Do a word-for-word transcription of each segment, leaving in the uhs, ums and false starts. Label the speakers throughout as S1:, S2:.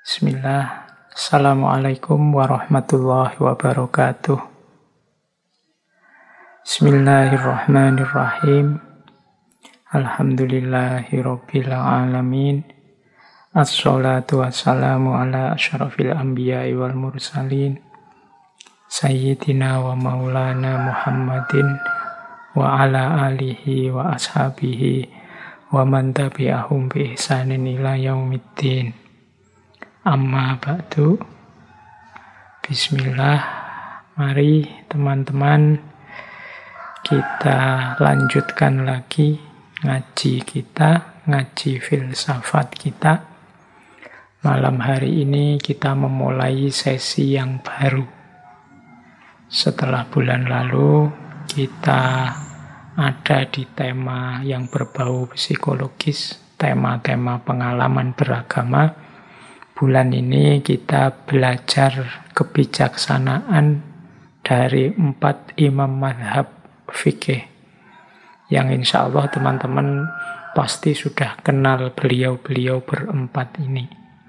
S1: Bismillah. Assalamualaikum warahmatullahi wabarakatuh. Bismillahirrahmanirrahim. Alhamdulillahirabbil alamin. Assalatu wassalamu ala asyrafil anbiya'i wal mursalin. Sayyidina wa maulana Muhammadin wa ala alihi wa ashabihi wa man tabi'ahum bi ihsanin ila yaumiddin. Amma ba'du. Bismillah. Mari teman-teman kita lanjutkan lagi ngaji kita, ngaji filsafat kita. Malam hari ini kita memulai sesi yang baru. Setelah bulan lalu kita ada di tema yang berbau psikologis, tema-tema pengalaman beragama. Bulan ini kita belajar kebijaksanaan dari empat imam madhab fikih yang insya Allah teman-teman pasti sudah kenal beliau-beliau berempat ini.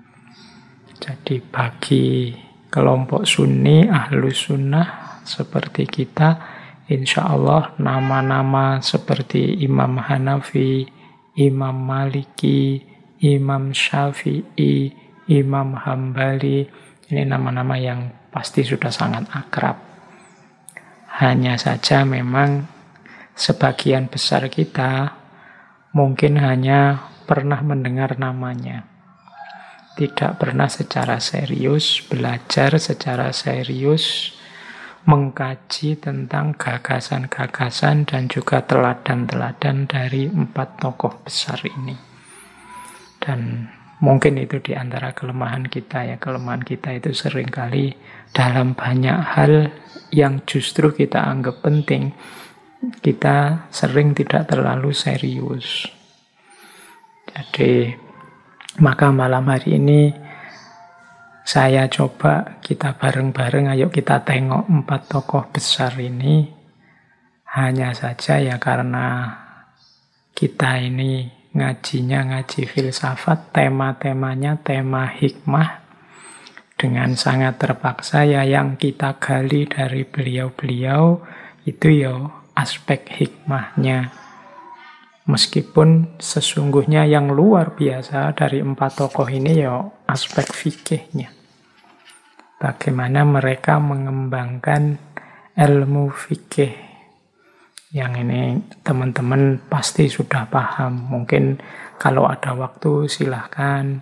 S1: Jadi bagi kelompok sunni, ahlus sunnah seperti kita, insya Allah nama-nama seperti Imam Hanafi, Imam Maliki, Imam Syafi'i, Imam Hambali, ini nama-nama yang pasti sudah sangat akrab. Hanya saja memang sebagian besar kita mungkin hanya pernah mendengar namanya. Tidak pernah secara serius belajar, secara serius mengkaji tentang gagasan-gagasan dan juga teladan-teladan dari empat tokoh besar ini. Dan mungkin itu di antara kelemahan kita ya. Kelemahan kita itu seringkali dalam banyak hal yang justru kita anggap penting, kita sering tidak terlalu serius. Jadi, maka malam hari ini saya coba kita bareng-bareng, ayo kita tengok empat tokoh besar ini. Hanya saja ya karena kita ini ngajinya ngaji filsafat, tema-temanya tema hikmah. Dengan sangat terpaksa ya yang kita gali dari beliau-beliau itu ya aspek hikmahnya. Meskipun sesungguhnya yang luar biasa dari empat tokoh ini ya aspek fikihnya. Bagaimana mereka mengembangkan ilmu fikih. Yang ini teman-teman pasti sudah paham. Mungkin kalau ada waktu silahkan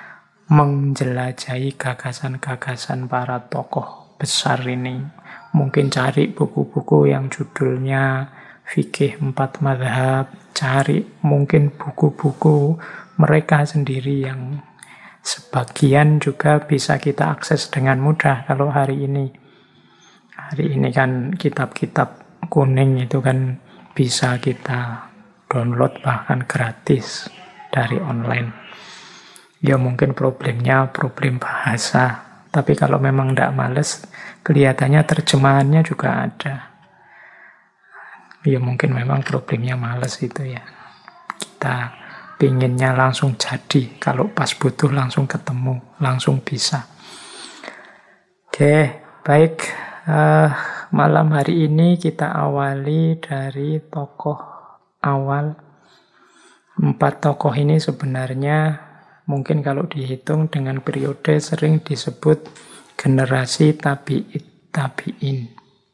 S1: menjelajahi gagasan-gagasan para tokoh besar ini. Mungkin cari buku-buku yang judulnya Fikih Empat Madhab. Cari mungkin buku-buku mereka sendiri yang sebagian juga bisa kita akses dengan mudah kalau hari ini. Hari ini kan kitab-kitab kuning itu kan bisa kita download bahkan gratis dari online. Ya mungkin problemnya problem bahasa, tapi kalau memang tidak males, kelihatannya terjemahannya juga ada. Ya mungkin memang problemnya males itu ya. Kita pinginnya langsung jadi, kalau pas butuh langsung ketemu, langsung bisa. Oke, baik. Uh, malam hari ini kita awali dari tokoh awal. Empat tokoh ini sebenarnya mungkin kalau dihitung dengan periode sering disebut generasi tabi'it tabi'in.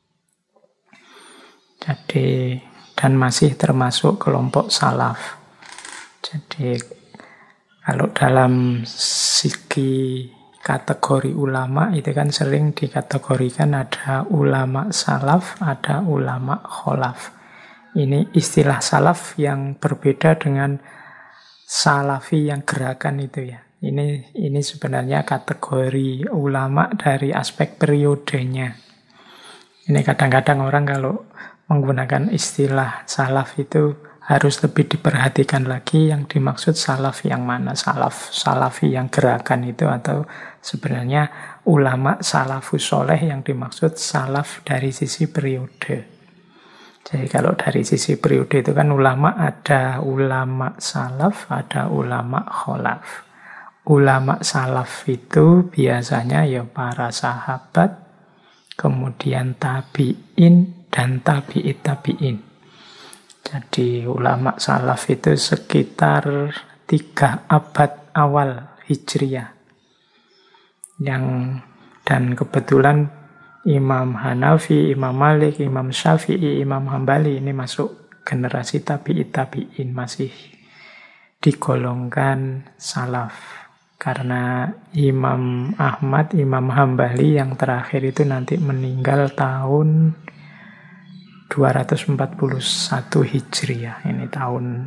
S1: Jadi dan masih termasuk kelompok salaf. Jadi kalau dalam segi kategori ulama itu kan sering dikategorikan ada ulama salaf, ada ulama kholaf. Ini istilah salaf yang berbeda dengan salafi yang gerakan itu ya. Ini ini sebenarnya kategori ulama dari aspek periodenya. Ini kadang-kadang orang kalau menggunakan istilah salaf itu harus lebih diperhatikan lagi yang dimaksud salaf yang mana. Salaf, salafi yang gerakan itu atau sebenarnya ulama salafus soleh yang dimaksud salaf dari sisi periode. Jadi kalau dari sisi periode itu kan ulama ada ulama salaf, ada ulama kholaf. ulama salaf itu biasanya ya para sahabat, kemudian tabi'in, dan tabi'it tabi'in. Jadi ulama salaf itu sekitar tiga abad awal Hijriah. Yang, dan kebetulan Imam Hanafi, Imam Malik, Imam Syafi'i, Imam Hambali ini masuk generasi tabi'it tabi'in, masih digolongkan salaf. Karena Imam Ahmad, Imam Hambali yang terakhir itu nanti meninggal tahun dua ratus empat puluh satu Hijriah. Ini tahun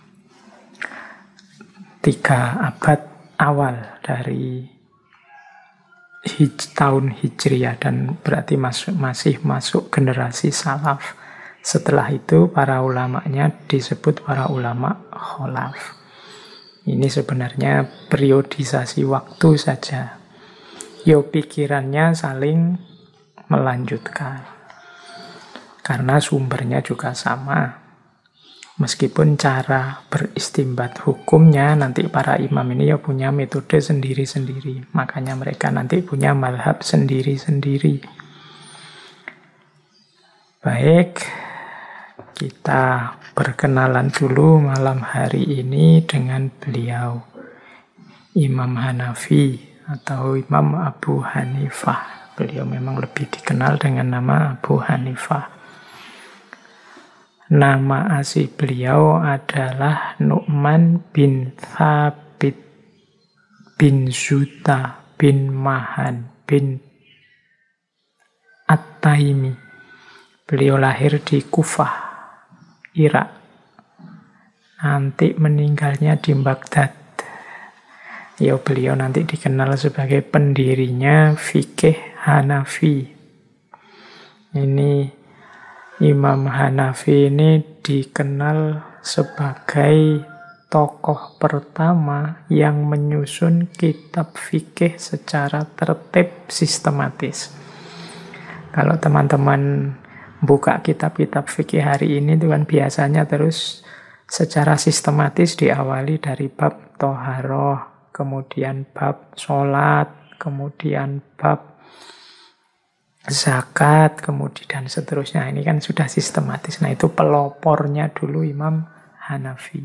S1: tiga abad awal dari hij, tahun Hijriah, dan berarti masuk, masih masuk generasi salaf. Setelah itu para ulamanya disebut para ulama kholaf. Ini sebenarnya periodisasi waktu saja. Yo pikirannya saling melanjutkan. Karena sumbernya juga sama. Meskipun cara beristimbat hukumnya nanti para imam ini ya punya metode sendiri-sendiri. Makanya mereka nanti punya mazhab sendiri-sendiri. Baik, kita berkenalan dulu malam hari ini dengan beliau, Imam Hanafi atau Imam Abu Hanifah. Beliau memang lebih dikenal dengan nama Abu Hanifah. Nama asli beliau adalah Nu'man bin Thabit bin Zuta bin Mahan bin At-Taimi. Beliau lahir di Kufah, Irak. Nanti meninggalnya di Baghdad. Ya, beliau nanti dikenal sebagai pendirinya fikih Hanafi. Ini Imam Hanafi ini dikenal sebagai tokoh pertama yang menyusun kitab fikih secara tertib sistematis. Kalau teman-teman buka kitab-kitab fikih hari ini itu kan biasanya terus secara sistematis diawali dari bab toharoh, kemudian bab sholat, kemudian bab zakat, kemudian dan seterusnya. Ini kan sudah sistematis. Nah, itu pelopornya dulu Imam Hanafi.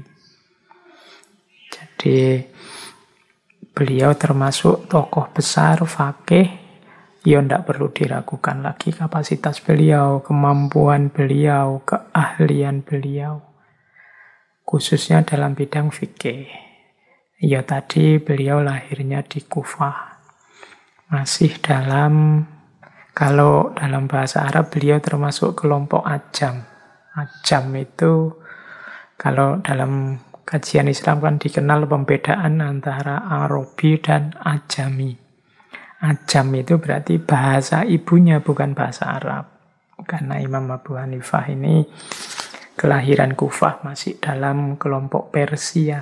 S1: Jadi beliau termasuk tokoh besar fakih. Ya, tidak perlu diragukan lagi kapasitas beliau, kemampuan beliau, keahlian beliau. Khususnya dalam bidang fikih. Ya, tadi beliau lahirnya di Kufah. Masih dalam, kalau dalam bahasa Arab beliau termasuk kelompok ajam. Ajam itu, kalau dalam kajian Islam kan dikenal pembedaan antara Arabi dan Ajami. Ajam itu berarti bahasa ibunya, bukan bahasa Arab. Karena Imam Abu Hanifah ini kelahiran Kufah, masih dalam kelompok Persia.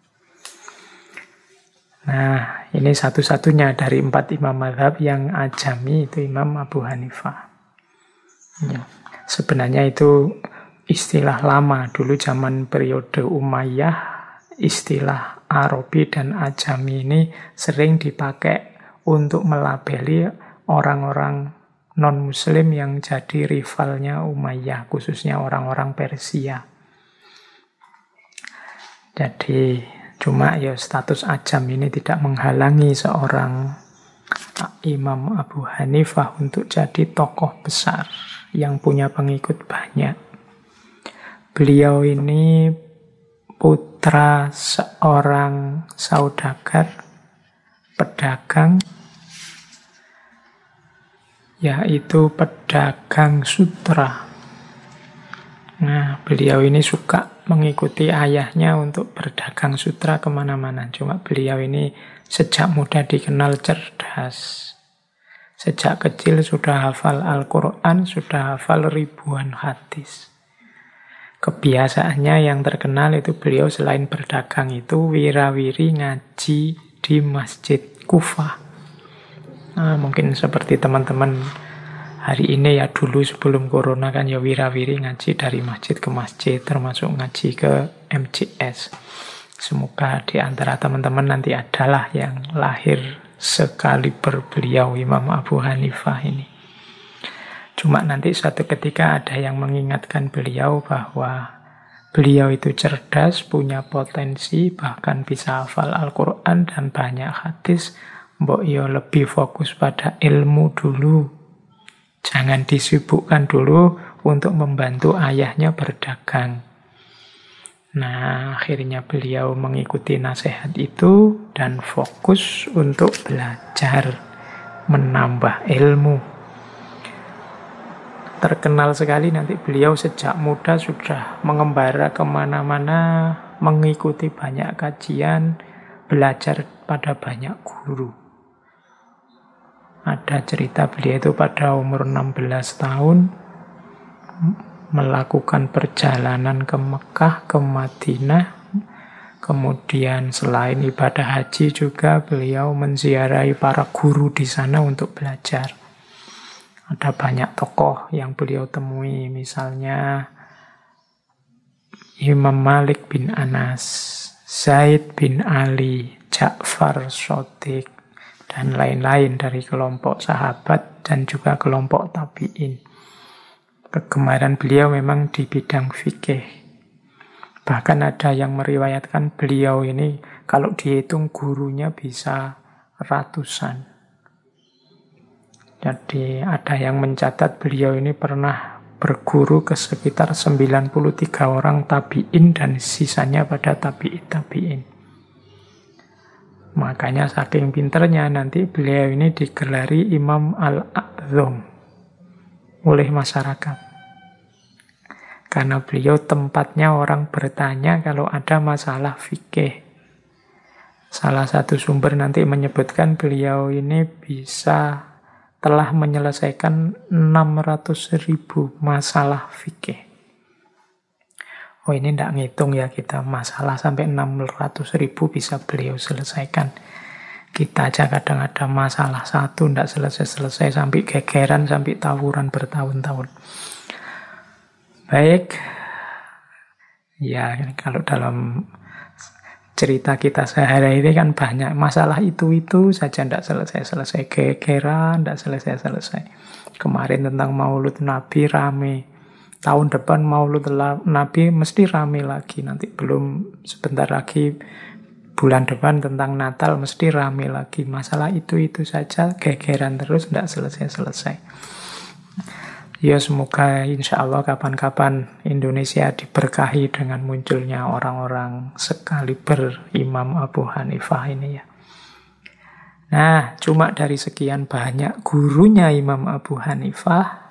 S1: Nah, ini satu-satunya dari empat imam mazhab yang ajami, itu Imam Abu Hanifah. Ya, sebenarnya itu istilah lama. Dulu zaman periode Umayyah, istilah Arabi dan Ajami ini sering dipakai untuk melabeli orang-orang non-muslim yang jadi rivalnya Umayyah, khususnya orang-orang Persia. Jadi cuma ya status ajam ini tidak menghalangi seorang Imam Abu Hanifah untuk jadi tokoh besar yang punya pengikut banyak. Beliau ini putra seorang saudagar, pedagang, yaitu pedagang sutra. Nah, beliau ini suka mengikuti ayahnya untuk berdagang sutra kemana-mana. Cuma beliau ini sejak muda dikenal cerdas. Sejak kecil sudah hafal Al-Quran, sudah hafal ribuan hadis. Kebiasaannya yang terkenal itu beliau selain berdagang itu wirawiri ngaji di Masjid Kufah. Nah, mungkin seperti teman-teman hari ini ya, dulu sebelum corona kan ya wirawiri ngaji dari masjid ke masjid, termasuk ngaji ke M C S. Semoga di antara teman-teman nanti adalah yang lahir sekaliber beliau Imam Abu Hanifah ini. Cuma nanti suatu ketika ada yang mengingatkan beliau bahwa beliau itu cerdas, punya potensi, bahkan bisa hafal Al-Quran dan banyak hadis. Mbok yo lebih fokus pada ilmu dulu. Jangan disibukkan dulu untuk membantu ayahnya berdagang. Nah, akhirnya beliau mengikuti nasihat itu dan fokus untuk belajar, menambah ilmu. Terkenal sekali nanti beliau sejak muda sudah mengembara kemana-mana, mengikuti banyak kajian, belajar pada banyak guru. Ada cerita beliau itu pada umur enam belas tahun, melakukan perjalanan ke Mekah, ke Madinah. Kemudian selain ibadah haji juga beliau menziarahi para guru di sana untuk belajar. Ada banyak tokoh yang beliau temui, misalnya Imam Malik bin Anas, Zaid bin Ali, Ja'far Shadiq, dan lain-lain dari kelompok sahabat dan juga kelompok tabi'in. Kegemaran beliau memang di bidang fikih. Bahkan ada yang meriwayatkan beliau ini kalau dihitung gurunya bisa ratusan. Jadi ada yang mencatat beliau ini pernah berguru ke sekitar sembilan puluh tiga orang tabi'in dan sisanya pada tabi'in tabi'in. Makanya saking pinternya nanti beliau ini digelari Imam Al-A'zam oleh masyarakat. Karena beliau tempatnya orang bertanya kalau ada masalah fikih. Salah satu sumber nanti menyebutkan beliau ini bisa telah menyelesaikan enam ratus ribu masalah fikih. Oh, ini tidak ngitung ya kita, masalah sampai enam ratus ribu bisa beliau selesaikan. Kita aja kadang ada masalah satu, tidak selesai-selesai, sampai gegeran, sampai tawuran bertahun-tahun. Baik, ya kalau dalam cerita kita sehari ini kan banyak masalah itu-itu saja, tidak selesai-selesai, gegeran, tidak selesai-selesai. Kemarin tentang Maulud Nabi rame, tahun depan Maulud Nabi mesti rame lagi, nanti belum sebentar lagi bulan depan tentang Natal mesti rame lagi. Masalah itu-itu saja, gegeran terus, tidak selesai-selesai. Ya semoga insya Allah kapan-kapan Indonesia diberkahi dengan munculnya orang-orang sekaliber Imam Abu Hanifah ini ya. Nah, cuma dari sekian banyak gurunya Imam Abu Hanifah,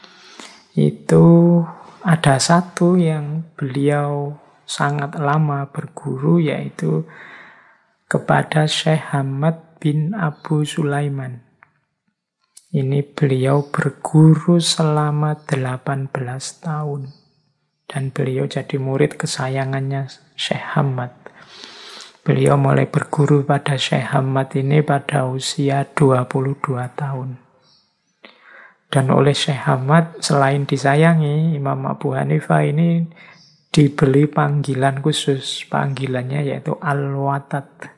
S1: itu ada satu yang beliau sangat lama berguru, yaitu kepada Syekh Hamad bin Abu Sulaiman. Ini beliau berguru selama delapan belas tahun. Dan beliau jadi murid kesayangannya Syekh Hamad. Beliau mulai berguru pada Syekh Hamad ini pada usia dua puluh dua tahun. Dan oleh Syekh Hamad, selain disayangi, Imam Abu Hanifah ini diberi panggilan khusus. Panggilannya yaitu Al-Watat.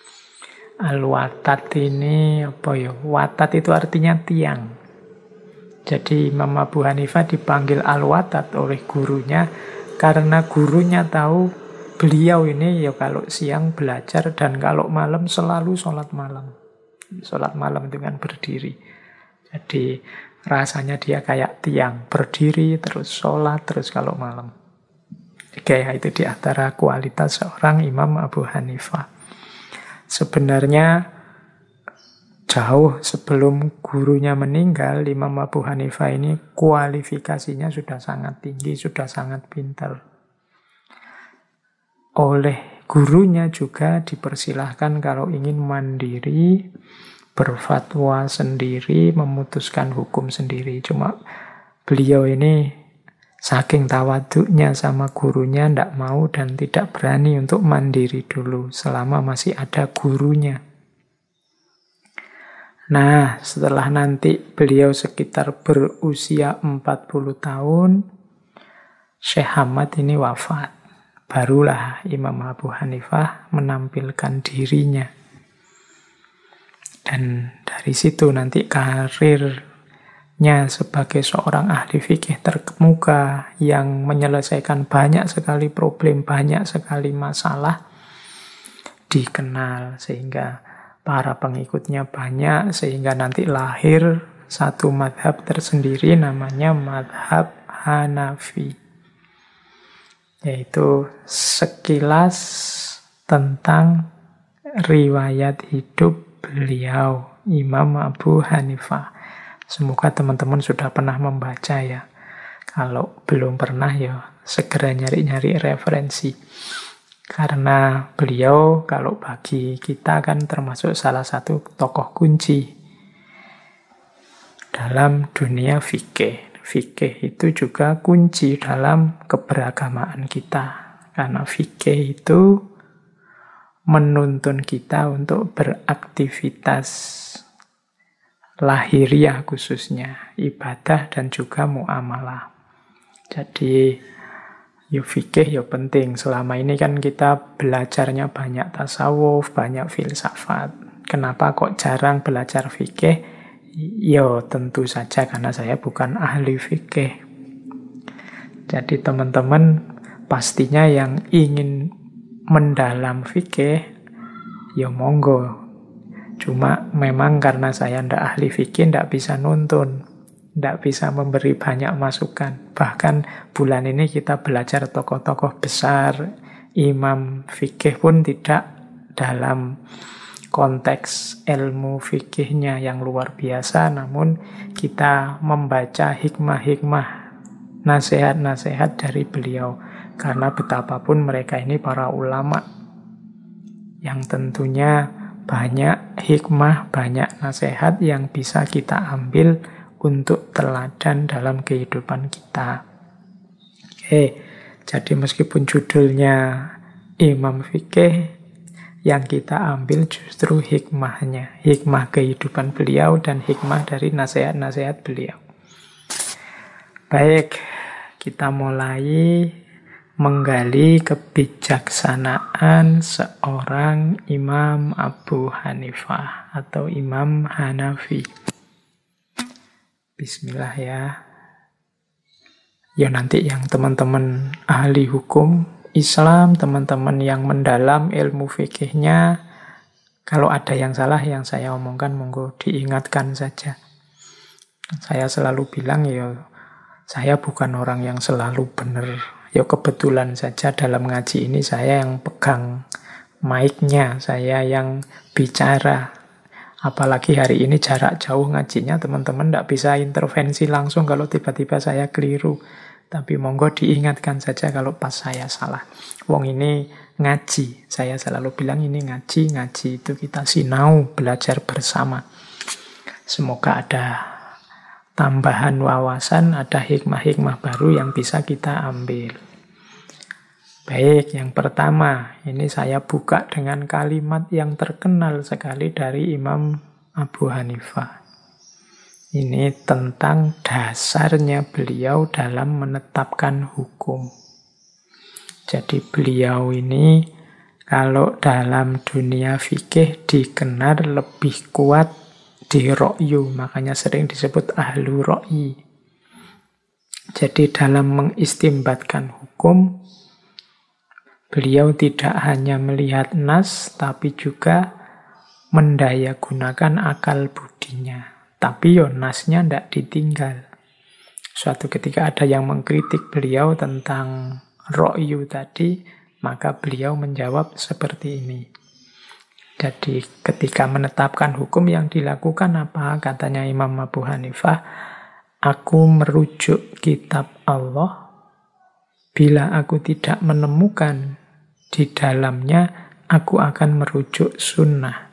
S1: Al-Watat ini apa ya? Watat itu artinya tiang. Jadi Imam Abu Hanifah dipanggil Al-Watat oleh gurunya karena gurunya tahu beliau ini ya kalau siang belajar dan kalau malam selalu sholat malam. Sholat malam dengan berdiri. Jadi rasanya dia kayak tiang, berdiri terus sholat terus kalau malam. Kayak itu di antara kualitas seorang Imam Abu Hanifah. Sebenarnya jauh sebelum gurunya meninggal, Imam Abu Hanifah ini kualifikasinya sudah sangat tinggi, sudah sangat pintar. Oleh gurunya juga dipersilahkan kalau ingin mandiri, berfatwa sendiri, memutuskan hukum sendiri. Cuma beliau ini saking tawaduknya sama gurunya tidak mau dan tidak berani untuk mandiri dulu selama masih ada gurunya. Nah, setelah nanti beliau sekitar berusia empat puluh tahun, Syekh Hamad ini wafat. barulah Imam Abu Hanifah menampilkan dirinya. Dan dari situ nanti karirnya sebagai seorang ahli fikih terkemuka yang menyelesaikan banyak sekali problem, banyak sekali masalah, dikenal sehingga para pengikutnya banyak, sehingga nanti lahir satu madhab tersendiri namanya madhab Hanafi. Yaitu sekilas tentang riwayat hidup beliau, Imam Abu Hanifah. Semoga teman-teman sudah pernah membaca ya. Kalau belum pernah ya segera nyari-nyari referensi. Karena beliau kalau bagi kita kan termasuk salah satu tokoh kunci dalam dunia fikih. Fikih itu juga kunci dalam keberagamaan kita. Karena fikih itu menuntun kita untuk beraktivitas lahiriah khususnya, ibadah dan juga muamalah. Jadi ya fikih ya penting. Selama ini kan kita belajarnya banyak tasawuf, banyak filsafat. Kenapa kok jarang belajar fikih? Ya tentu saja karena saya bukan ahli fikih. Jadi teman-teman pastinya yang ingin mendalam fikih, ya monggo. Cuma memang karena saya ndak ahli fikih, ndak bisa nuntun, ndak bisa memberi banyak masukan. Bahkan bulan ini kita belajar tokoh-tokoh besar, imam fikih pun tidak dalam konteks ilmu fikihnya yang luar biasa, namun kita membaca hikmah-hikmah, nasihat-nasihat dari beliau. Karena betapapun mereka ini para ulama yang tentunya banyak hikmah, banyak nasihat yang bisa kita ambil untuk teladan dalam kehidupan kita. Oke, jadi meskipun judulnya Imam Fikih, yang kita ambil justru hikmahnya, hikmah kehidupan beliau dan hikmah dari nasihat-nasihat beliau. Baik, kita mulai menggali kebijaksanaan seorang Imam Abu Hanifah atau Imam Hanafi. Bismillah ya. Ya nanti yang teman-teman ahli hukum Islam, teman-teman yang mendalam ilmu fikihnya, kalau ada yang salah yang saya omongkan, monggo diingatkan saja. Saya selalu bilang ya, saya bukan orang yang selalu benar. Ya kebetulan saja dalam ngaji ini saya yang pegang mic-nya, saya yang bicara. Apalagi hari ini jarak jauh ngajinya, teman-teman tidak bisa intervensi langsung kalau tiba-tiba saya keliru. Tapi monggo diingatkan saja kalau pas saya salah. Wong ini ngaji, saya selalu bilang ini ngaji, ngaji itu kita sinau, belajar bersama. Semoga ada tambahan wawasan, ada hikmah-hikmah baru yang bisa kita ambil. Baik, yang pertama, ini saya buka dengan kalimat yang terkenal sekali dari Imam Abu Hanifah. Ini tentang dasarnya beliau dalam menetapkan hukum. Jadi beliau ini kalau dalam dunia fikih dikenal lebih kuat di ra'yu, makanya sering disebut ahlu ra'yi. Jadi dalam mengistimbatkan hukum, beliau tidak hanya melihat nas, tapi juga mendayagunakan akal budinya. Tapi yo nasnya tidak ditinggal. Suatu ketika ada yang mengkritik beliau tentang ra'yu tadi, maka beliau menjawab seperti ini. Jadi ketika menetapkan hukum yang dilakukan apa? Katanya Imam Abu Hanifah, aku merujuk kitab Allah, bila aku tidak menemukan di dalamnya, aku akan merujuk sunnah.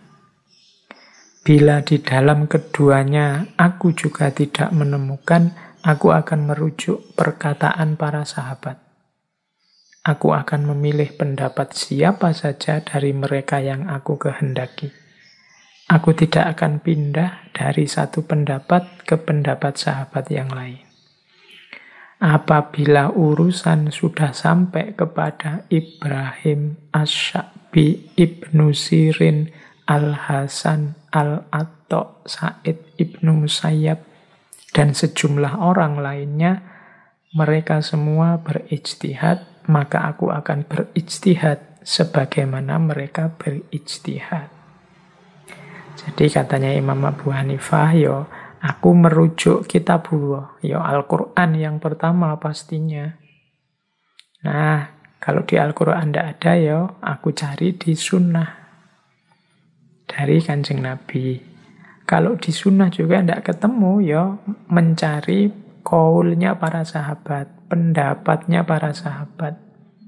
S1: Bila di dalam keduanya aku juga tidak menemukan, aku akan merujuk perkataan para sahabat. Aku akan memilih pendapat siapa saja dari mereka yang aku kehendaki. Aku tidak akan pindah dari satu pendapat ke pendapat sahabat yang lain. Apabila urusan sudah sampai kepada Ibrahim Asy-Sya'bi, Ibnu Sirin, Al-Hasan, Al-Atta, Sa'id Ibnu Musayyab, dan sejumlah orang lainnya, mereka semua berijtihad, maka aku akan berijtihad sebagaimana mereka berijtihad. Jadi katanya Imam Abu Hanifah, yo aku merujuk kitabullah, ya Al-Quran yang pertama pastinya. Nah, kalau di Al-Quran tidak ada, ya aku cari di sunnah dari Kanjeng Nabi. Kalau di sunnah juga tidak ketemu, ya mencari kaulnya para sahabat, pendapatnya para sahabat.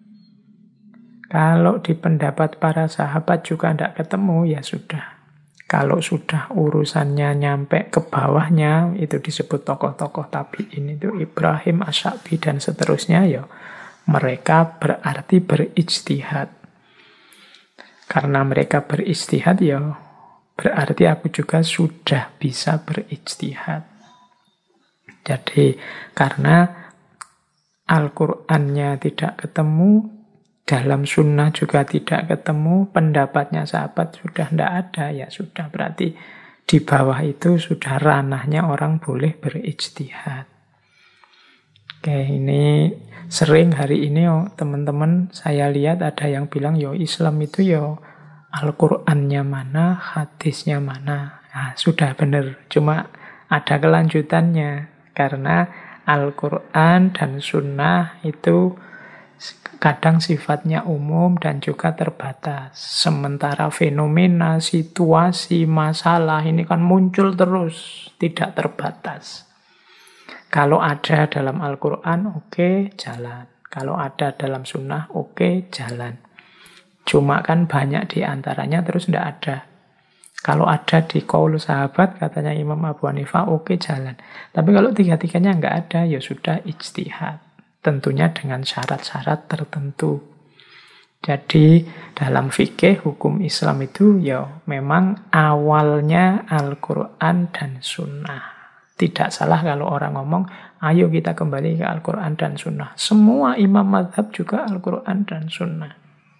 S1: Kalau di pendapat para sahabat juga tidak ketemu, ya sudah. Kalau sudah urusannya nyampe ke bawahnya, itu disebut tokoh-tokoh tabi'in, itu Ibrahim, Asy-Sya'bi, dan seterusnya, ya mereka berarti berijtihad. Karena mereka berijtihad, ya berarti aku juga sudah bisa berijtihad. Jadi, karena Al-Qur'annya tidak ketemu, dalam sunnah juga tidak ketemu, pendapatnya sahabat sudah tidak ada, ya sudah berarti di bawah itu sudah ranahnya orang boleh berijtihad. Oke, ini sering hari ini oh, teman-teman saya lihat ada yang bilang yo Islam itu yo Al-Qur'annya mana, hadisnya mana. Nah, sudah benar, cuma ada kelanjutannya karena Al-Qur'an dan sunnah itu kadang sifatnya umum dan juga terbatas. Sementara fenomena, situasi, masalah ini kan muncul terus, tidak terbatas. Kalau ada dalam Al-Quran, oke, okay, jalan. Kalau ada dalam sunnah, oke, okay, jalan. Cuma kan banyak di antaranya terus tidak ada. Kalau ada di qaul sahabat, katanya Imam Abu Hanifah, oke, okay, jalan. Tapi kalau tiga-tiganya nggak ada, ya sudah ijtihad. Tentunya dengan syarat-syarat tertentu. Jadi dalam fikih hukum Islam itu ya memang awalnya Al-Quran dan Sunnah. Tidak salah kalau orang ngomong, ayo kita kembali ke Al-Quran dan Sunnah. Semua imam mazhab juga Al-Quran dan Sunnah.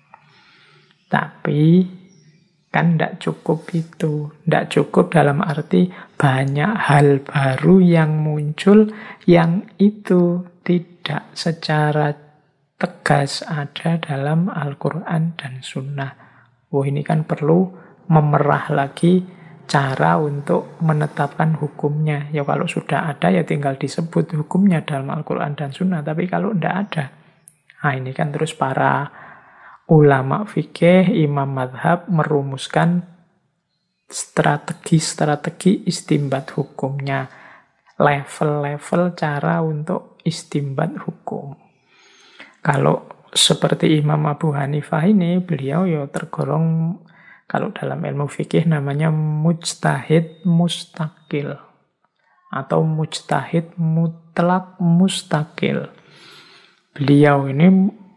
S1: Tapi kan tidak cukup itu. Tidak cukup dalam arti banyak hal baru yang muncul yang itu tidak secara tegas ada dalam Al-Quran dan Sunnah. Wah, ini kan perlu memerah lagi cara untuk menetapkan hukumnya. Ya kalau sudah ada ya tinggal disebut hukumnya dalam Al-Quran dan Sunnah. Tapi kalau tidak ada, nah ini kan terus para ulama fikih, imam madhab merumuskan strategi-strategi istimbat hukumnya. Level-level cara untuk istimbat hukum. Kalau seperti Imam Abu Hanifah ini, beliau ya tergolong, kalau dalam ilmu fikih namanya mujtahid mustaqil. Atau mujtahid mutlak mustaqil. Beliau ini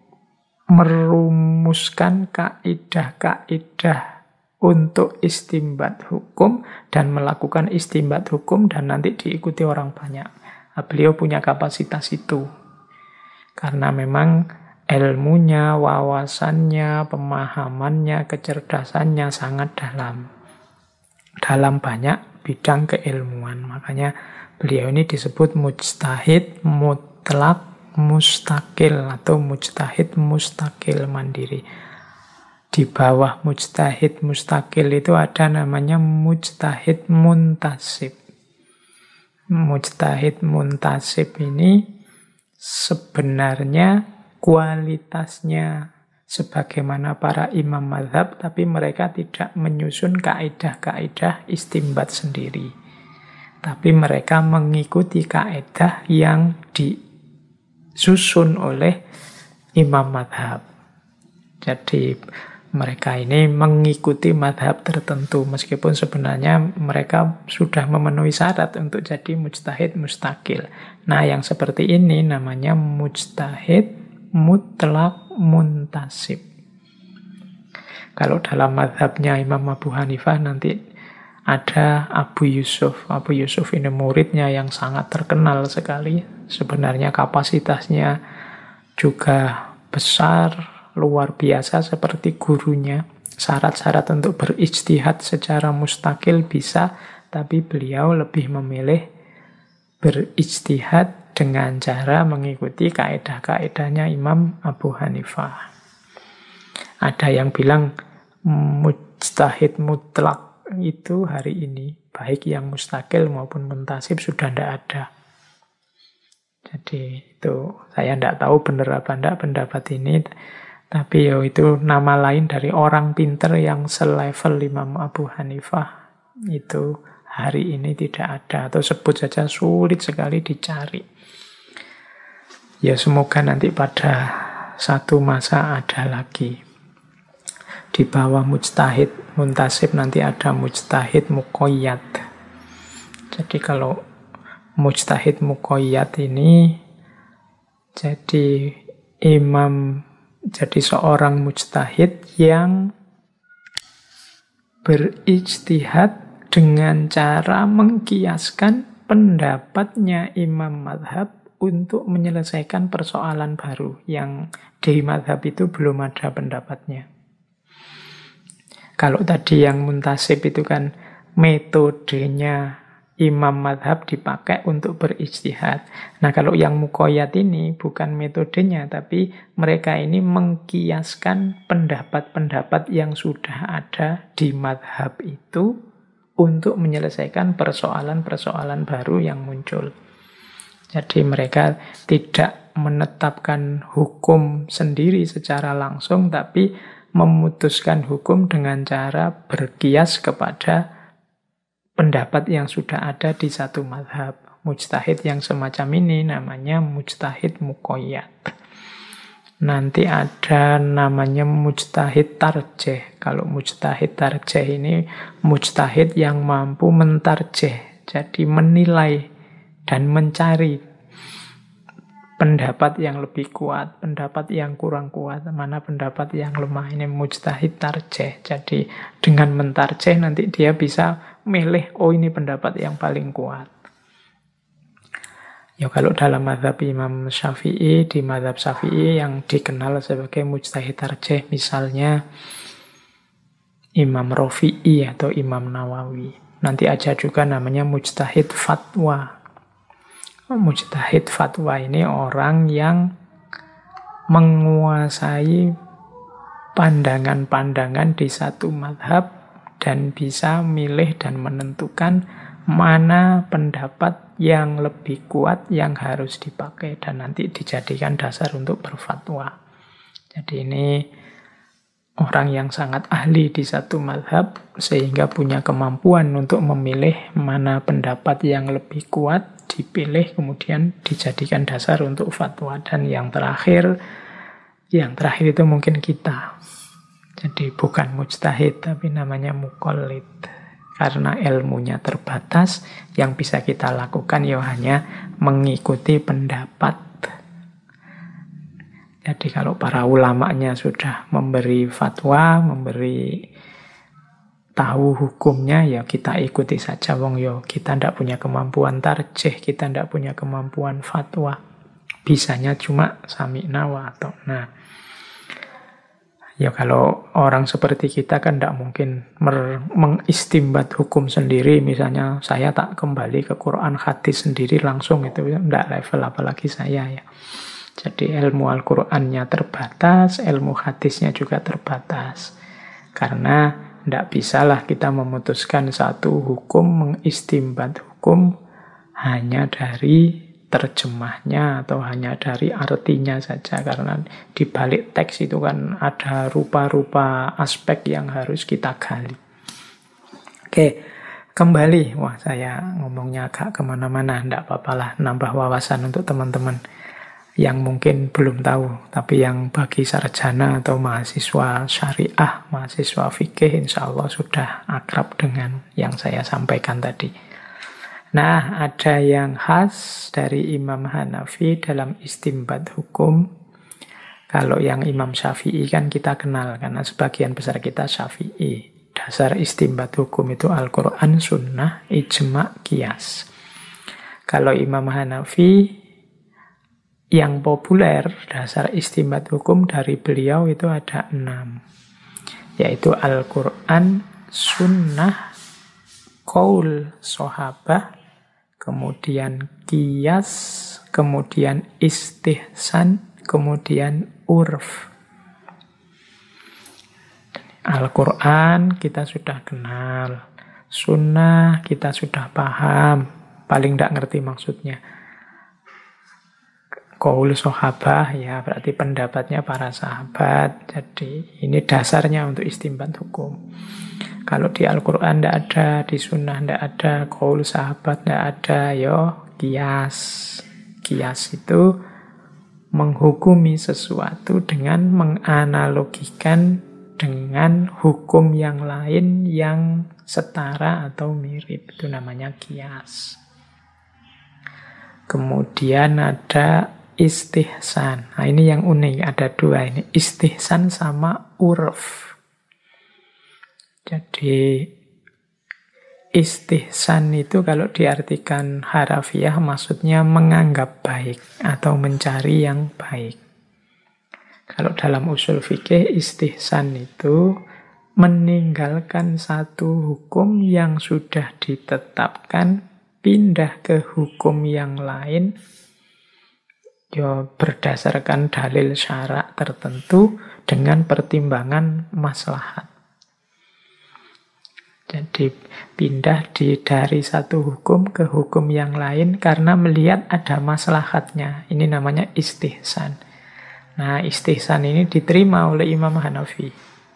S1: merumuskan kaidah-kaidah untuk istimbat hukum dan melakukan istimbat hukum dan nanti diikuti orang banyak. Nah, beliau punya kapasitas itu. Karena memang ilmunya, wawasannya, pemahamannya, kecerdasannya sangat dalam. Dalam banyak bidang keilmuan. Makanya beliau ini disebut mujtahid mutlak mustaqil atau mujtahid mustaqil mandiri. Di bawah mujtahid mustaqil itu ada namanya mujtahid muntasib. Mujtahid muntasib ini sebenarnya kualitasnya sebagaimana para imam mazhab, tapi mereka tidak menyusun kaidah-kaidah istimbat sendiri. Tapi mereka mengikuti kaidah yang disusun oleh imam mazhab. Jadi mereka ini mengikuti madhab tertentu, meskipun sebenarnya mereka sudah memenuhi syarat untuk jadi mujtahid mustaqil. Nah, yang seperti ini namanya mujtahid mutlak muntasib. Kalau dalam madhabnya Imam Abu Hanifah nanti ada Abu Yusuf. Abu Yusuf ini muridnya yang sangat terkenal sekali. Sebenarnya kapasitasnya juga besar, luar biasa seperti gurunya. Syarat-syarat untuk berijtihad secara mustakil bisa, tapi beliau lebih memilih berijtihad dengan cara mengikuti kaedah-kaedahnya Imam Abu Hanifah. Ada yang bilang mujtahid mutlak itu hari ini, baik yang mustakil maupun muntasib sudah tidak ada. Jadi itu saya tidak tahu benar apa tidak pendapat ini, tapi yo itu nama lain dari orang pinter yang selevel Imam Abu Hanifah. Itu hari ini tidak ada, atau sebut saja sulit sekali dicari. Ya semoga nanti pada satu masa ada lagi. Di bawah mujtahid muntasib nanti ada mujtahid muqayyad. Jadi kalau mujtahid muqayyad ini jadi imam, jadi seorang mujtahid yang berijtihad dengan cara mengkiaskan pendapatnya imam madhab untuk menyelesaikan persoalan baru yang di madhab itu belum ada pendapatnya. Kalau tadi yang muntasib itu kan metodenya imam madhab dipakai untuk berijtihad. Nah kalau yang muqayyad ini bukan metodenya, tapi mereka ini mengkiaskan pendapat-pendapat yang sudah ada di madhab itu untuk menyelesaikan persoalan-persoalan baru yang muncul. Jadi mereka tidak menetapkan hukum sendiri secara langsung, tapi memutuskan hukum dengan cara berkias kepada pendapat yang sudah ada di satu mazhab. Mujtahid yang semacam ini namanya mujtahid muqayyad. Nanti ada namanya mujtahid tarjih. Kalau mujtahid tarjih ini mujtahid yang mampu mentarjih, jadi menilai dan mencari pendapat yang lebih kuat, pendapat yang kurang kuat, mana pendapat yang lemah. Ini mujtahid tarjih. Jadi dengan mentarjih nanti dia bisa milih, oh ini pendapat yang paling kuat. Ya kalau dalam mazhab Imam Syafi'i, di mazhab Syafi'i yang dikenal sebagai mujtahid tarjih, misalnya Imam Rafi'i atau Imam Nawawi. Nanti aja juga namanya mujtahid fatwa. Mujtahid fatwa ini orang yang menguasai pandangan-pandangan di satu mazhab dan bisa milih dan menentukan mana pendapat yang lebih kuat yang harus dipakai dan nanti dijadikan dasar untuk berfatwa. Jadi ini orang yang sangat ahli di satu mazhab sehingga punya kemampuan untuk memilih mana pendapat yang lebih kuat, dipilih kemudian dijadikan dasar untuk fatwa. Dan yang terakhir, yang terakhir itu mungkin kita. Jadi bukan mujtahid tapi namanya muqallid. Karena ilmunya terbatas, yang bisa kita lakukan ya hanya mengikuti pendapat. Jadi kalau para ulamanya sudah memberi fatwa, memberi tahu hukumnya, ya kita ikuti saja. Wong yo kita ndak punya kemampuan tarjih, kita ndak punya kemampuan fatwa. Bisanya cuma sami'na wa ata'na. Ya kalau orang seperti kita kan ndak mungkin mengistimbat hukum sendiri. Misalnya saya tak kembali ke Quran hadis sendiri langsung, itu ndak level apalagi saya ya. Jadi ilmu Al-Qur'annya terbatas, ilmu hadisnya juga terbatas. Karena tidak bisalah kita memutuskan satu hukum, mengistimbat hukum hanya dari terjemahnya atau hanya dari artinya saja. Karena di balik teks itu kan ada rupa-rupa aspek yang harus kita gali. Oke, kembali. Wah, saya ngomongnya agak kemana-mana. Tidak apa-apa lah, nambah wawasan untuk teman-teman yang mungkin belum tahu, tapi yang bagi sarjana atau mahasiswa syariah, mahasiswa fikih, insya Allah sudah akrab dengan yang saya sampaikan tadi. Nah, ada yang khas dari Imam Hanafi dalam istimbat hukum. Kalau yang Imam Syafi'i kan kita kenal, karena sebagian besar kita Syafi'i. dasar istimbat hukum itu Al-Quran, Sunnah, Ijma', Qiyas. Kalau Imam Hanafi, yang populer dasar istimbat hukum dari beliau itu ada enam. Yaitu Al-Quran, Sunnah, Qaul Sahabah, kemudian Qiyas, kemudian Istihsan, kemudian Urf. Al-Quran kita sudah kenal, Sunnah kita sudah paham, paling tidak ngerti maksudnya. Qaul Sahabah, ya berarti pendapatnya para sahabat. Jadi ini dasarnya untuk istimbat hukum. Kalau di Al-Quran tidak ada, di Sunnah tidak ada, Qaul sahabat tidak ada, yo Qiyas. Qiyas itu menghukumi sesuatu dengan menganalogikan dengan hukum yang lain yang setara atau mirip. Itu namanya Qiyas. Kemudian ada Istihsan. Nah ini yang unik, ada dua ini. Istihsan sama Urf. Jadi istihsan itu kalau diartikan harafiah maksudnya menganggap baik atau mencari yang baik. Kalau dalam usul fikih istihsan itu meninggalkan satu hukum yang sudah ditetapkan, pindah ke hukum yang lain, ya berdasarkan dalil syarak tertentu dengan pertimbangan maslahat. Jadi pindah di dari satu hukum ke hukum yang lain karena melihat ada maslahatnya. Ini namanya istihsan. Nah, istihsan ini diterima oleh Imam Hanafi.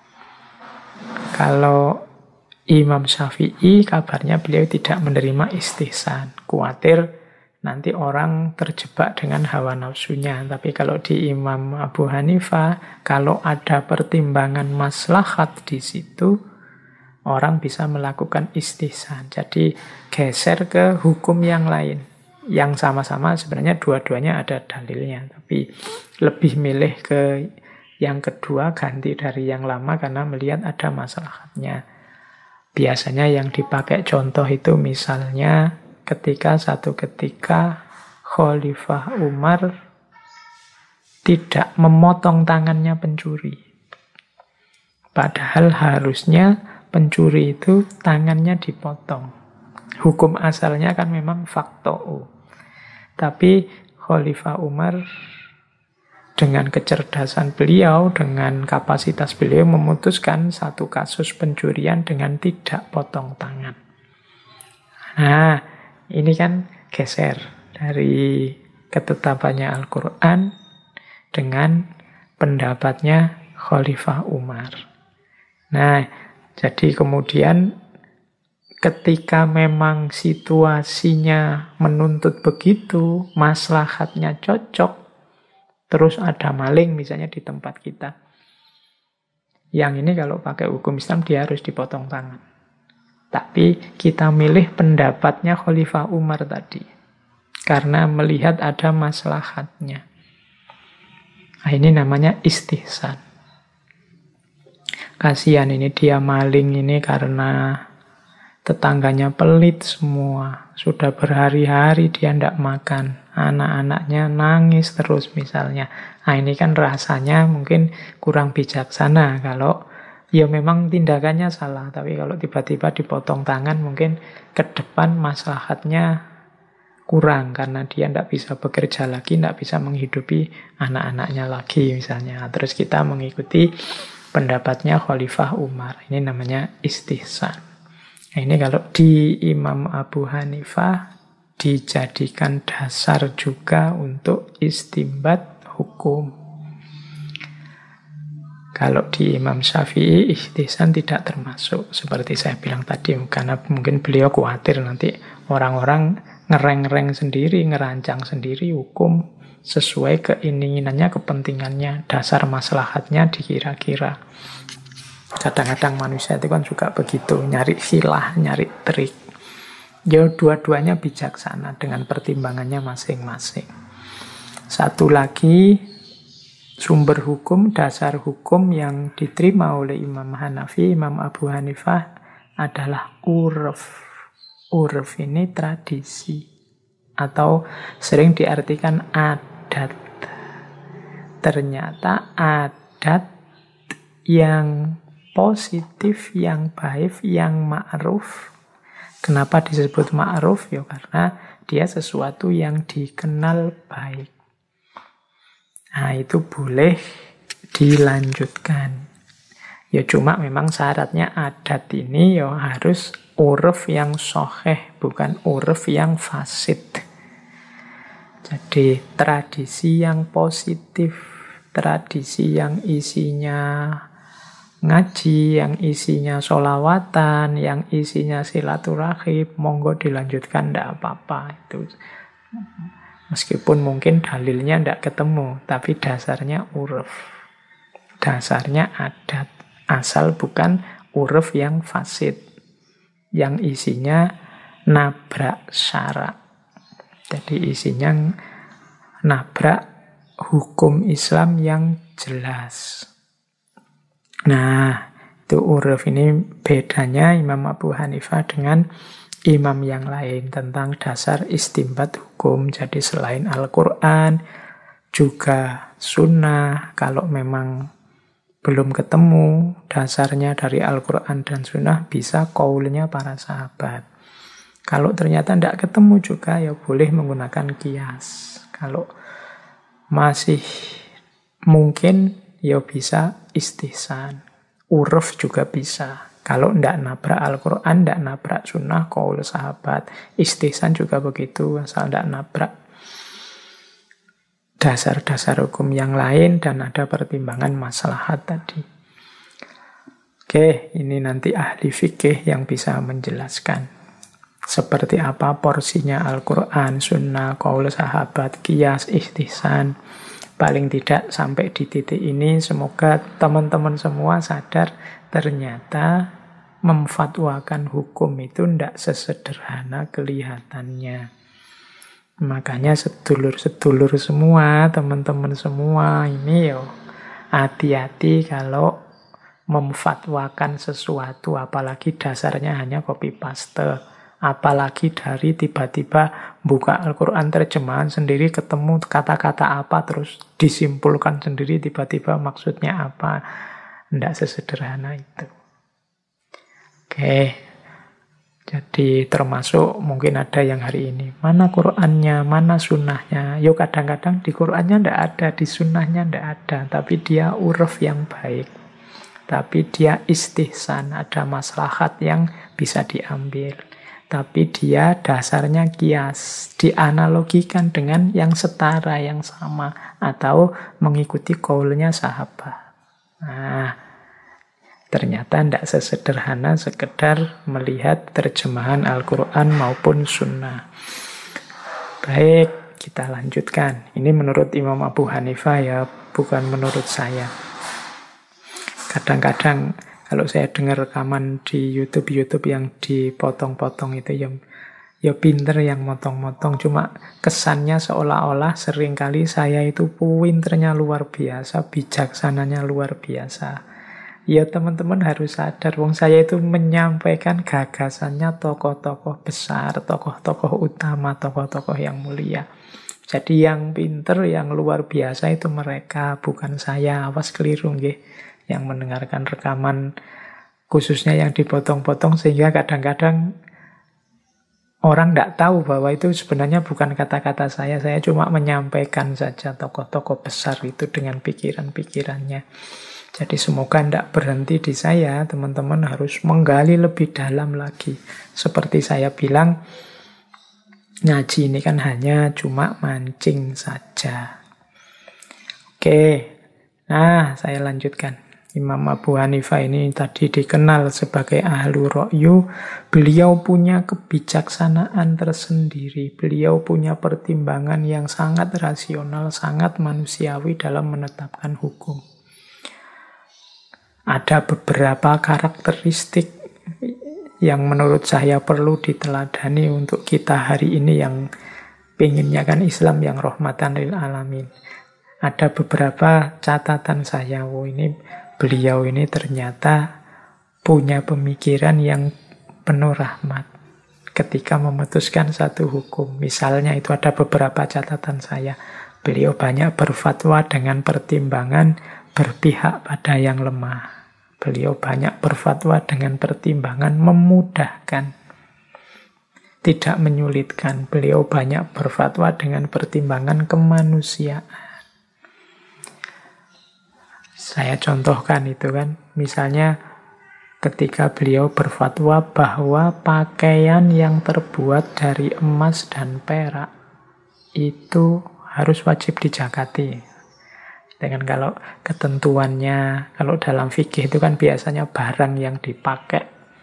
S1: Kalau Imam Syafi'i kabarnya beliau tidak menerima istihsan. Kuatir nanti orang terjebak dengan hawa nafsunya. Tapi kalau di Imam Abu Hanifah, kalau ada pertimbangan maslahat di situ, orang bisa melakukan istihsan. Jadi geser ke hukum yang lain. Yang sama-sama sebenarnya dua-duanya ada dalilnya. Tapi lebih milih ke yang kedua, ganti dari yang lama karena melihat ada maslahatnya. Biasanya yang dipakai contoh itu misalnya ketika satu ketika Khalifah Umar tidak memotong tangannya pencuri. Padahal harusnya pencuri itu tangannya dipotong. Hukum asalnya kan memang fakto'u. Tapi Khalifah Umar dengan kecerdasan beliau, dengan kapasitas beliau memutuskan satu kasus pencurian dengan tidak potong tangan. Nah, ini kan geser dari ketetapannya Al-Quran dengan pendapatnya Khalifah Umar. Nah, jadi kemudian ketika memang situasinya menuntut begitu, maslahatnya cocok, terus ada maling misalnya di tempat kita. Yang ini kalau pakai hukum Islam dia harus dipotong tangan. Tapi kita milih pendapatnya Khalifah Umar tadi. Karena melihat ada maslahatnya. Nah, ini namanya istihsan. Kasihan ini dia maling ini karena tetangganya pelit semua. Sudah berhari-hari dia tidak makan. Anak-anaknya nangis terus misalnya. Nah ini kan rasanya mungkin kurang bijaksana kalau ya memang tindakannya salah. Tapi kalau tiba-tiba dipotong tangan mungkin ke depan maslahatnya kurang. Karena dia tidak bisa bekerja lagi, tidak bisa menghidupi anak-anaknya lagi misalnya. Terus kita mengikuti pendapatnya Khalifah Umar. Ini namanya istihsan. Nah, ini kalau di Imam Abu Hanifah dijadikan dasar juga untuk istimbat hukum. Kalau di Imam Syafi'i istihsan tidak termasuk. Seperti saya bilang tadi, karena mungkin beliau khawatir nanti orang-orang ngereng-ngereng sendiri, ngerancang sendiri hukum sesuai keinginannya, kepentingannya, dasar maslahatnya dikira-kira. Kadang-kadang manusia itu kan juga begitu, nyari hilah, nyari trik. Ya dua-duanya bijaksana dengan pertimbangannya masing-masing. Satu lagi, Sumber hukum, dasar hukum yang diterima oleh Imam Hanafi, Imam Abu Hanifah adalah urf. Urf ini tradisi atau sering diartikan adat. Ternyata adat yang positif, yang baik, yang ma'ruf. Kenapa disebut ma'ruf? Ya karena dia sesuatu yang dikenal baik. Nah, itu boleh dilanjutkan. Ya cuma memang syaratnya adat ini ya harus uruf yang soheh, bukan uruf yang fasid. Jadi tradisi yang positif, tradisi yang isinya ngaji, yang isinya sholawatan, yang isinya silaturahim, monggo dilanjutkan, tidak apa-apa. Itu meskipun mungkin dalilnya tidak ketemu, tapi dasarnya uruf. Dasarnya adat. Asal bukan uruf yang fasid. Yang isinya nabrak syarak. Jadi isinya nabrak hukum Islam yang jelas. Nah, itu uruf ini bedanya Imam Abu Hanifah dengan imam yang lain tentang dasar istimbat hukum. Jadi selain Al-Quran, juga sunnah. Kalau memang belum ketemu dasarnya dari Al-Quran dan sunnah, bisa qaulnya para sahabat. Kalau ternyata tidak ketemu juga, ya boleh menggunakan qiyas. Kalau masih mungkin, ya bisa istihsan. Uruf juga bisa. Kalau tidak nabrak Al-Quran, tidak nabrak sunnah, qaul sahabat. Istihsan juga begitu, asal tidak nabrak dasar-dasar hukum yang lain dan ada pertimbangan maslahat tadi. Oke, ini nanti ahli fikih yang bisa menjelaskan seperti apa porsinya Al-Quran, sunnah, qaul sahabat, qiyas, istihsan. Paling tidak sampai di titik ini semoga teman-teman semua sadar ternyata memfatwakan hukum itu tidak sesederhana kelihatannya. Makanya sedulur-sedulur semua, teman-teman semua ini yo hati-hati kalau memfatwakan sesuatu, apalagi dasarnya hanya copy paste, apalagi dari tiba-tiba buka Al-Quran terjemahan sendiri ketemu kata-kata apa terus disimpulkan sendiri tiba-tiba maksudnya apa. Tidak sesederhana itu. Oke. Jadi termasuk mungkin ada yang hari ini, mana Qur'annya, mana sunnahnya. Yo kadang-kadang di Qur'annya tidak ada, di sunnahnya tidak ada. Tapi dia uruf yang baik. Tapi dia istihsan, ada maslahat yang bisa diambil. Tapi dia dasarnya qiyas, dianalogikan dengan yang setara, yang sama. Atau mengikuti qaulnya sahabat. Nah, ternyata tidak sesederhana sekedar melihat terjemahan Al-Quran maupun sunnah. Baik, kita lanjutkan. Ini menurut Imam Abu Hanifah ya, bukan menurut saya. Kadang-kadang kalau saya dengar rekaman di YouTube-YouTube yang dipotong-potong itu, ya, ya pinter yang motong-motong. Cuma kesannya seolah-olah seringkali saya itu pinternya luar biasa, bijaksananya luar biasa. Ya teman-teman harus sadar, wong saya itu menyampaikan gagasannya tokoh-tokoh besar, tokoh-tokoh utama, tokoh-tokoh yang mulia. Jadi yang pinter, yang luar biasa itu mereka, bukan saya. Awas keliru nggih, yang mendengarkan rekaman khususnya yang dipotong-potong sehingga kadang-kadang orang tidak tahu bahwa itu sebenarnya bukan kata-kata saya. Saya cuma menyampaikan saja tokoh-tokoh besar itu dengan pikiran-pikirannya. Jadi semoga tidak berhenti di saya, teman-teman harus menggali lebih dalam lagi. Seperti saya bilang, ngaji ini kan hanya cuma mancing saja. Oke, nah saya lanjutkan. Imam Abu Hanifah ini tadi dikenal sebagai ahlu ra'yu. Beliau punya kebijaksanaan tersendiri. Beliau punya pertimbangan yang sangat rasional, sangat manusiawi dalam menetapkan hukum. Ada beberapa karakteristik yang menurut saya perlu diteladani untuk kita hari ini yang pengennya kan Islam yang rahmatan lil alamin. ada beberapa catatan saya. Oh, ini beliau ini ternyata punya pemikiran yang penuh rahmat ketika memutuskan satu hukum. Misalnya itu ada beberapa catatan saya. Beliau banyak berfatwa dengan pertimbangan berpihak pada yang lemah. Beliau banyak berfatwa dengan pertimbangan memudahkan, tidak menyulitkan. Beliau banyak berfatwa dengan pertimbangan kemanusiaan. Saya contohkan itu kan, misalnya ketika beliau berfatwa bahwa pakaian yang terbuat dari emas dan perak itu harus wajib dijakati. Dengan kalau ketentuannya, kalau dalam fikih itu kan biasanya barang yang dipakai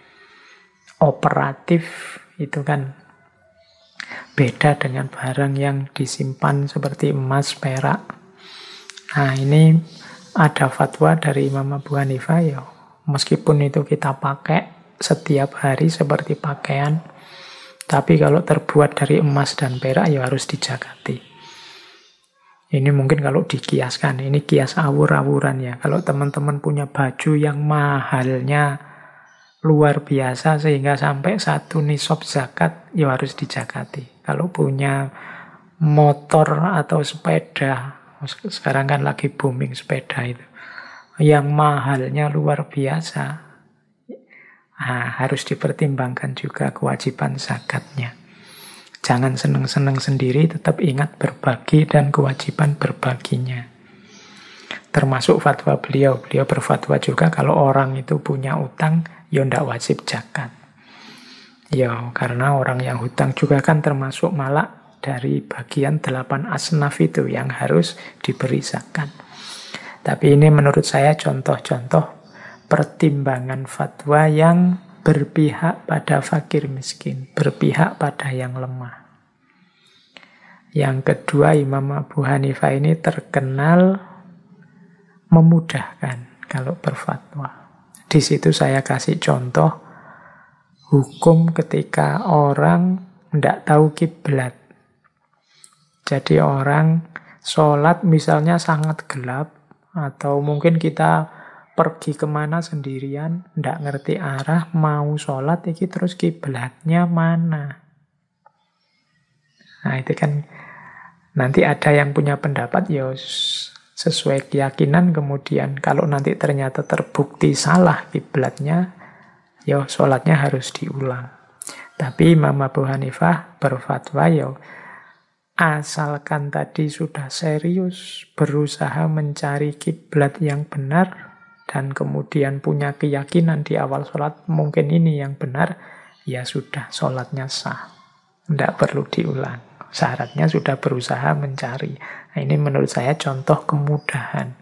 S1: operatif itu kan beda dengan barang yang disimpan seperti emas, perak. Nah, ini ada fatwa dari Imam Abu Hanifah, ya meskipun itu kita pakai setiap hari seperti pakaian, tapi kalau terbuat dari emas dan perak ya harus dijakati. Ini mungkin kalau dikiaskan, ini kias awur-awuran ya. Kalau teman-teman punya baju yang mahalnya luar biasa sehingga sampai satu nisab zakat, ya harus dijakati. Kalau punya motor atau sepeda, sekarang kan lagi booming sepeda itu, yang mahalnya luar biasa, nah, harus dipertimbangkan juga kewajiban zakatnya. Jangan seneng-seneng sendiri, tetap ingat berbagi dan kewajiban berbaginya. Termasuk fatwa beliau. Beliau berfatwa juga kalau orang itu punya utang, ya tidak wajib zakat. Ya, karena orang yang hutang juga kan termasuk malak dari bagian delapan asnaf itu yang harus diberi zakat. Tapi ini menurut saya contoh-contoh pertimbangan fatwa yang berpihak pada fakir miskin, berpihak pada yang lemah. Yang kedua, Imam Abu Hanifah ini terkenal memudahkan kalau berfatwa. Di situ saya kasih contoh hukum ketika orang tidak tahu kiblat. Jadi orang sholat misalnya sangat gelap, atau mungkin kita pergi kemana sendirian, ndak ngerti arah, mau sholat, iki terus kiblatnya mana? Nah itu kan nanti ada yang punya pendapat, ya sesuai keyakinan, kemudian kalau nanti ternyata terbukti salah kiblatnya, ya sholatnya harus diulang. Tapi Imam Abu Hanifah berfatwa, ya asalkan tadi sudah serius berusaha mencari kiblat yang benar, dan kemudian punya keyakinan di awal sholat mungkin ini yang benar, ya sudah, sholatnya sah. Tidak perlu diulang. Syaratnya sudah berusaha mencari. Nah, ini menurut saya contoh kemudahan.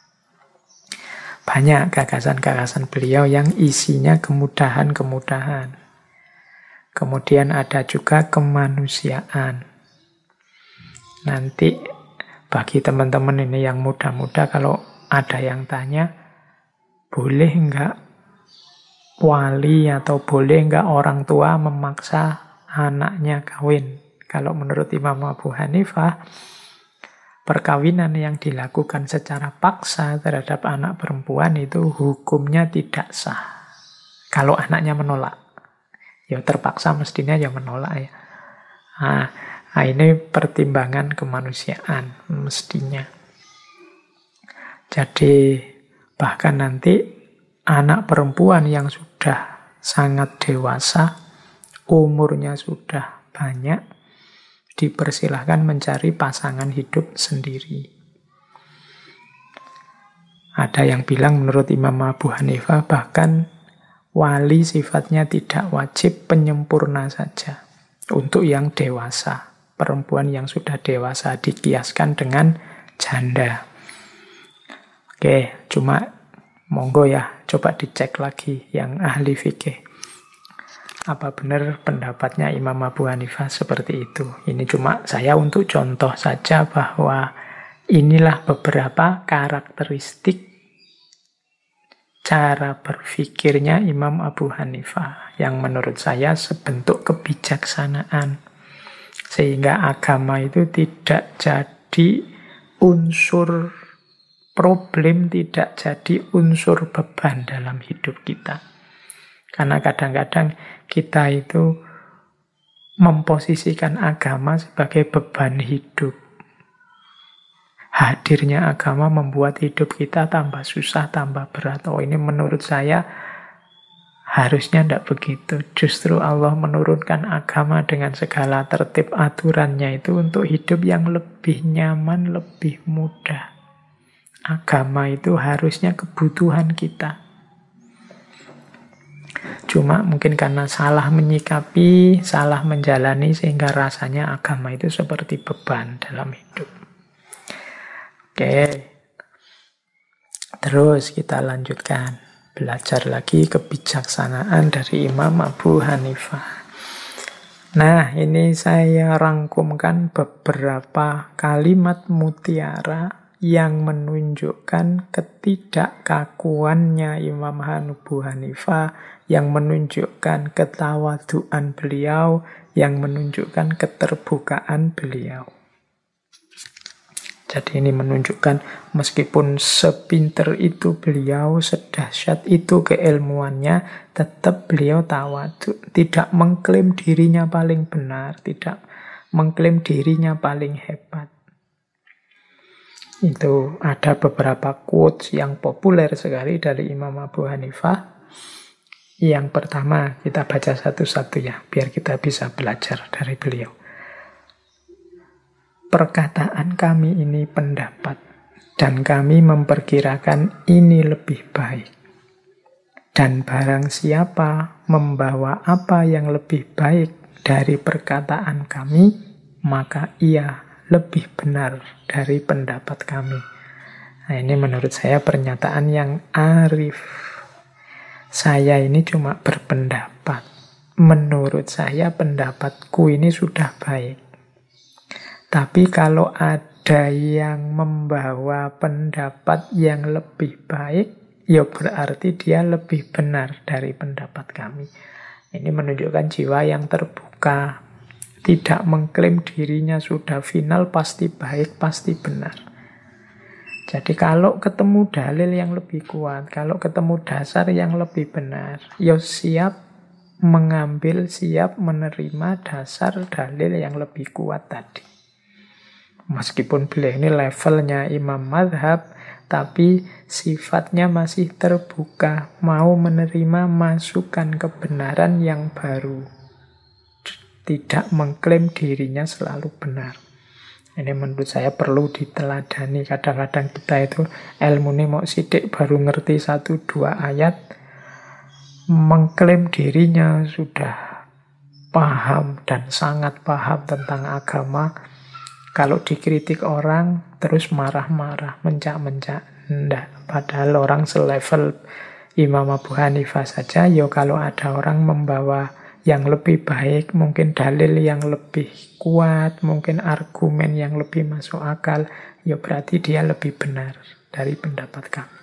S1: Banyak gagasan-gagasan beliau yang isinya kemudahan-kemudahan. Kemudian ada juga kemanusiaan. Nanti bagi teman-teman ini yang muda-muda, kalau ada yang tanya, boleh enggak wali atau boleh enggak orang tua memaksa anaknya kawin? Kalau menurut Imam Abu Hanifah, perkawinan yang dilakukan secara paksa terhadap anak perempuan itu hukumnya tidak sah. Kalau anaknya menolak, ya terpaksa mestinya ya menolak ya. Nah, nah ini pertimbangan kemanusiaan mestinya. Jadi bahkan nanti anak perempuan yang sudah sangat dewasa, umurnya sudah banyak, dipersilahkan mencari pasangan hidup sendiri. Ada yang bilang menurut Imam Abu Hanifah bahkan wali sifatnya tidak wajib, penyempurna saja untuk yang dewasa. Perempuan yang sudah dewasa dikiaskan dengan janda. Oke, cuma monggo ya, coba dicek lagi yang ahli fikih. Apa benar pendapatnya Imam Abu Hanifah seperti itu? Ini cuma saya untuk contoh saja bahwa inilah beberapa karakteristik cara berpikirnya Imam Abu Hanifah yang menurut saya sebentuk kebijaksanaan. Sehingga agama itu tidak jadi unsur problem, tidak jadi unsur beban dalam hidup kita. Karena kadang-kadang kita itu memposisikan agama sebagai beban hidup. Hadirnya agama membuat hidup kita tambah susah, tambah berat. Oh, ini menurut saya harusnya tidak begitu. Justru Allah menurunkan agama dengan segala tertib aturannya itu untuk hidup yang lebih nyaman, lebih mudah. Agama itu harusnya kebutuhan kita. Cuma mungkin karena salah menyikapi, salah menjalani, sehingga rasanya agama itu seperti beban dalam hidup. Oke, terus kita lanjutkan. Belajar lagi kebijaksanaan dari Imam Abu Hanifah. Nah, ini saya rangkumkan beberapa kalimat mutiara yang menunjukkan ketidakkakuannya Imam Abu Hanifah, yang menunjukkan ketawaduan beliau, yang menunjukkan keterbukaan beliau. Jadi ini menunjukkan meskipun sepinter itu beliau, sedahsyat itu keilmuannya, tetap beliau tawadhu. Tidak mengklaim dirinya paling benar, tidak mengklaim dirinya paling hebat. Itu ada beberapa quotes yang populer sekali dari Imam Abu Hanifah. Yang pertama, kita baca satu-satu ya, biar kita bisa belajar dari beliau. Perkataan kami ini pendapat, dan kami memperkirakan ini lebih baik. Dan barang siapa membawa apa yang lebih baik dari perkataan kami, maka ia lebih benar dari pendapat kami. Nah, ini menurut saya pernyataan yang arif. Saya ini cuma berpendapat. Menurut saya pendapatku ini sudah baik. Tapi kalau ada yang membawa pendapat yang lebih baik, ya berarti dia lebih benar dari pendapat kami. Ini menunjukkan jiwa yang terbuka. Tidak mengklaim dirinya sudah final, pasti baik, pasti benar. Jadi kalau ketemu dalil yang lebih kuat, kalau ketemu dasar yang lebih benar, ya siap mengambil, siap menerima dasar dalil yang lebih kuat tadi. Meskipun beliau ini levelnya imam madhab, tapi sifatnya masih terbuka, mau menerima masukan kebenaran yang baru. Tidak mengklaim dirinya selalu benar. Ini menurut saya perlu diteladani. Kadang-kadang kita itu ilmu ini mau sidik baru ngerti satu dua ayat, mengklaim dirinya sudah paham dan sangat paham tentang agama. Kalau dikritik orang, terus marah-marah, mencak-mencak. Nggak, padahal orang selevel Imam Abu Hanifah saja, ya kalau ada orang membawa yang lebih baik, mungkin dalil yang lebih kuat, mungkin argumen yang lebih masuk akal, ya berarti dia lebih benar dari pendapat kami.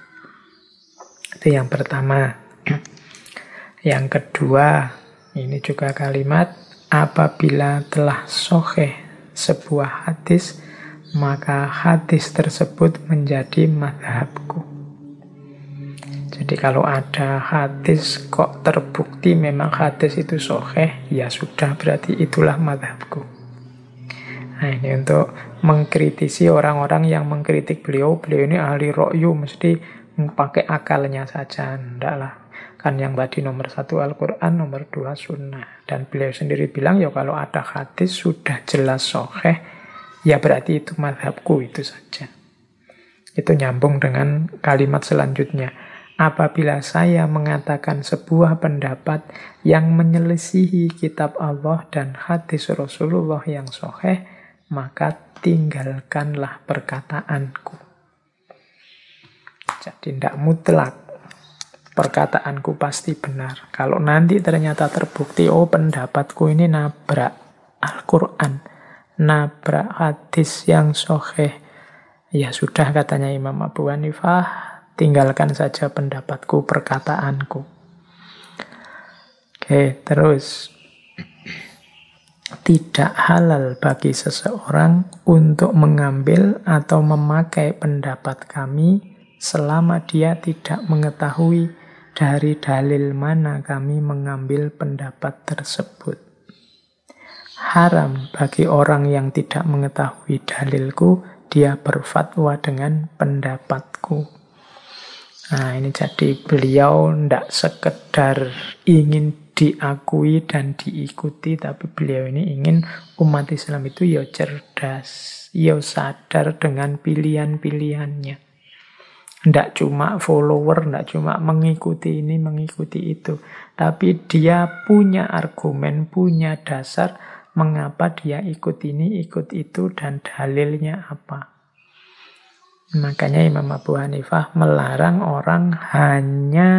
S1: Itu yang pertama. Yang kedua, ini juga kalimat, apabila telah sahih sebuah hadis, maka hadis tersebut menjadi madhabku. Jadi kalau ada hadis kok terbukti memang hadis itu sahih, ya sudah berarti itulah madhabku. Nah, ini untuk mengkritisi orang-orang yang mengkritik beliau, beliau ini ahli ra'yu, mesti pakai akalnya saja. Enggak lah. Kan yang tadi nomor satu Al-Quran, nomor dua Sunnah. Dan beliau sendiri bilang, ya kalau ada hadis sudah jelas sahih, ya berarti itu madhabku, itu saja. Itu nyambung dengan kalimat selanjutnya. Apabila saya mengatakan sebuah pendapat yang menyelisihi kitab Allah dan hadis Rasulullah yang sahih, maka tinggalkanlah perkataanku. Jadi tidak mutlak. Perkataanku pasti benar. Kalau nanti ternyata terbukti, oh pendapatku ini nabrak Al-Quran, nabrak hadis yang sahih, ya sudah katanya Imam Abu Hanifah, tinggalkan saja pendapatku, perkataanku. Oke, terus tidak halal bagi seseorang untuk mengambil atau memakai pendapat kami selama dia tidak mengetahui dari dalil mana kami mengambil pendapat tersebut. Haram bagi orang yang tidak mengetahui dalilku, dia berfatwa dengan pendapatku. Nah, ini jadi beliau tidak sekedar ingin diakui dan diikuti, tapi beliau ini ingin umat Islam itu ya cerdas, ya sadar dengan pilihan-pilihannya. Tidak cuma follower, tidak cuma mengikuti ini, mengikuti itu. Tapi dia punya argumen, punya dasar mengapa dia ikut ini, ikut itu, dan dalilnya apa. Makanya Imam Abu Hanifah melarang orang hanya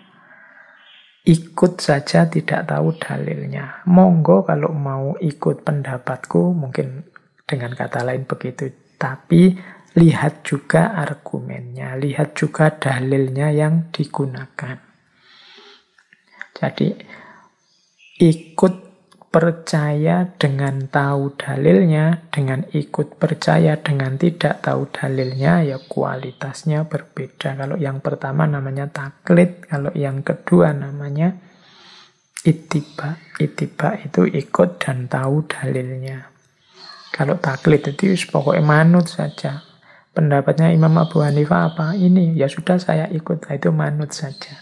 S1: ikut saja tidak tahu dalilnya. Monggo kalau mau ikut pendapatku, mungkin dengan kata lain begitu. Tapi lihat juga argumennya, lihat juga dalilnya yang digunakan. Jadi ikut percaya dengan tahu dalilnya, dengan ikut percaya dengan tidak tahu dalilnya, ya kualitasnya berbeda. Kalau yang pertama namanya taklid, kalau yang kedua namanya ittiba. Ittiba itu ikut dan tahu dalilnya. Kalau taklid itu pokoknya manut saja. Pendapatnya Imam Abu Hanifah apa? Ini, ya sudah saya ikut, itu manut saja.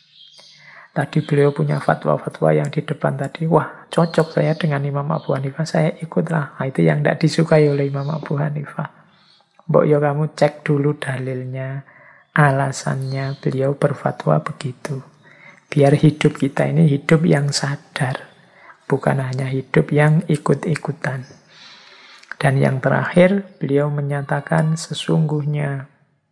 S1: Tadi beliau punya fatwa-fatwa yang di depan tadi, wah cocok saya dengan Imam Abu Hanifah, saya ikutlah. Nah, itu yang tidak disukai oleh Imam Abu Hanifah. Mbok yo kamu cek dulu dalilnya, alasannya, beliau berfatwa begitu. Biar hidup kita ini hidup yang sadar, bukan hanya hidup yang ikut-ikutan. Dan yang terakhir, beliau menyatakan sesungguhnya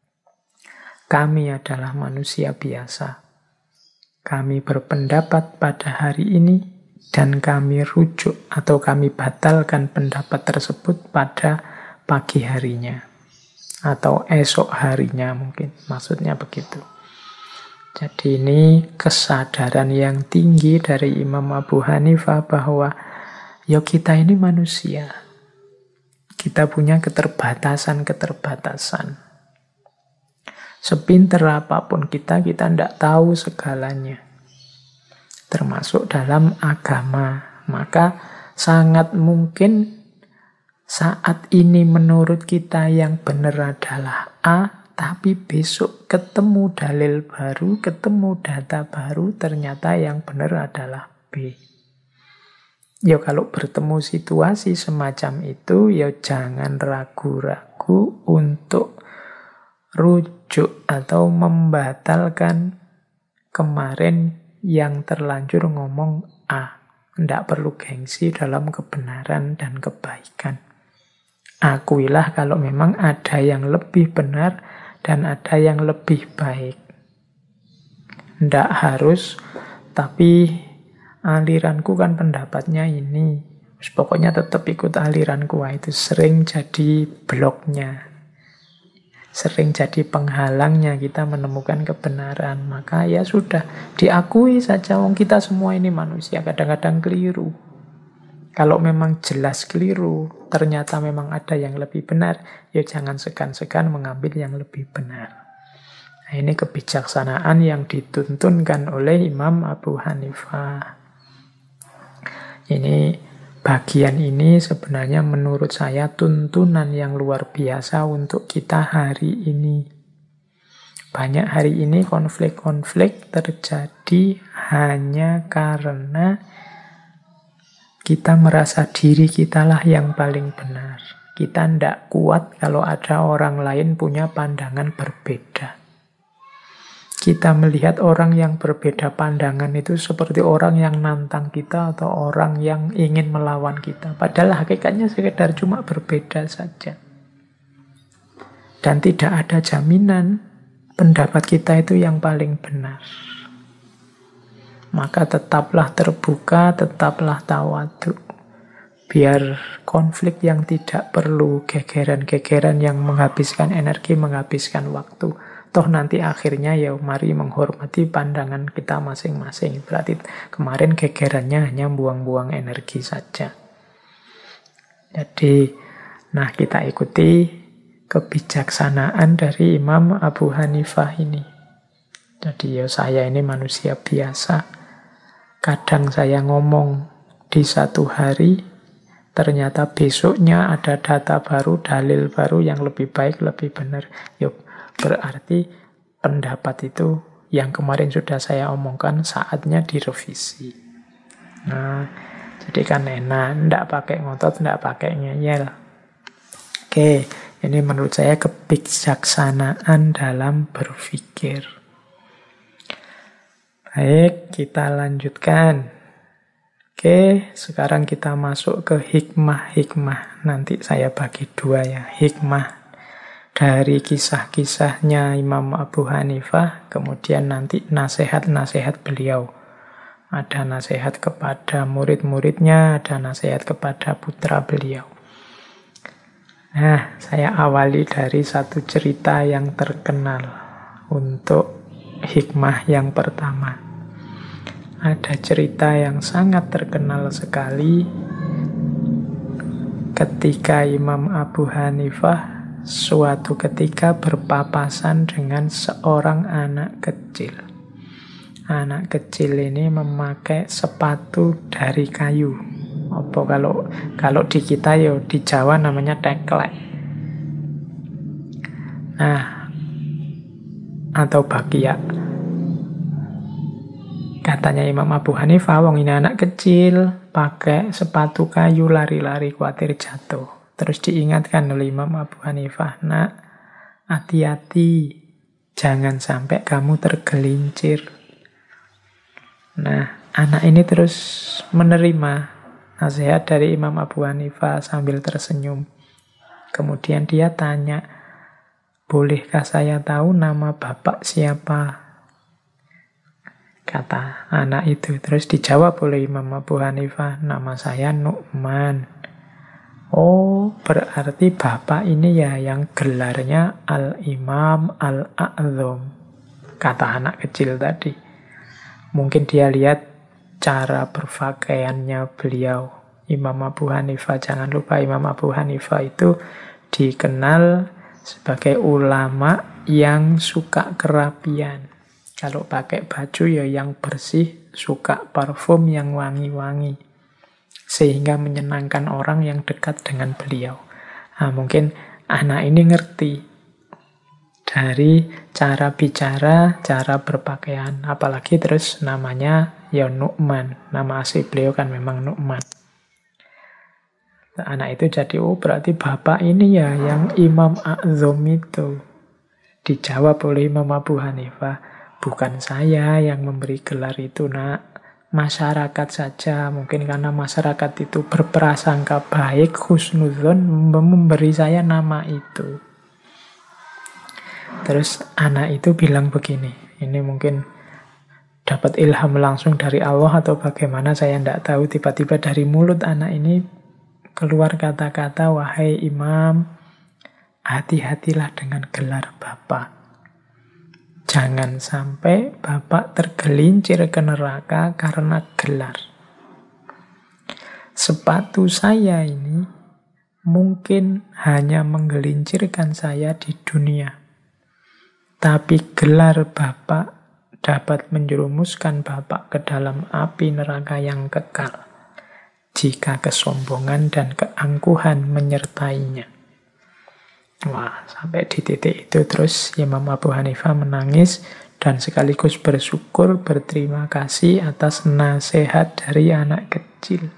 S1: kami adalah manusia biasa. Kami berpendapat pada hari ini dan kami rujuk atau kami batalkan pendapat tersebut pada pagi harinya. Atau esok harinya mungkin, maksudnya begitu. Jadi ini kesadaran yang tinggi dari Imam Abu Hanifah bahwa ya kita ini manusia. Kita punya keterbatasan-keterbatasan. Sepinter apapun kita, kita tidak tahu segalanya. Termasuk dalam agama. Maka sangat mungkin saat ini menurut kita yang benar adalah A, tapi besok ketemu dalil baru, ketemu data baru, ternyata yang benar adalah B. Ya kalau bertemu situasi semacam itu, ya jangan ragu-ragu untuk rujuk atau membatalkan kemarin yang terlanjur ngomong A. Tidak perlu gengsi dalam kebenaran dan kebaikan. Akuilah kalau memang ada yang lebih benar dan ada yang lebih baik. Tidak harus, tapi aliranku kan pendapatnya ini. Pokoknya tetap ikut aliranku. Itu sering jadi bloknya. Sering jadi penghalangnya kita menemukan kebenaran. Maka ya sudah, diakui saja. Wong kita semua ini manusia, kadang-kadang keliru. Kalau memang jelas keliru, ternyata memang ada yang lebih benar, ya jangan segan-segan mengambil yang lebih benar. Nah, ini kebijaksanaan yang dituntunkan oleh Imam Abu Hanifah. Ini bagian ini sebenarnya menurut saya tuntunan yang luar biasa untuk kita hari ini. Banyak hari ini konflik-konflik terjadi hanya karena kita merasa diri kitalah yang paling benar. Kita tidak kuat kalau ada orang lain punya pandangan berbeda. Kita melihat orang yang berbeda pandangan itu seperti orang yang nantang kita atau orang yang ingin melawan kita. Padahal hakikatnya sekedar cuma berbeda saja. Dan tidak ada jaminan pendapat kita itu yang paling benar. Maka tetaplah terbuka, tetaplah tawadhu. Biar konflik yang tidak perlu gegeran-gegeran yang menghabiskan energi, menghabiskan waktu. Toh nanti akhirnya ya mari menghormati pandangan kita masing-masing. Berarti kemarin gegerannya hanya buang-buang energi saja. Jadi, nah kita ikuti kebijaksanaan dari Imam Abu Hanifah ini. Jadi ya saya ini manusia biasa. Kadang saya ngomong di satu hari, ternyata besoknya ada data baru, dalil baru yang lebih baik, lebih benar. Yuk, berarti pendapat itu yang kemarin sudah saya omongkan saatnya direvisi. Nah, jadi kan enak, tidak pakai ngotot, tidak pakai ngeyel. Oke, ini menurut saya kebijaksanaan dalam berpikir. Baik, kita lanjutkan. Oke, sekarang kita masuk ke hikmah-hikmah. Nanti saya bagi dua ya, hikmah dari kisah-kisahnya Imam Abu Hanifah, kemudian nanti nasihat-nasihat beliau. Ada nasihat kepada murid-muridnya, ada nasihat kepada putra beliau. Nah, saya awali dari satu cerita yang terkenal untuk hikmah yang pertama. Ada cerita yang sangat terkenal sekali ketika Imam Abu Hanifah suatu ketika berpapasan dengan seorang anak kecil. Anak kecil ini memakai sepatu dari kayu. Apa kalau kalau di kita yo di Jawa namanya teklek. Nah, atau bakia. Katanya Imam Abu Hanifah, wong ini anak kecil pakai sepatu kayu lari-lari khawatir jatuh. Terus diingatkan oleh Imam Abu Hanifah, nak, hati-hati, jangan sampai kamu tergelincir. Nah, anak ini terus menerima nasihat dari Imam Abu Hanifah sambil tersenyum. Kemudian dia tanya, bolehkah saya tahu nama bapak siapa? Kata anak itu. Terus dijawab oleh Imam Abu Hanifah, nama saya Nu'man. Oh, berarti bapak ini ya yang gelarnya Al-Imam Al-A'zam. Kata anak kecil tadi. Mungkin dia lihat cara berpakaiannya beliau, Imam Abu Hanifah. Jangan lupa Imam Abu Hanifah itu dikenal sebagai ulama yang suka kerapian. Kalau pakai baju ya yang bersih, suka parfum yang wangi-wangi. Sehingga menyenangkan orang yang dekat dengan beliau. Nah, mungkin anak ini ngerti dari cara bicara, cara berpakaian. Apalagi terus namanya ya Nu'man. Nama asli beliau kan memang Nu'man. Anak itu jadi, oh berarti bapak ini ya yang Imam A'zam itu. Dijawab oleh Imam Abu Hanifah, bukan saya yang memberi gelar itu, nak. Masyarakat saja. Mungkin karena masyarakat itu berprasangka baik, husnudzon, memberi saya nama itu. Terus anak itu bilang begini, ini mungkin dapat ilham langsung dari Allah atau bagaimana saya tidak tahu, tiba-tiba dari mulut anak ini keluar kata-kata, wahai imam, hati-hatilah dengan gelar bapak. Jangan sampai bapak tergelincir ke neraka karena gelar. Sepatu saya ini mungkin hanya menggelincirkan saya di dunia. Tapi gelar bapak dapat menjerumuskan bapak ke dalam api neraka yang kekal jika kesombongan dan keangkuhan menyertainya. Wah, sampai di titik itu terus Imam Abu Hanifah menangis dan sekaligus bersyukur, berterima kasih atas nasihat dari anak kecil.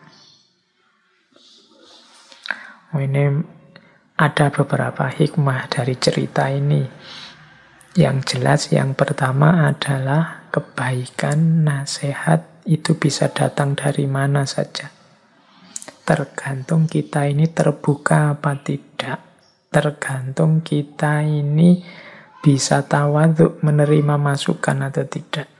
S1: Oh, ini ada beberapa hikmah dari cerita ini. Yang jelas yang pertama adalah kebaikan, nasihat itu bisa datang dari mana saja. Tergantung kita ini terbuka apa tidak. Tergantung kita ini bisa tawadhu menerima masukan atau tidak.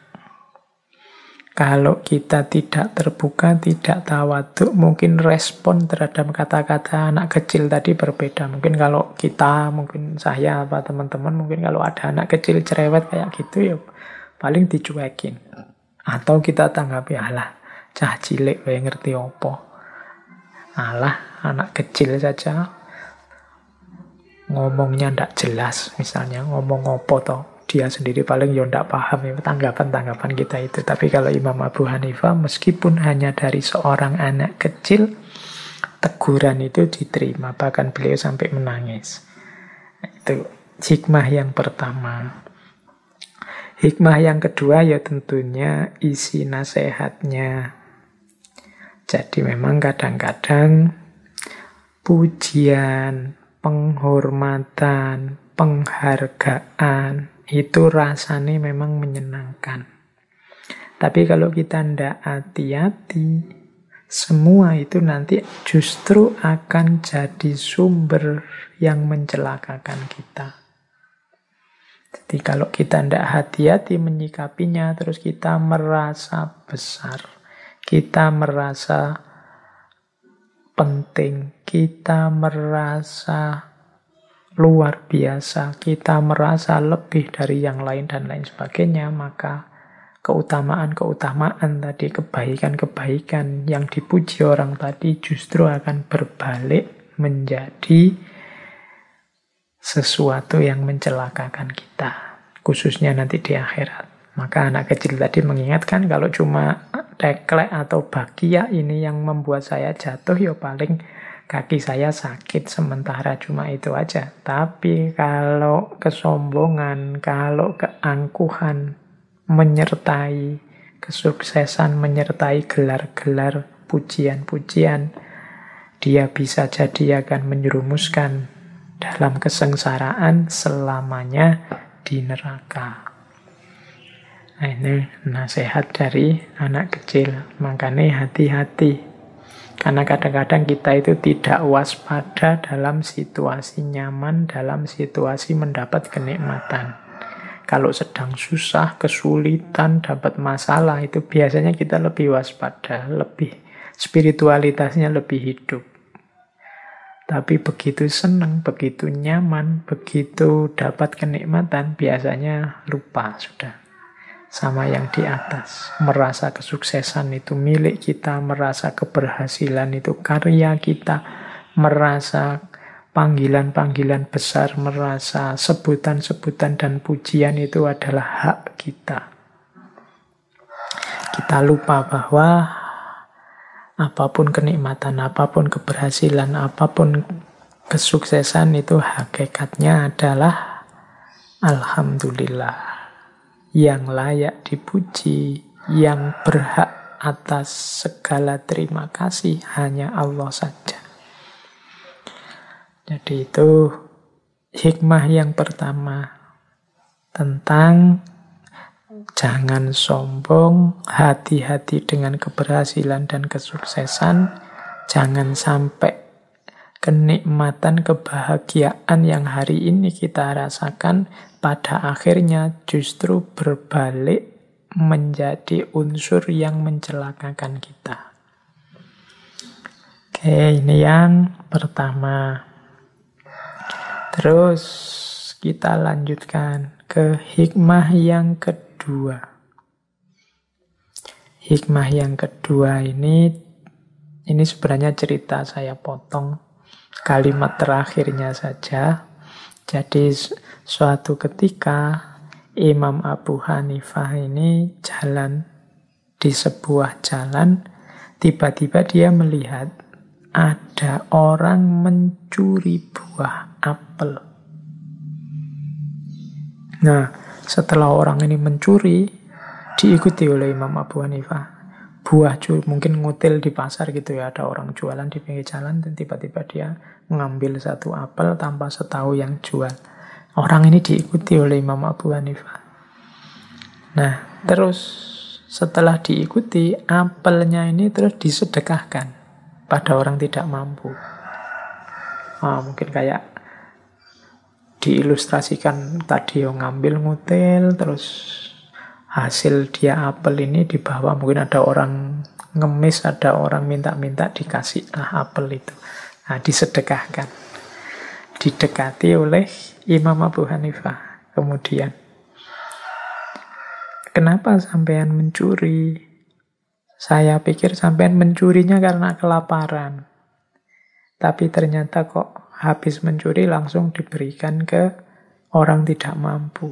S1: Kalau kita tidak terbuka, tidak tawadhu, mungkin respon terhadap kata-kata anak kecil tadi berbeda. Mungkin kalau kita, mungkin saya, apa teman-teman, mungkin kalau ada anak kecil cerewet kayak gitu, ya paling dicuekin. Atau kita tanggapi, alah, cah cilik, wae ngerti apa. Alah, anak kecil saja ngomongnya ndak jelas, misalnya ngomong apa toh, dia sendiri paling ya ndak paham ya, tanggapan-tanggapan kita itu. Tapi kalau Imam Abu Hanifah, meskipun hanya dari seorang anak kecil, teguran itu diterima, bahkan beliau sampai menangis. Itu hikmah yang pertama. Hikmah yang kedua ya tentunya isi nasihatnya. Jadi memang kadang-kadang pujian, penghormatan, penghargaan itu rasanya memang menyenangkan. Tapi kalau kita tidak hati-hati, semua itu nanti justru akan jadi sumber yang mencelakakan kita. Jadi kalau kita tidak hati-hati menyikapinya, terus kita merasa besar, kita merasa penting, kita merasa luar biasa, kita merasa lebih dari yang lain dan lain sebagainya, maka keutamaan-keutamaan tadi, kebaikan-kebaikan yang dipuji orang tadi justru akan berbalik menjadi sesuatu yang mencelakakan kita, khususnya nanti di akhirat. Maka anak kecil tadi mengingatkan kalau cuma teklek atau bakia ini yang membuat saya jatuh, ya paling kaki saya sakit sementara, cuma itu aja. Tapi kalau kesombongan, kalau keangkuhan menyertai kesuksesan, menyertai gelar-gelar pujian-pujian, dia bisa jadi akan menyerumuskan dalam kesengsaraan selamanya di neraka. Nah, ini nasihat dari anak kecil. Makanya hati-hati. Karena kadang-kadang kita itu tidak waspada dalam situasi nyaman, dalam situasi mendapat kenikmatan. Kalau sedang susah, kesulitan, dapat masalah, itu biasanya kita lebih waspada, lebih spiritualitasnya lebih hidup. Tapi begitu senang, begitu nyaman, begitu dapat kenikmatan, biasanya lupa sudah sama yang di atas. Merasa kesuksesan itu milik kita, merasa keberhasilan itu karya kita, merasa panggilan-panggilan besar, merasa sebutan-sebutan dan pujian itu adalah hak kita. Kita lupa bahwa apapun kenikmatan, apapun keberhasilan, apapun kesuksesan itu hakikatnya adalah alhamdulillah. Yang layak dipuji, yang berhak atas segala terima kasih hanya Allah saja. Jadi itu hikmah yang pertama tentang jangan sombong, hati-hati dengan keberhasilan dan kesuksesan. Jangan sampai kenikmatan, kebahagiaan yang hari ini kita rasakan pada akhirnya justru berbalik menjadi unsur yang mencelakakan kita. Oke, ini yang pertama. Terus kita lanjutkan ke hikmah yang kedua. Hikmah yang kedua ini, ini sebenarnya cerita saya potong kalimat terakhirnya saja. Jadi suatu ketika Imam Abu Hanifah ini jalan di sebuah jalan, tiba-tiba dia melihat ada orang mencuri buah apel. Nah, setelah orang ini mencuri, diikuti oleh Imam Abu Hanifah. Buah curi, mungkin ngutil di pasar gitu ya, ada orang jualan di pinggir jalan, dan tiba-tiba dia mengambil satu apel tanpa setahu yang jual. Orang ini diikuti oleh Imam Abu Hanifah. Nah, terus setelah diikuti, apelnya ini terus disedekahkan pada orang tidak mampu. Ah, mungkin kayak diilustrasikan tadi, yang ngambil ngutil, terus hasil dia apel ini dibawa, mungkin ada orang ngemis, ada orang minta-minta, dikasih lah apel itu. Nah, disedekahkan. Didekati oleh Imam Abu Hanifah. Kemudian, kenapa sampean mencuri? Saya pikir sampean mencurinya karena kelaparan. Tapi ternyata kok habis mencuri langsung diberikan ke orang tidak mampu.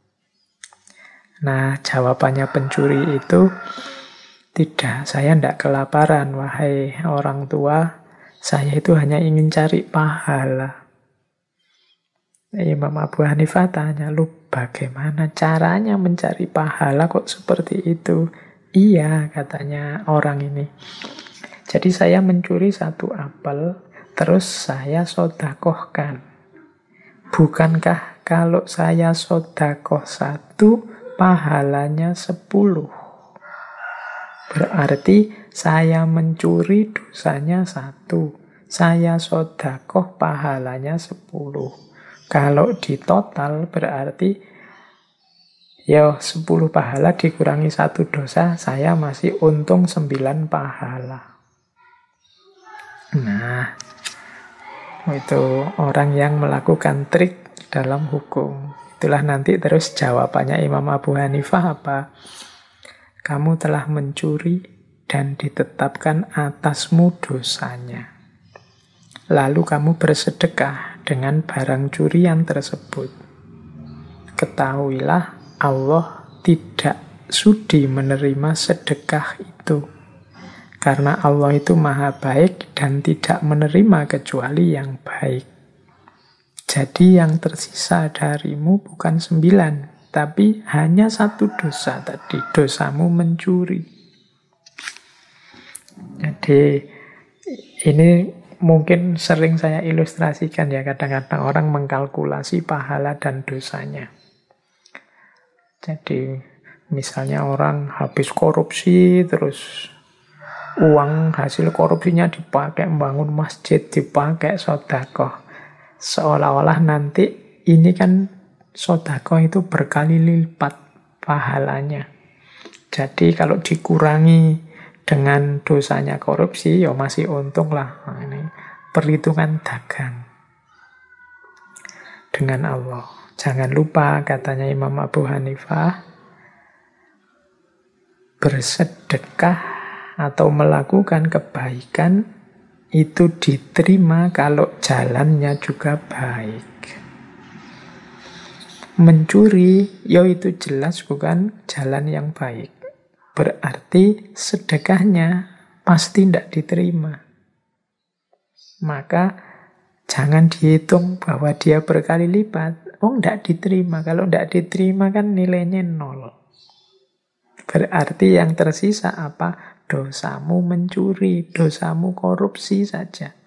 S1: Nah, jawabannya pencuri itu, tidak, saya tidak kelaparan, wahai orang tua. Saya itu hanya ingin cari pahala. Imam Abu Hanifah tanya, lu bagaimana caranya mencari pahala kok seperti itu? Iya, katanya orang ini. Jadi saya mencuri satu apel, terus saya sodakohkan. Bukankah kalau saya sodakoh satu, pahalanya sepuluh? Berarti saya mencuri dosanya satu, saya sodakoh pahalanya sepuluh. Kalau di total berarti ya sepuluh pahala dikurangi satu dosa, saya masih untung sembilan pahala. Nah, itu orang yang melakukan trik dalam hukum. Itulah nanti terus jawabannya Imam Abu Hanifah apa? Kamu telah mencuri dan ditetapkan atasmu dosanya. Lalu kamu bersedekah dengan barang curian tersebut. Ketahuilah Allah tidak sudi menerima sedekah itu. Karena Allah itu maha baik dan tidak menerima kecuali yang baik. Jadi yang tersisa darimu bukan sembilan, tapi hanya satu dosa tadi, dosamu mencuri. Jadi ini mungkin sering saya ilustrasikan ya, kadang-kadang orang mengkalkulasi pahala dan dosanya. Jadi misalnya orang habis korupsi, terus uang hasil korupsinya dipakai membangun masjid, dipakai sodakoh. Seolah-olah nanti ini kan sodakoh itu berkali lipat pahalanya. Jadi kalau dikurangi dengan dosanya korupsi, ya masih untung lah. Nah, ini perhitungan dagang dengan Allah. Jangan lupa, katanya Imam Abu Hanifah, bersedekah atau melakukan kebaikan itu diterima kalau jalannya juga baik. Mencuri, ya itu jelas bukan jalan yang baik. Berarti sedekahnya pasti tidak diterima. Maka jangan dihitung bahwa dia berkali lipat. Oh, tidak diterima. Kalau tidak diterima kan nilainya nol. Berarti yang tersisa apa? Dosamu mencuri, dosamu korupsi saja.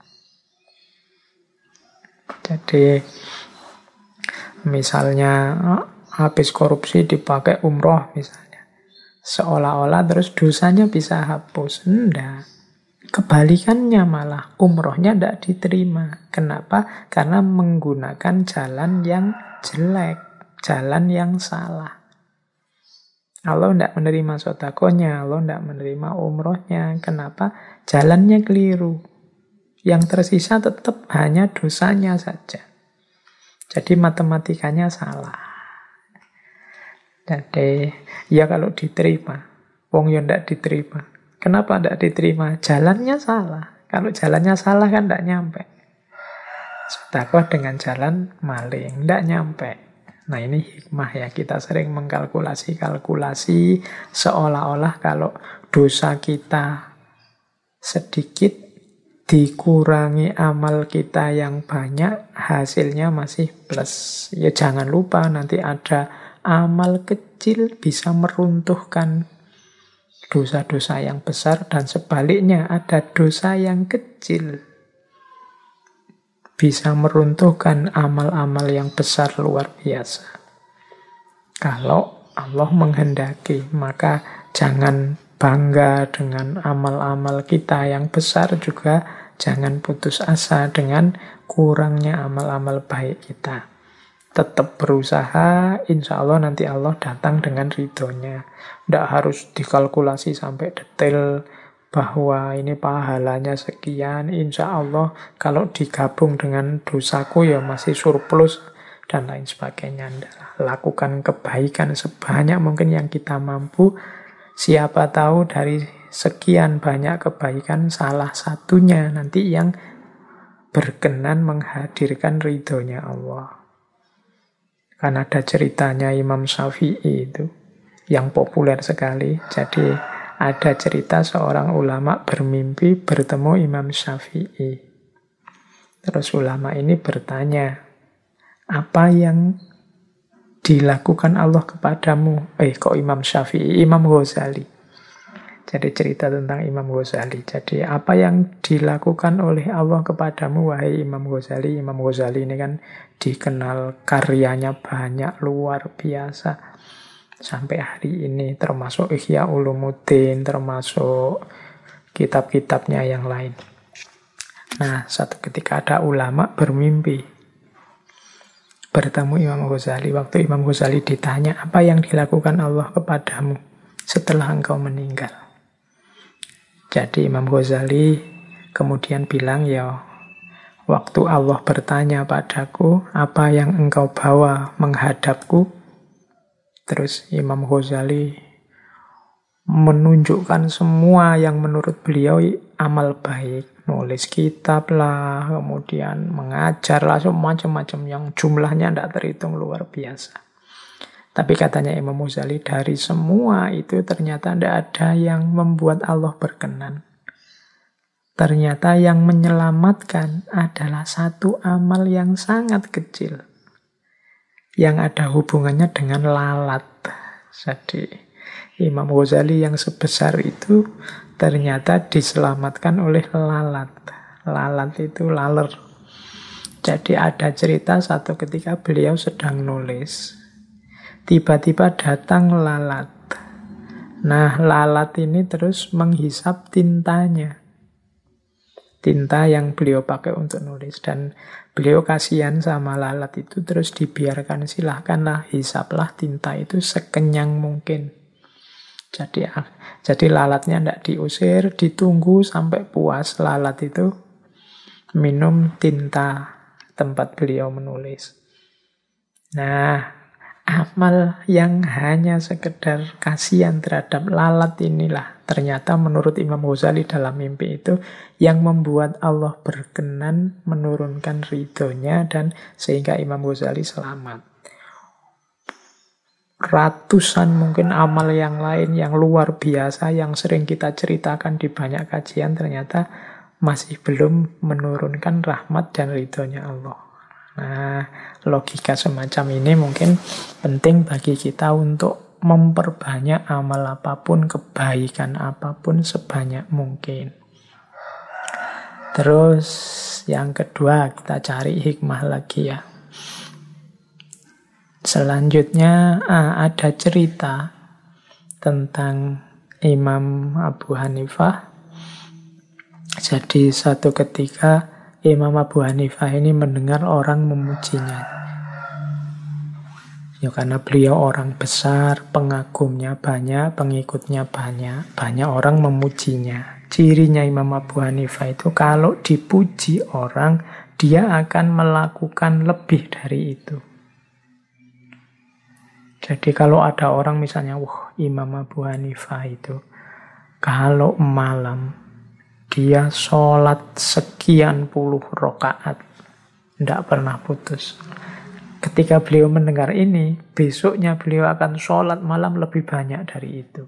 S1: Jadi misalnya habis korupsi dipakai umroh misalnya. Seolah-olah terus dosanya bisa hapus. Enggak. Kebalikannya malah, umrohnya tidak diterima. Kenapa? Karena menggunakan jalan yang jelek, jalan yang salah. Allah tidak menerima sodakonya, Allah tidak menerima umrohnya. Kenapa? Jalannya keliru. Yang tersisa tetap hanya dosanya saja. Jadi matematikanya salah. Jadi, ya kalau diterima, wong ya ndak diterima. Kenapa ndak diterima? Jalannya salah. Kalau jalannya salah kan ndak nyampe. Sedekah dengan jalan maling, ndak nyampe. Nah ini hikmah ya, kita sering mengkalkulasi-kalkulasi seolah-olah kalau dosa kita sedikit dikurangi amal kita yang banyak, hasilnya masih plus. Ya jangan lupa nanti ada amal kecil bisa meruntuhkan dosa-dosa yang besar, dan sebaliknya ada dosa yang kecil bisa meruntuhkan amal-amal yang besar luar biasa. Kalau Allah menghendaki, maka jangan bangga dengan amal-amal kita yang besar, juga jangan putus asa dengan kurangnya amal-amal baik kita. Tetap berusaha, insya Allah nanti Allah datang dengan ridhonya. Tidak harus dikalkulasi sampai detail bahwa ini pahalanya sekian. Insya Allah kalau digabung dengan dosaku ya masih surplus dan lain sebagainya. Lakukan kebaikan sebanyak mungkin yang kita mampu. Siapa tahu dari sekian banyak kebaikan salah satunya nanti yang berkenan menghadirkan ridhonya Allah. Kan ada ceritanya Imam Syafi'i itu yang populer sekali. Jadi ada cerita seorang ulama bermimpi bertemu Imam Syafi'i. Terus ulama ini bertanya, apa yang dilakukan Allah kepadamu? Eh kok Imam Syafi'i? Imam Ghazali. Jadi cerita tentang Imam Ghazali. Jadi apa yang dilakukan oleh Allah kepadamu, wahai Imam Ghazali? Imam Ghazali ini kan dikenal karyanya banyak, luar biasa. Sampai hari ini termasuk Ihya Ulumuddin, termasuk kitab-kitabnya yang lain. Nah, satu ketika ada ulama bermimpi bertemu Imam Ghazali. Waktu Imam Ghazali ditanya, apa yang dilakukan Allah kepadamu setelah engkau meninggal? Jadi Imam Ghazali kemudian bilang, ya waktu Allah bertanya padaku, apa yang engkau bawa menghadapku? Terus Imam Ghazali menunjukkan semua yang menurut beliau amal baik. Nulis kitab lah, kemudian mengajar lah, macam-macam yang jumlahnya tidak terhitung, luar biasa. Tapi katanya Imam Ghazali, dari semua itu ternyata tidak ada yang membuat Allah berkenan. Ternyata yang menyelamatkan adalah satu amal yang sangat kecil, yang ada hubungannya dengan lalat. Jadi Imam Ghazali yang sebesar itu ternyata diselamatkan oleh lalat. Lalat itu laler. Jadi ada cerita satu ketika beliau sedang nulis, tiba-tiba datang lalat. Nah, lalat ini terus menghisap tintanya. Tinta yang beliau pakai untuk nulis. Dan beliau kasihan sama lalat itu, terus dibiarkan, silahkanlah, hisaplah tinta itu sekenyang mungkin. Jadi, jadi lalatnya tidak diusir, ditunggu sampai puas lalat itu minum tinta tempat beliau menulis. Nah, amal yang hanya sekedar kasihan terhadap lalat inilah ternyata menurut Imam Ghazali dalam mimpi itu yang membuat Allah berkenan menurunkan ridhonya, dan sehingga Imam Ghazali selamat. Ratusan mungkin amal yang lain yang luar biasa yang sering kita ceritakan di banyak kajian ternyata masih belum menurunkan rahmat dan ridhonya Allah. Nah, logika semacam ini mungkin penting bagi kita untuk memperbanyak amal apapun, kebaikan apapun sebanyak mungkin. Terus yang kedua, kita cari hikmah lagi ya. Selanjutnya ada cerita tentang Imam Abu Hanifah. Jadi satu ketika Imam Abu Hanifah ini mendengar orang memujinya. Ya karena beliau orang besar, pengagumnya banyak, pengikutnya banyak, banyak orang memujinya. Cirinya Imam Abu Hanifah itu kalau dipuji orang, dia akan melakukan lebih dari itu. Jadi kalau ada orang misalnya, wah Imam Abu Hanifah itu kalau malam dia sholat sekian puluh rakaat, tidak pernah putus. Ketika beliau mendengar ini, besoknya beliau akan sholat malam lebih banyak dari itu.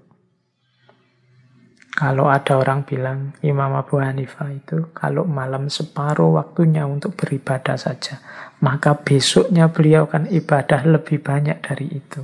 S1: Kalau ada orang bilang Imam Abu Hanifah itu kalau malam separuh waktunya untuk beribadah saja, maka besoknya beliau akan ibadah lebih banyak dari itu.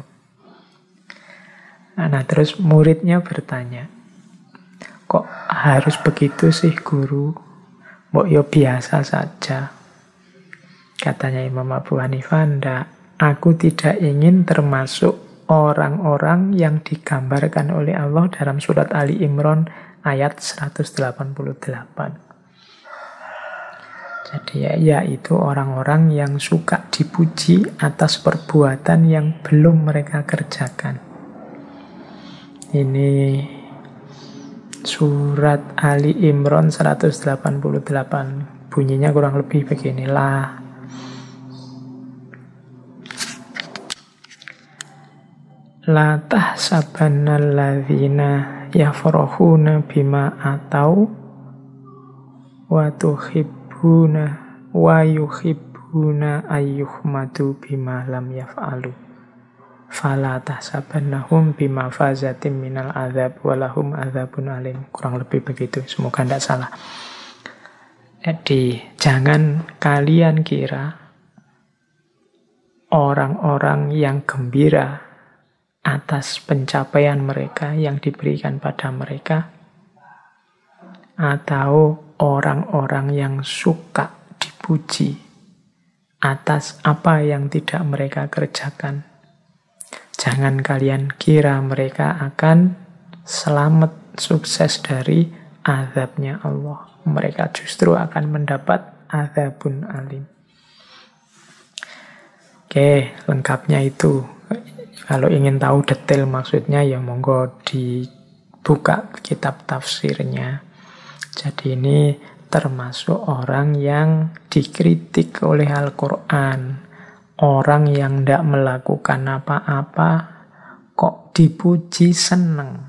S1: Nah, terus muridnya bertanya, kok harus begitu sih guru? Mbok yo biasa saja. Katanya Imam Abu Hanifah, ndak, aku tidak ingin termasuk orang-orang yang digambarkan oleh Allah dalam surat Ali Imran ayat seratus delapan puluh delapan. Jadi ya, yaitu orang-orang yang suka dipuji atas perbuatan yang belum mereka kerjakan. Ini surat Ali Imran seratus delapan puluh delapan. Bunyinya kurang lebih beginilah. La tahsabanna alladzina yafrahuna bima atau wa tuhibbuna wa yuhibbuna ayyuhmadu bima lam yaf'alu fala tahsabannahum bimafazatin minal adzab walahum adzabun alim. Kurang lebih begitu, semoga tidak salah. Jadi jangan kalian kira orang-orang yang gembira atas pencapaian mereka yang diberikan pada mereka, atau orang-orang yang suka dipuji atas apa yang tidak mereka kerjakan, jangan kalian kira mereka akan selamat sukses dari azabnya Allah. Mereka justru akan mendapat azabun alim. Oke, lengkapnya itu. Kalau ingin tahu detail maksudnya ya monggo dibuka kitab tafsirnya. Jadi ini termasuk orang yang dikritik oleh Al-Quran. Orang yang tidak melakukan apa-apa kok dipuji seneng.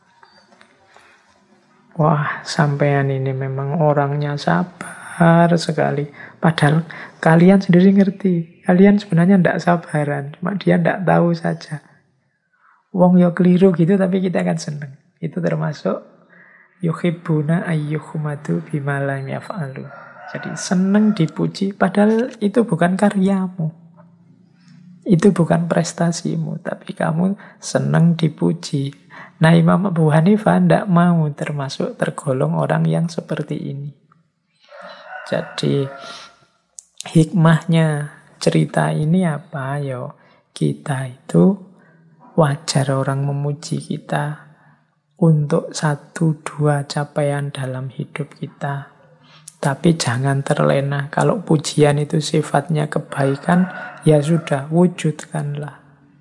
S1: Wah, sampean ini memang orangnya sabar sekali. Padahal kalian sendiri ngerti. Kalian sebenarnya tidak sabaran. Cuma dia tidak tahu saja. Wong yo keliru gitu, tapi kita akan seneng. Itu termasuk yuhibbuna ayyuhmadu bima lam yaf'alu. Jadi seneng dipuji, padahal itu bukan karyamu. Itu bukan prestasimu, tapi kamu seneng dipuji. Nah, Imam Abu Hanifah tidak mau termasuk tergolong orang yang seperti ini. Jadi hikmahnya cerita ini apa? Yo, kita itu wajar orang memuji kita untuk satu dua capaian dalam hidup kita. Tapi jangan terlena. Kalau pujian itu sifatnya kebaikan, ya sudah, wujudkanlah.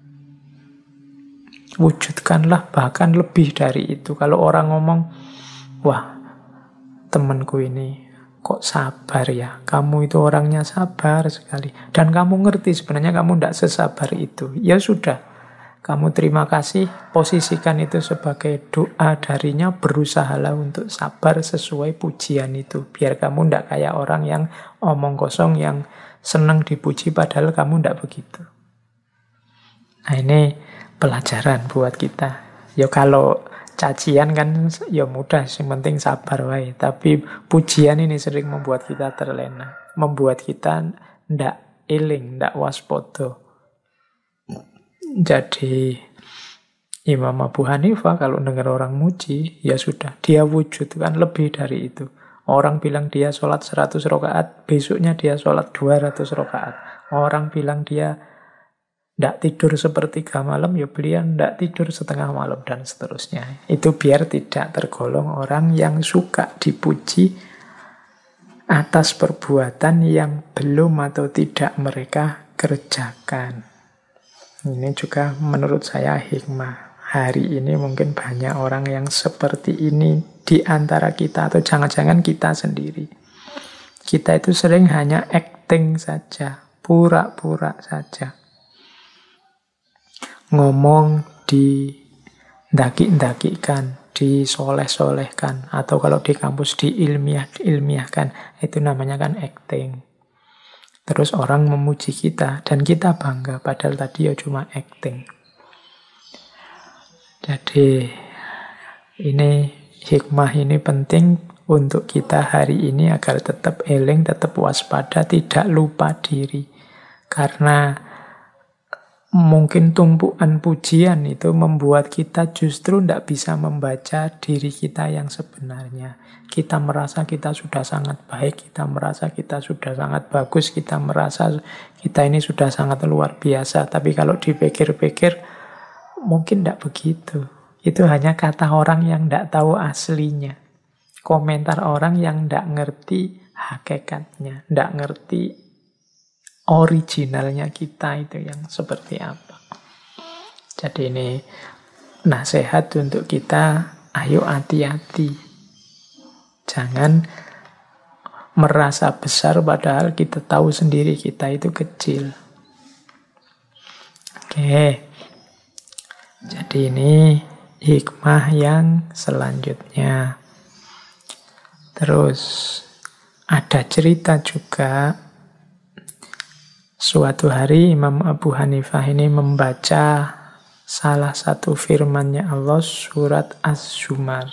S1: Wujudkanlah bahkan lebih dari itu. Kalau orang ngomong, wah, temanku ini kok sabar ya, kamu itu orangnya sabar sekali, dan kamu ngerti sebenarnya kamu tidak sesabar itu, ya sudah, kamu terima kasih, posisikan itu sebagai doa darinya, berusahalah untuk sabar sesuai pujian itu, biar kamu tidak kayak orang yang omong kosong, yang senang dipuji padahal kamu tidak begitu. Nah, ini pelajaran buat kita. Ya kalau cacian kan ya mudah, yang penting sabar wae. Tapi pujian ini sering membuat kita terlena, membuat kita ndak eling, ndak waspada. Jadi Imam Abu Hanifah kalau dengar orang muji, ya sudah, dia wujudkan lebih dari itu. Orang bilang dia sholat seratus rakaat, besoknya dia sholat dua ratus rakaat. Orang bilang dia ndak tidur sepertiga malam, ya beliau ndak tidur setengah malam, dan seterusnya. Itu biar tidak tergolong orang yang suka dipuji atas perbuatan yang belum atau tidak mereka kerjakan. Ini juga menurut saya hikmah. Hari ini mungkin banyak orang yang seperti ini di antara kita, atau jangan-jangan kita sendiri. Kita itu sering hanya acting saja, pura-pura saja. Ngomong di daki-dakikan, disoleh-solehkan, atau kalau di kampus diilmiah-ilmiahkan, itu namanya kan acting. Terus orang memuji kita dan kita bangga, padahal tadi ya cuma acting. Jadi ini hikmah ini penting untuk kita hari ini agar tetap eling, tetap waspada, tidak lupa diri. Karena mungkin tumpuan pujian itu membuat kita justru tidak bisa membaca diri kita yang sebenarnya. Kita merasa kita sudah sangat baik, kita merasa kita sudah sangat bagus, kita merasa kita ini sudah sangat luar biasa. Tapi kalau dipikir-pikir, mungkin tidak begitu. Itu hanya kata orang yang tidak tahu aslinya. Komentar orang yang tidak ngerti hakikatnya, tidak ngerti originalnya kita itu yang seperti apa. Jadi ini nasihat untuk kita, ayo hati-hati. Jangan merasa besar padahal kita tahu sendiri kita itu kecil. Oke. Jadi ini hikmah yang selanjutnya. Terus Ada cerita juga, suatu hari Imam Abu Hanifah ini membaca salah satu firman-Nya Allah surat Az-Zumar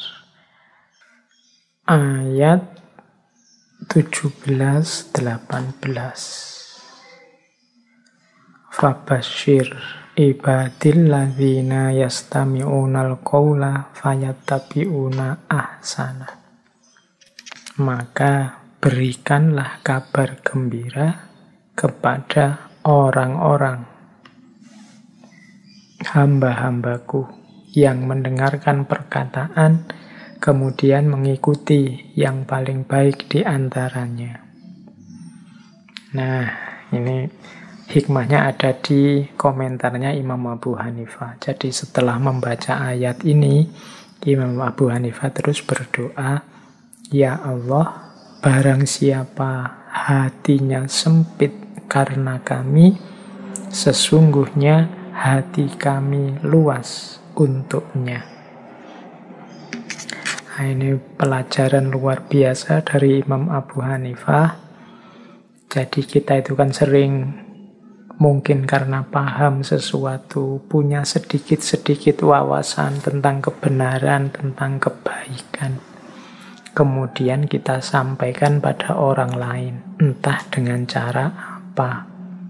S1: ayat tujuh belas delapan belas. Fabashir ibadil ladzina yastami'unal qawla fayattabi'una ahsana. Maka berikanlah kabar gembira kepada orang-orang hamba-hambaku yang mendengarkan perkataan kemudian mengikuti yang paling baik di antaranya. Nah, ini hikmahnya ada di komentarnya Imam Abu Hanifah. Jadi setelah membaca ayat ini, Imam Abu Hanifah terus berdoa, "Ya Allah, barang siapa hatinya sempit karena kami, sesungguhnya hati kami luas untuknya." Nah, ini pelajaran luar biasa dari Imam Abu Hanifah. Jadi kita itu kan sering mungkin karena paham sesuatu, punya sedikit-sedikit wawasan tentang kebenaran, tentang kebaikan. Kemudian kita sampaikan pada orang lain, entah dengan cara apa.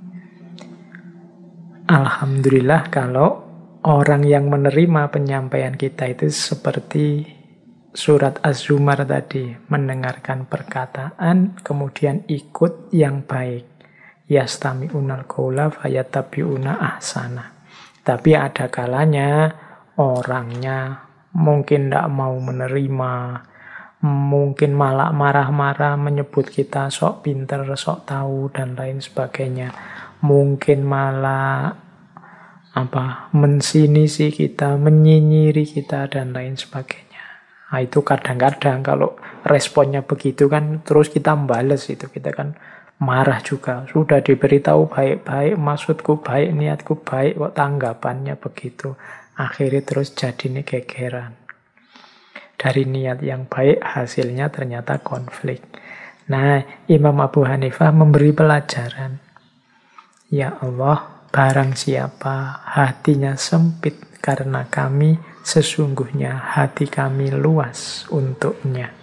S1: Alhamdulillah kalau orang yang menerima penyampaian kita itu seperti surat Az-Zumar tadi, mendengarkan perkataan, kemudian ikut yang baik. Yastami'unal qawla fayattabi'una ahsana. Tapi ada kalanya orangnya mungkin tidak mau menerima, mungkin malah marah-marah menyebut kita sok pinter, sok tahu, dan lain sebagainya. Mungkin malah apa mensinisi kita, menyinyiri kita, dan lain sebagainya. Nah, itu kadang-kadang kalau responnya begitu kan, terus kita membalas itu, kita kan marah juga. Sudah diberitahu baik-baik, maksudku baik, niatku baik, kok tanggapannya begitu. Akhirnya terus jadi ini gegeran. Dari niat yang baik, hasilnya ternyata konflik. Nah, Imam Abu Hanifah memberi pelajaran. Ya Allah, barang siapa hatinya sempit karena kami, sesungguhnya hati kami luas untuknya.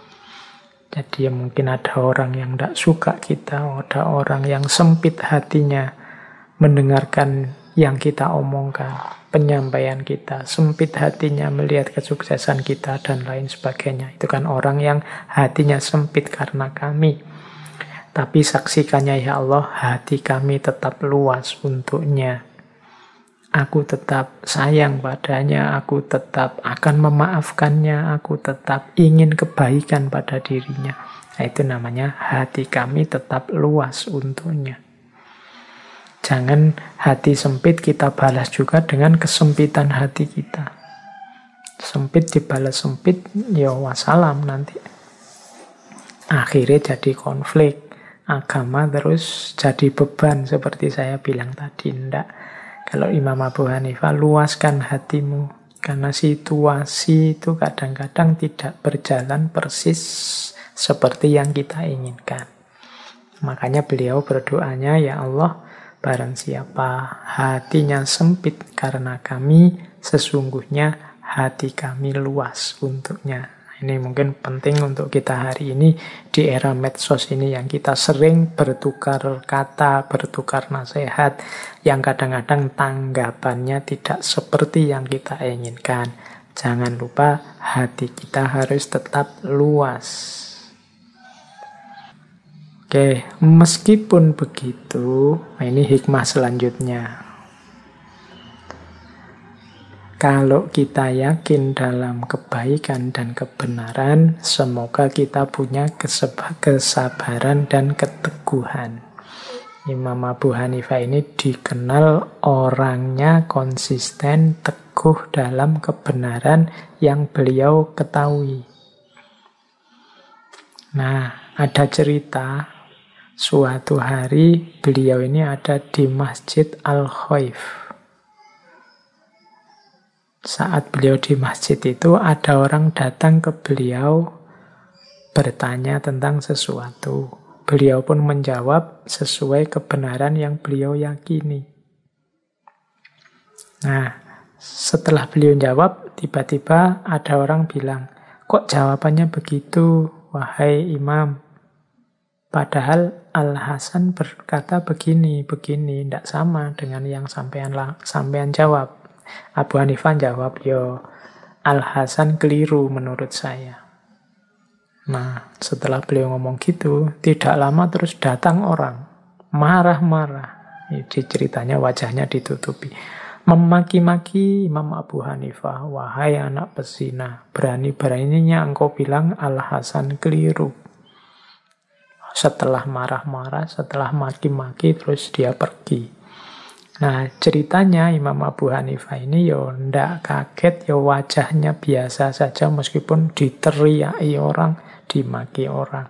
S1: Jadi ya mungkin ada orang yang tidak suka kita, ada orang yang sempit hatinya mendengarkan yang kita omongkan, penyampaian kita, sempit hatinya melihat kesuksesan kita, dan lain sebagainya. Itu kan orang yang hatinya sempit karena kami. Tapi saksikannya ya Allah, hati kami tetap luas untuknya. Aku tetap sayang padanya, aku tetap akan memaafkannya, aku tetap ingin kebaikan pada dirinya. Nah, itu namanya hati kami tetap luas untuknya. Jangan hati sempit kita balas juga dengan kesempitan hati kita. Sempit dibalas sempit, ya wassalam nanti. Akhirnya jadi konflik. Agama terus jadi beban seperti saya bilang tadi. Ndak. Kalau Imam Abu Hanifah, luaskan hatimu. Karena situasi itu kadang-kadang tidak berjalan persis seperti yang kita inginkan. Makanya beliau berdoanya, ya Allah, barang siapa hatinya sempit karena kami, sesungguhnya hati kami luas untuknya. Ini mungkin penting untuk kita hari ini di era medsos ini yang kita sering bertukar kata, bertukar nasihat, yang kadang-kadang tanggapannya tidak seperti yang kita inginkan. Jangan lupa hati kita harus tetap luas. Oke, meskipun begitu, nah ini hikmah selanjutnya. Kalau kita yakin dalam kebaikan dan kebenaran, semoga kita punya kesabaran dan keteguhan. Imam Abu Hanifah ini dikenal orangnya konsisten, teguh dalam kebenaran yang beliau ketahui. Nah, ada cerita, suatu hari beliau ini ada di Masjid Al-Khaif. Saat beliau di masjid itu, ada orang datang ke beliau bertanya tentang sesuatu. Beliau pun menjawab sesuai kebenaran yang beliau yakini. Nah, setelah beliau jawab, tiba-tiba ada orang bilang, kok jawabannya begitu, wahai imam? Padahal Al-Hasan berkata begini, begini, tidak sama dengan yang sampean, sampean jawab. Abu Hanifah jawab, yo Al-Hasan keliru menurut saya. Nah, setelah beliau ngomong gitu, tidak lama terus datang orang, marah-marah. Ini ceritanya wajahnya ditutupi. Memaki-maki Imam Abu Hanifah, wahai anak pezina, berani-beraninya engkau bilang Al-Hasan keliru. Setelah marah-marah, setelah maki-maki, terus dia pergi. Nah, ceritanya Imam Abu Hanifah ini yo ndak kaget, yo wajahnya biasa saja meskipun diteriaki orang, dimaki orang.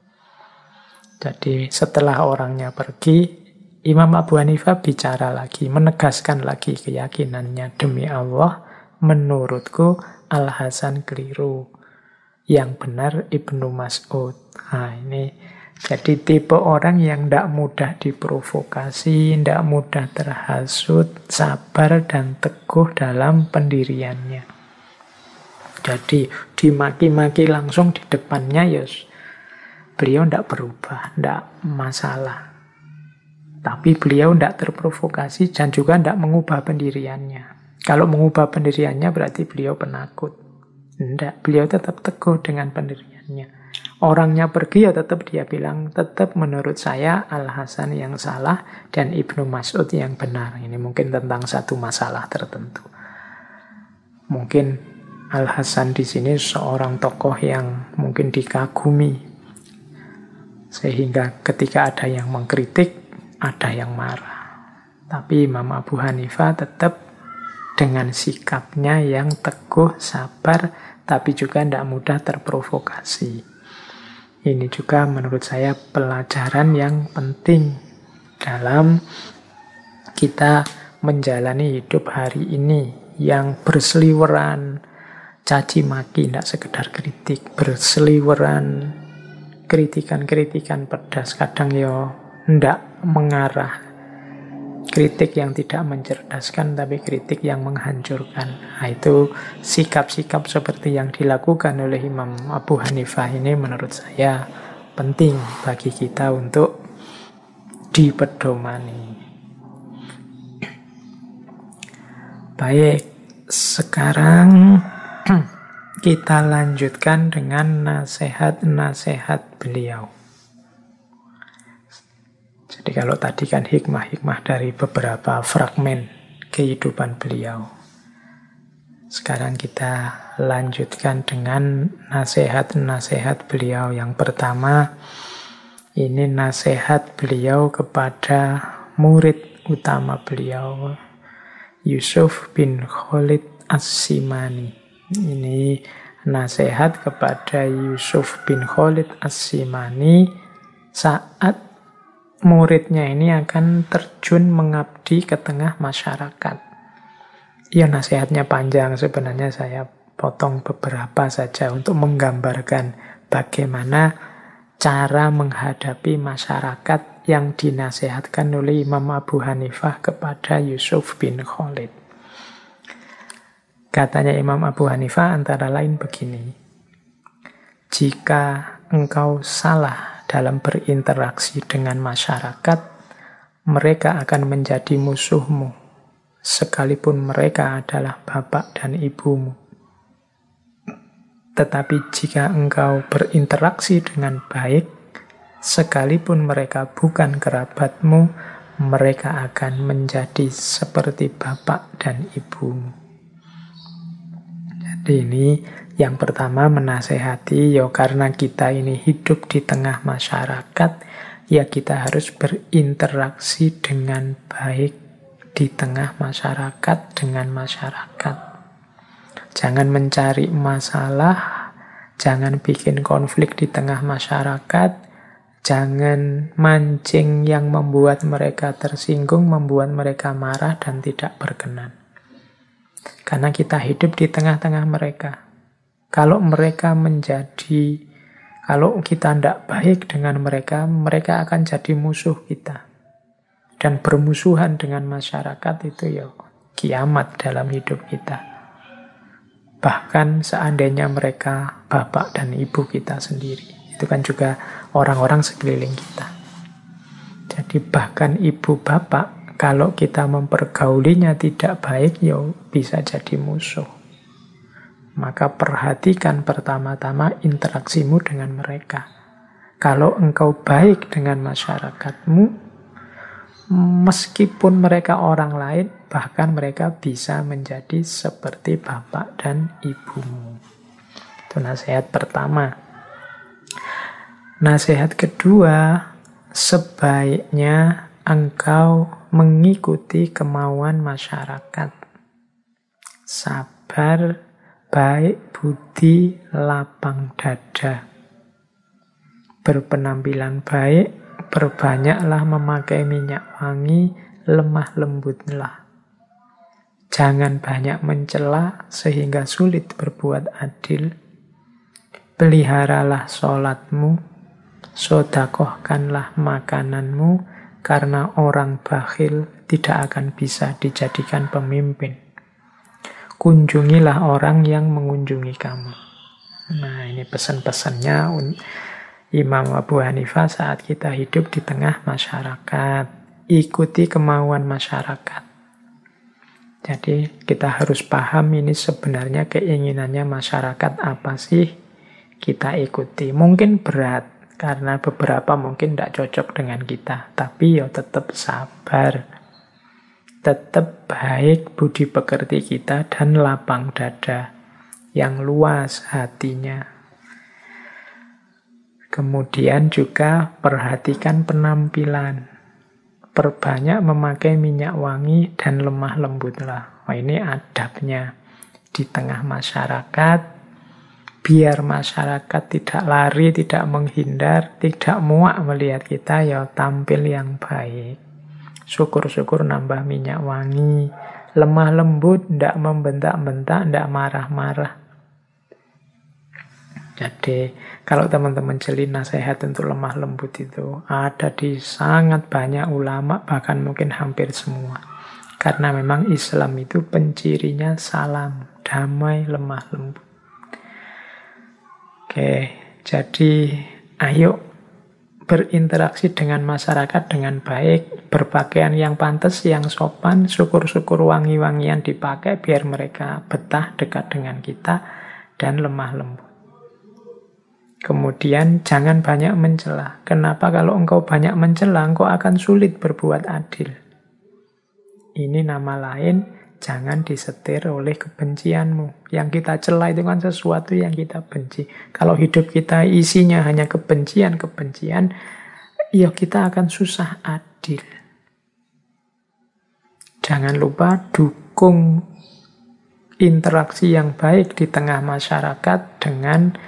S1: Jadi setelah orangnya pergi, Imam Abu Hanifah bicara lagi, menegaskan lagi keyakinannya. Demi Allah, menurutku Al-Hasan keliru. Yang benar Ibnu Mas'ud. Nah ini, jadi tipe orang yang tidak mudah diprovokasi, tidak mudah terhasut, sabar dan teguh dalam pendiriannya. Jadi dimaki-maki langsung di depannya, ya beliau tidak berubah, tidak masalah. Tapi beliau tidak terprovokasi dan juga tidak mengubah pendiriannya. Kalau mengubah pendiriannya berarti beliau penakut. Tidak, beliau tetap teguh dengan pendiriannya. Orangnya pergi ya tetap dia bilang, tetap menurut saya Al-Hasan yang salah dan Ibnu Mas'ud yang benar. Ini mungkin tentang satu masalah tertentu. Mungkin Al-Hasan di sini seorang tokoh yang mungkin dikagumi. Sehingga ketika ada yang mengkritik, ada yang marah. Tapi Imam Abu Hanifah tetap dengan sikapnya yang teguh, sabar, tapi juga tidak mudah terprovokasi. Ini juga menurut saya pelajaran yang penting dalam kita menjalani hidup hari ini yang berseliweran caci maki, tidak sekedar kritik, berseliweran kritikan-kritikan pedas, kadang ya tidak mengarah, kritik yang tidak mencerdaskan tapi kritik yang menghancurkan. Nah, itu sikap-sikap seperti yang dilakukan oleh Imam Abu Hanifah ini menurut saya penting bagi kita untuk dipedomani. Baik, sekarang kita lanjutkan dengan nasihat-nasihat beliau. Jadi kalau tadi kan hikmah-hikmah dari beberapa fragmen kehidupan beliau. Sekarang kita lanjutkan dengan nasihat-nasihat beliau. Yang pertama, ini nasihat beliau kepada murid utama beliau, Yusuf bin Khalid As-Simani. Ini nasihat kepada Yusuf bin Khalid As-Simani saat muridnya ini akan terjun mengabdi ke tengah masyarakat. Ya, nasihatnya panjang, sebenarnya saya potong beberapa saja untuk menggambarkan bagaimana cara menghadapi masyarakat yang dinasihatkan oleh Imam Abu Hanifah kepada Yusuf bin Khalid. Katanya Imam Abu Hanifah antara lain begini, jika engkau salah dalam berinteraksi dengan masyarakat, mereka akan menjadi musuhmu, sekalipun mereka adalah bapak dan ibumu. Tetapi jika engkau berinteraksi dengan baik, sekalipun mereka bukan kerabatmu, mereka akan menjadi seperti bapak dan ibumu. Jadi ini yang pertama menasehati, ya karena kita ini hidup di tengah masyarakat, ya kita harus berinteraksi dengan baik di tengah masyarakat, dengan masyarakat. Jangan mencari masalah, jangan bikin konflik di tengah masyarakat, jangan mancing yang membuat mereka tersinggung, membuat mereka marah dan tidak berkenan. Karena kita hidup di tengah-tengah mereka. Kalau mereka menjadi, Kalau kita tidak baik dengan mereka, mereka akan jadi musuh kita. Dan bermusuhan dengan masyarakat itu ya kiamat dalam hidup kita. Bahkan seandainya mereka bapak dan ibu kita sendiri. Itu kan juga orang-orang sekeliling kita. Jadi bahkan ibu bapak, kalau kita mempergaulinya tidak baik, ya bisa jadi musuh. Maka perhatikan pertama-tama interaksimu dengan mereka. Kalau engkau baik dengan masyarakatmu, meskipun mereka orang lain, bahkan mereka bisa menjadi seperti bapak dan ibumu. Itu nasihat pertama. Nasihat kedua, sebaiknya engkau mengikuti kemauan masyarakat. Sabar, baik budi, lapang dada. Berpenampilan baik, berbanyaklah memakai minyak wangi, lemah lembutlah. Jangan banyak mencela sehingga sulit berbuat adil. Peliharalah sholatmu, sodakohkanlah makananmu, karena orang bakhil tidak akan bisa dijadikan pemimpin. Kunjungilah orang yang mengunjungi kamu. Nah, ini pesan-pesannya Imam Abu Hanifah saat kita hidup di tengah masyarakat. Ikuti kemauan masyarakat. Jadi kita harus paham ini sebenarnya keinginannya masyarakat apa sih, kita ikuti. Mungkin berat, karena beberapa mungkin tidak cocok dengan kita. Tapi ya tetap sabar. Tetap baik budi pekerti kita dan lapang dada. Yang luas hatinya. Kemudian juga perhatikan penampilan. Perbanyak memakai minyak wangi dan lemah lembutlah. Oh, ini adabnya di tengah masyarakat. Biar masyarakat tidak lari, tidak menghindar, tidak muak melihat kita, ya tampil yang baik. Syukur-syukur nambah minyak wangi. Lemah lembut, tidak membentak-bentak, tidak marah-marah. Jadi kalau teman-teman jeli nasihat untuk lemah lembut itu ada di sangat banyak ulama, bahkan mungkin hampir semua. Karena memang Islam itu pencirinya salam, damai, lemah lembut. Oke, jadi ayo berinteraksi dengan masyarakat dengan baik, berpakaian yang pantas, yang sopan, syukur-syukur wangi-wangian dipakai biar mereka betah dekat dengan kita dan lemah lembut. Kemudian jangan banyak mencela. Kenapa? Kalau engkau banyak mencela, engkau akan sulit berbuat adil. Ini nama lain, jangan disetir oleh kebencianmu. Yang kita cela itu kan sesuatu yang kita benci. Kalau hidup kita isinya hanya kebencian-kebencian, ya kita akan susah adil. Jangan lupa dukung interaksi yang baik di tengah masyarakat dengan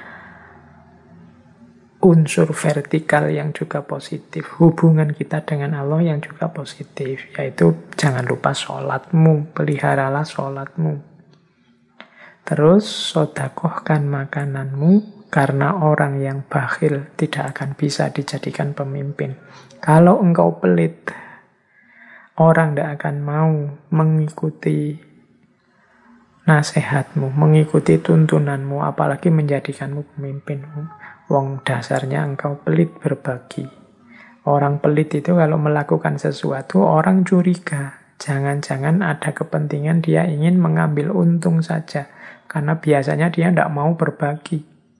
S1: unsur vertikal yang juga positif. Hubungan kita dengan Allah yang juga positif. Yaitu jangan lupa sholatmu. Peliharalah sholatmu. Terus sodakohkan makananmu. Karena orang yang bakhil tidak akan bisa dijadikan pemimpin. Kalau engkau pelit, orang tidak akan mau mengikuti nasihatmu, mengikuti tuntunanmu, apalagi menjadikanmu pemimpin. Wong dasarnya engkau pelit berbagi. Orang pelit itu kalau melakukan sesuatu, orang curiga. Jangan-jangan ada kepentingan dia ingin mengambil untung saja. Karena biasanya dia tidak mau berbagi.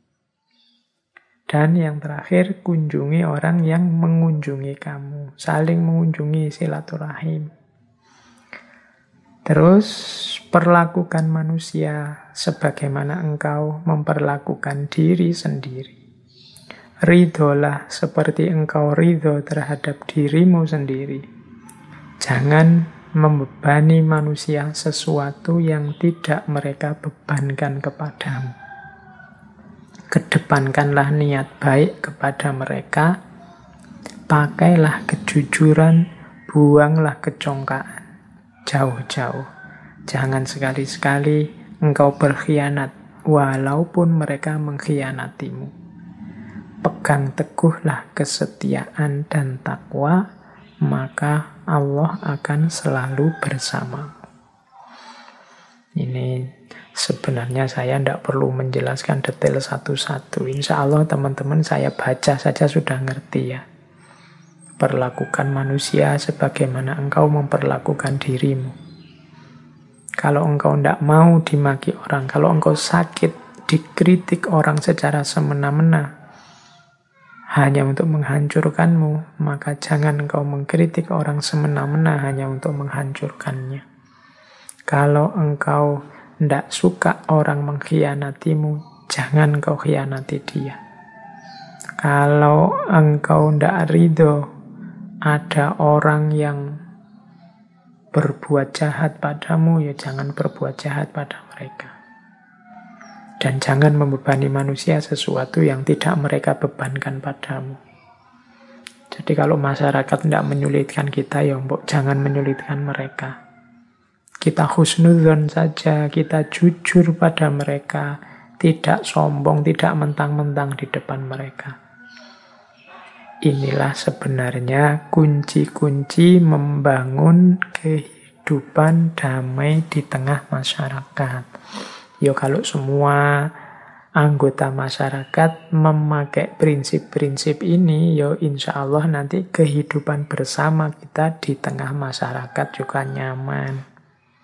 S1: Dan yang terakhir, kunjungi orang yang mengunjungi kamu. Saling mengunjungi, silaturahim. Terus, perlakukan manusia sebagaimana engkau memperlakukan diri sendiri. Ridholah seperti engkau ridho terhadap dirimu sendiri. Jangan membebani manusia sesuatu yang tidak mereka bebankan kepadamu. Kedepankanlah niat baik kepada mereka. Pakailah kejujuran, buanglah kecongkaan. Jauh-jauh. Jangan sekali-sekali engkau berkhianat, walaupun mereka mengkhianatimu. pegang teguhlah kesetiaan dan takwa, maka Allah akan selalu bersama. Ini sebenarnya saya tidak perlu menjelaskan detail satu-satu. Insya Allah teman-teman saya baca saja sudah ngerti ya. Perlakukan manusia sebagaimana engkau memperlakukan dirimu. Kalau engkau tidak mau dimaki orang, kalau engkau sakit, dikritik orang secara semena-mena, hanya untuk menghancurkanmu, maka jangan engkau mengkritik orang semena-mena hanya untuk menghancurkannya. Kalau engkau tidak suka orang mengkhianatimu, jangan engkau khianati dia. Kalau engkau tidak ridho ada orang yang berbuat jahat padamu, ya jangan berbuat jahat pada mereka. Dan jangan membebani manusia sesuatu yang tidak mereka bebankan padamu. Jadi kalau masyarakat tidak menyulitkan kita, ya mbok jangan menyulitkan mereka. Kita husnudzon saja, kita jujur pada mereka, tidak sombong, tidak mentang-mentang di depan mereka. Inilah sebenarnya kunci-kunci membangun kehidupan damai di tengah masyarakat. Yo kalau semua anggota masyarakat memakai prinsip-prinsip ini, yo insya Allah nanti kehidupan bersama kita di tengah masyarakat juga nyaman,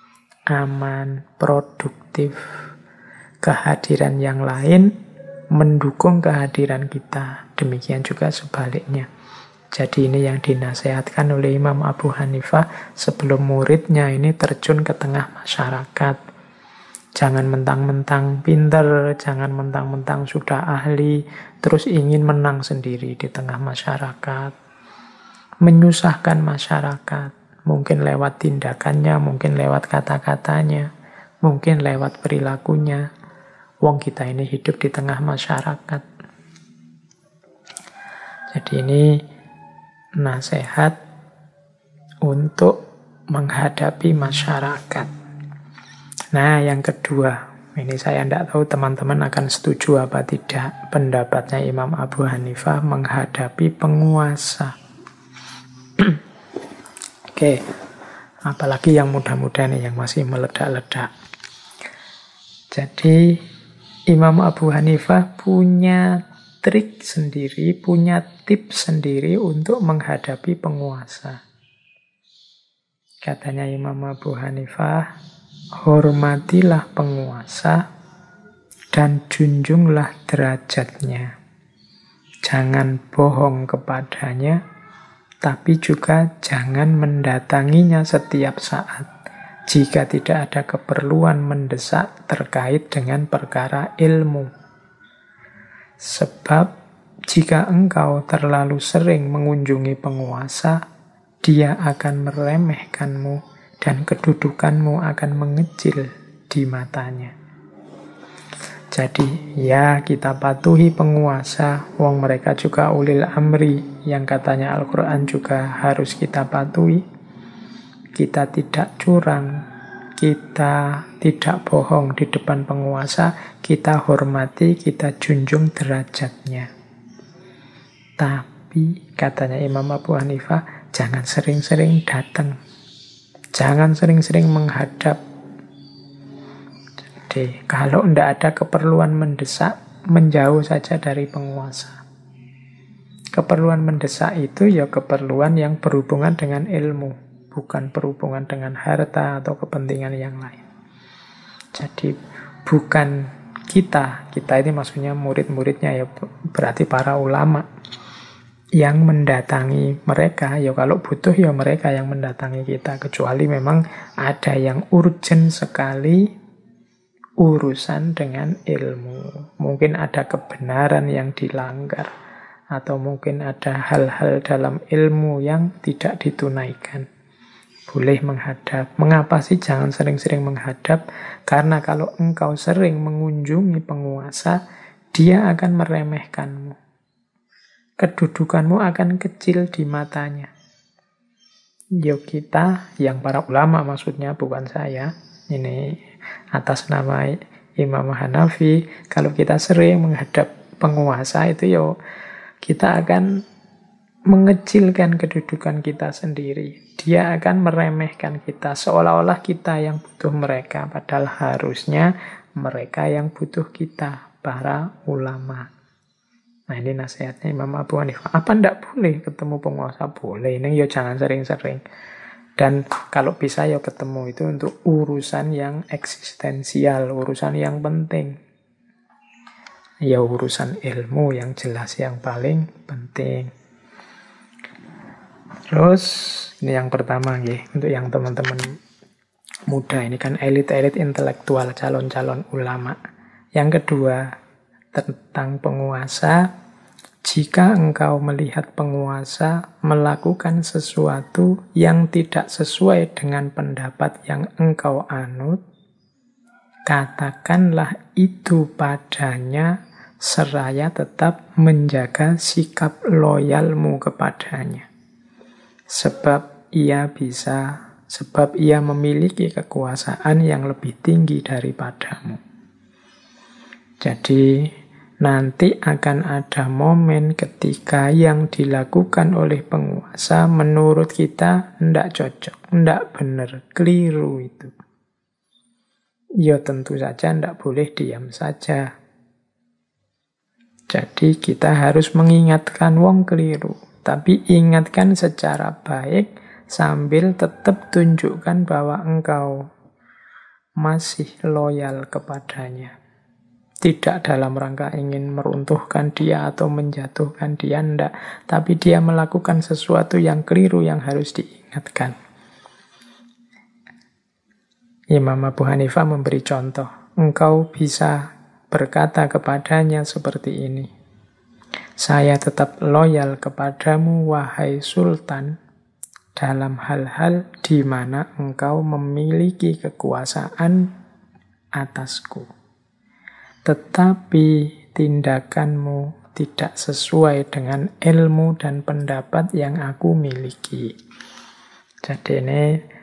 S1: aman, produktif. Kehadiran yang lain mendukung kehadiran kita. Demikian juga sebaliknya. Jadi ini yang dinasihatkan oleh Imam Abu Hanifah sebelum muridnya ini terjun ke tengah masyarakat. Jangan mentang-mentang pinter, jangan mentang-mentang sudah ahli, terus ingin menang sendiri di tengah masyarakat. Menyusahkan masyarakat. Mungkin lewat tindakannya, mungkin lewat kata-katanya, mungkin lewat perilakunya. Wong kita ini hidup di tengah masyarakat. Jadi ini nasihat untuk menghadapi masyarakat. Nah, yang kedua, ini saya tidak tahu teman-teman akan setuju apa tidak pendapatnya Imam Abu Hanifah menghadapi penguasa. Oke, apalagi yang muda-muda nih, yang masih meledak-ledak. Jadi, Imam Abu Hanifah punya trik sendiri, punya tips sendiri untuk menghadapi penguasa. Katanya Imam Abu Hanifah, hormatilah penguasa dan junjunglah derajatnya. Jangan bohong kepadanya, tapi juga jangan mendatanginya setiap saat jika tidak ada keperluan mendesak terkait dengan perkara ilmu. Sebab jika engkau terlalu sering mengunjungi penguasa, dia akan meremehkanmu dan kedudukanmu akan mengecil di matanya. Jadi ya kita patuhi penguasa, wong mereka juga ulil amri yang katanya Al-Quran juga harus kita patuhi. Kita tidak curang, kita tidak bohong di depan penguasa, kita hormati, kita junjung derajatnya. Tapi katanya Imam Abu Hanifah, jangan sering-sering datang, jangan sering-sering menghadap. Jadi kalau tidak ada keperluan mendesak, menjauh saja dari penguasa. Keperluan mendesak itu ya keperluan yang berhubungan dengan ilmu, bukan berhubungan dengan harta atau kepentingan yang lain. Jadi bukan kita, kita ini maksudnya murid-muridnya ya, berarti para ulama yang mendatangi mereka. Ya kalau butuh ya mereka yang mendatangi kita, kecuali memang ada yang urgent sekali urusan dengan ilmu. Mungkin ada kebenaran yang dilanggar, atau mungkin ada hal-hal dalam ilmu yang tidak ditunaikan. Boleh menghadap. Mengapa sih jangan sering-sering menghadap? Karena kalau engkau sering mengunjungi penguasa, dia akan meremehkanmu. Kedudukanmu akan kecil di matanya. Yo kita, yang para ulama maksudnya, bukan saya, ini atas nama Imam Hanafi, kalau kita sering menghadap penguasa itu yo kita akan mengecilkan kedudukan kita sendiri. Dia akan meremehkan kita, seolah-olah kita yang butuh mereka, padahal harusnya mereka yang butuh kita, para ulama. Nah, ini nasihatnya Imam Abu Hanifah. Apa ndak boleh ketemu penguasa? Boleh, ini ya jangan sering-sering. Dan kalau bisa ya ketemu itu untuk urusan yang eksistensial, urusan yang penting. Ya urusan ilmu yang jelas yang paling penting. Terus ini yang pertama ya, untuk yang teman-teman muda, ini kan elit-elit intelektual, calon-calon ulama. Yang kedua, tentang penguasa. Jika engkau melihat penguasa melakukan sesuatu yang tidak sesuai dengan pendapat yang engkau anut, katakanlah itu padanya seraya tetap menjaga sikap loyalmu kepadanya. Sebab ia bisa, sebab ia memiliki kekuasaan yang lebih tinggi daripadamu. Jadi nanti akan ada momen ketika yang dilakukan oleh penguasa menurut kita ndak cocok, ndak benar, keliru itu. Ya tentu saja ndak boleh diam saja. Jadi kita harus mengingatkan wong keliru, tapi ingatkan secara baik sambil tetap tunjukkan bahwa engkau masih loyal kepadanya. Tidak dalam rangka ingin meruntuhkan dia atau menjatuhkan dia, enggak. Tapi dia melakukan sesuatu yang keliru yang harus diingatkan. Imam Abu Hanifah memberi contoh. Engkau bisa berkata kepadanya seperti ini. Saya tetap loyal kepadamu, wahai Sultan, dalam hal-hal di mana engkau memiliki kekuasaan atasku. Tetapi tindakanmu tidak sesuai dengan ilmu dan pendapat yang aku miliki. Jadi ini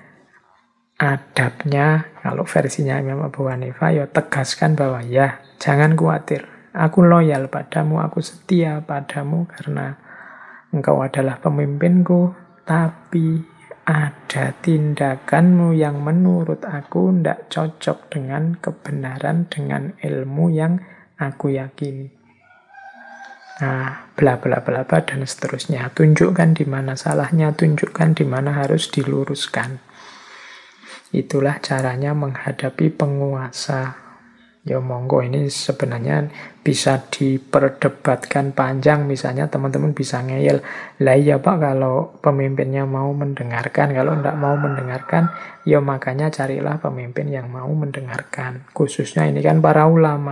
S1: adabnya, kalau versinya Imam Abu Hanifah, ya tegaskan bahwa ya jangan khawatir. Aku loyal padamu, aku setia padamu karena engkau adalah pemimpinku. Tapi ada tindakanmu yang menurut aku tidak cocok dengan kebenaran, dengan ilmu yang aku yakini. Nah, bla bla bla bla dan seterusnya. Tunjukkan di mana salahnya, tunjukkan di mana harus diluruskan. Itulah caranya menghadapi penguasa. Ya monggo, ini sebenarnya bisa diperdebatkan panjang. Misalnya teman-teman bisa ngeyel, lah iya Pak kalau pemimpinnya mau mendengarkan, kalau tidak mau mendengarkan, ya makanya carilah pemimpin yang mau mendengarkan. Khususnya ini kan para ulama.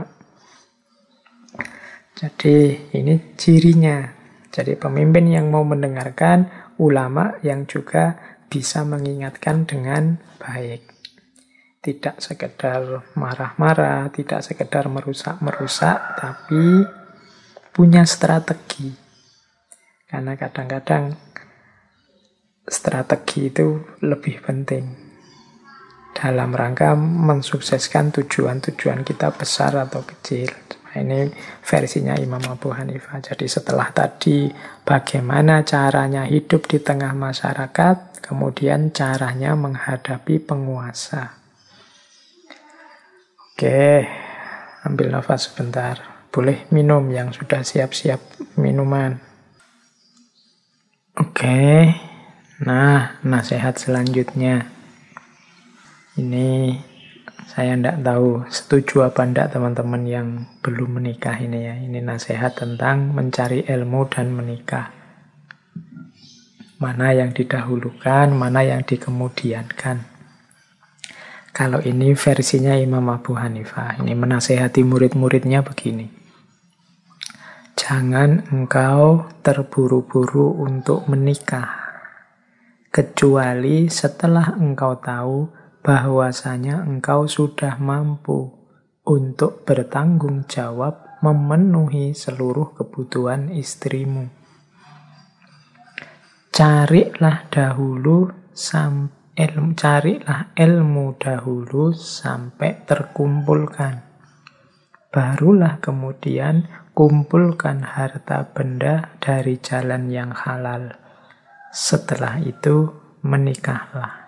S1: Jadi ini cirinya. Jadi pemimpin yang mau mendengarkan, ulama yang juga bisa mengingatkan dengan baik. Tidak sekedar marah-marah, tidak sekedar merusak-merusak, tapi punya strategi. Karena kadang-kadang strategi itu lebih penting dalam rangka mensukseskan tujuan-tujuan kita besar atau kecil. Nah, ini versinya Imam Abu Hanifah. Jadi setelah tadi bagaimana caranya hidup di tengah masyarakat, kemudian caranya menghadapi penguasa. Oke, ambil nafas sebentar. Boleh minum yang sudah siap-siap minuman. Oke, nah nasihat selanjutnya. Ini saya tidak tahu setuju apa tidak teman-teman yang belum menikah ini ya. Ini nasihat tentang mencari ilmu dan menikah. Mana yang didahulukan, mana yang dikemudiankan. Kalau ini versinya Imam Abu Hanifah, ini menasehati murid-muridnya begini. Jangan engkau terburu-buru untuk menikah, kecuali setelah engkau tahu bahwasanya engkau sudah mampu untuk bertanggung jawab memenuhi seluruh kebutuhan istrimu. Carilah dahulu sampai Ilmu, carilah ilmu dahulu sampai terkumpulkan. Barulah kemudian kumpulkan harta benda dari jalan yang halal. Setelah itu menikahlah.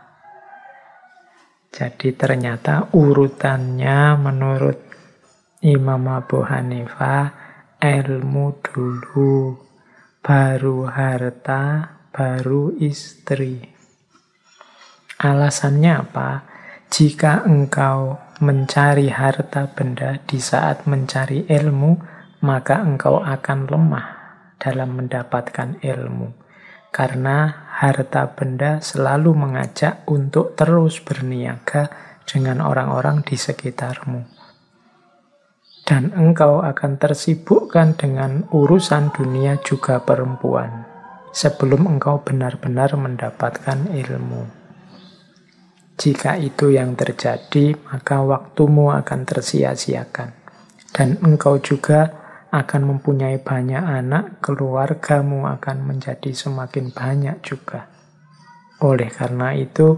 S1: Jadi ternyata urutannya menurut Imam Abu Hanifah, ilmu dulu, baru harta, baru istri. Alasannya apa? Jika engkau mencari harta benda di saat mencari ilmu, maka engkau akan lemah dalam mendapatkan ilmu. Karena harta benda selalu mengajak untuk terus berniaga dengan orang-orang di sekitarmu. Dan engkau akan tersibukkan dengan urusan dunia juga perempuan sebelum engkau benar-benar mendapatkan ilmu. Jika itu yang terjadi, maka waktumu akan tersia-siakan. Dan engkau juga akan mempunyai banyak anak, keluargamu akan menjadi semakin banyak juga. Oleh karena itu,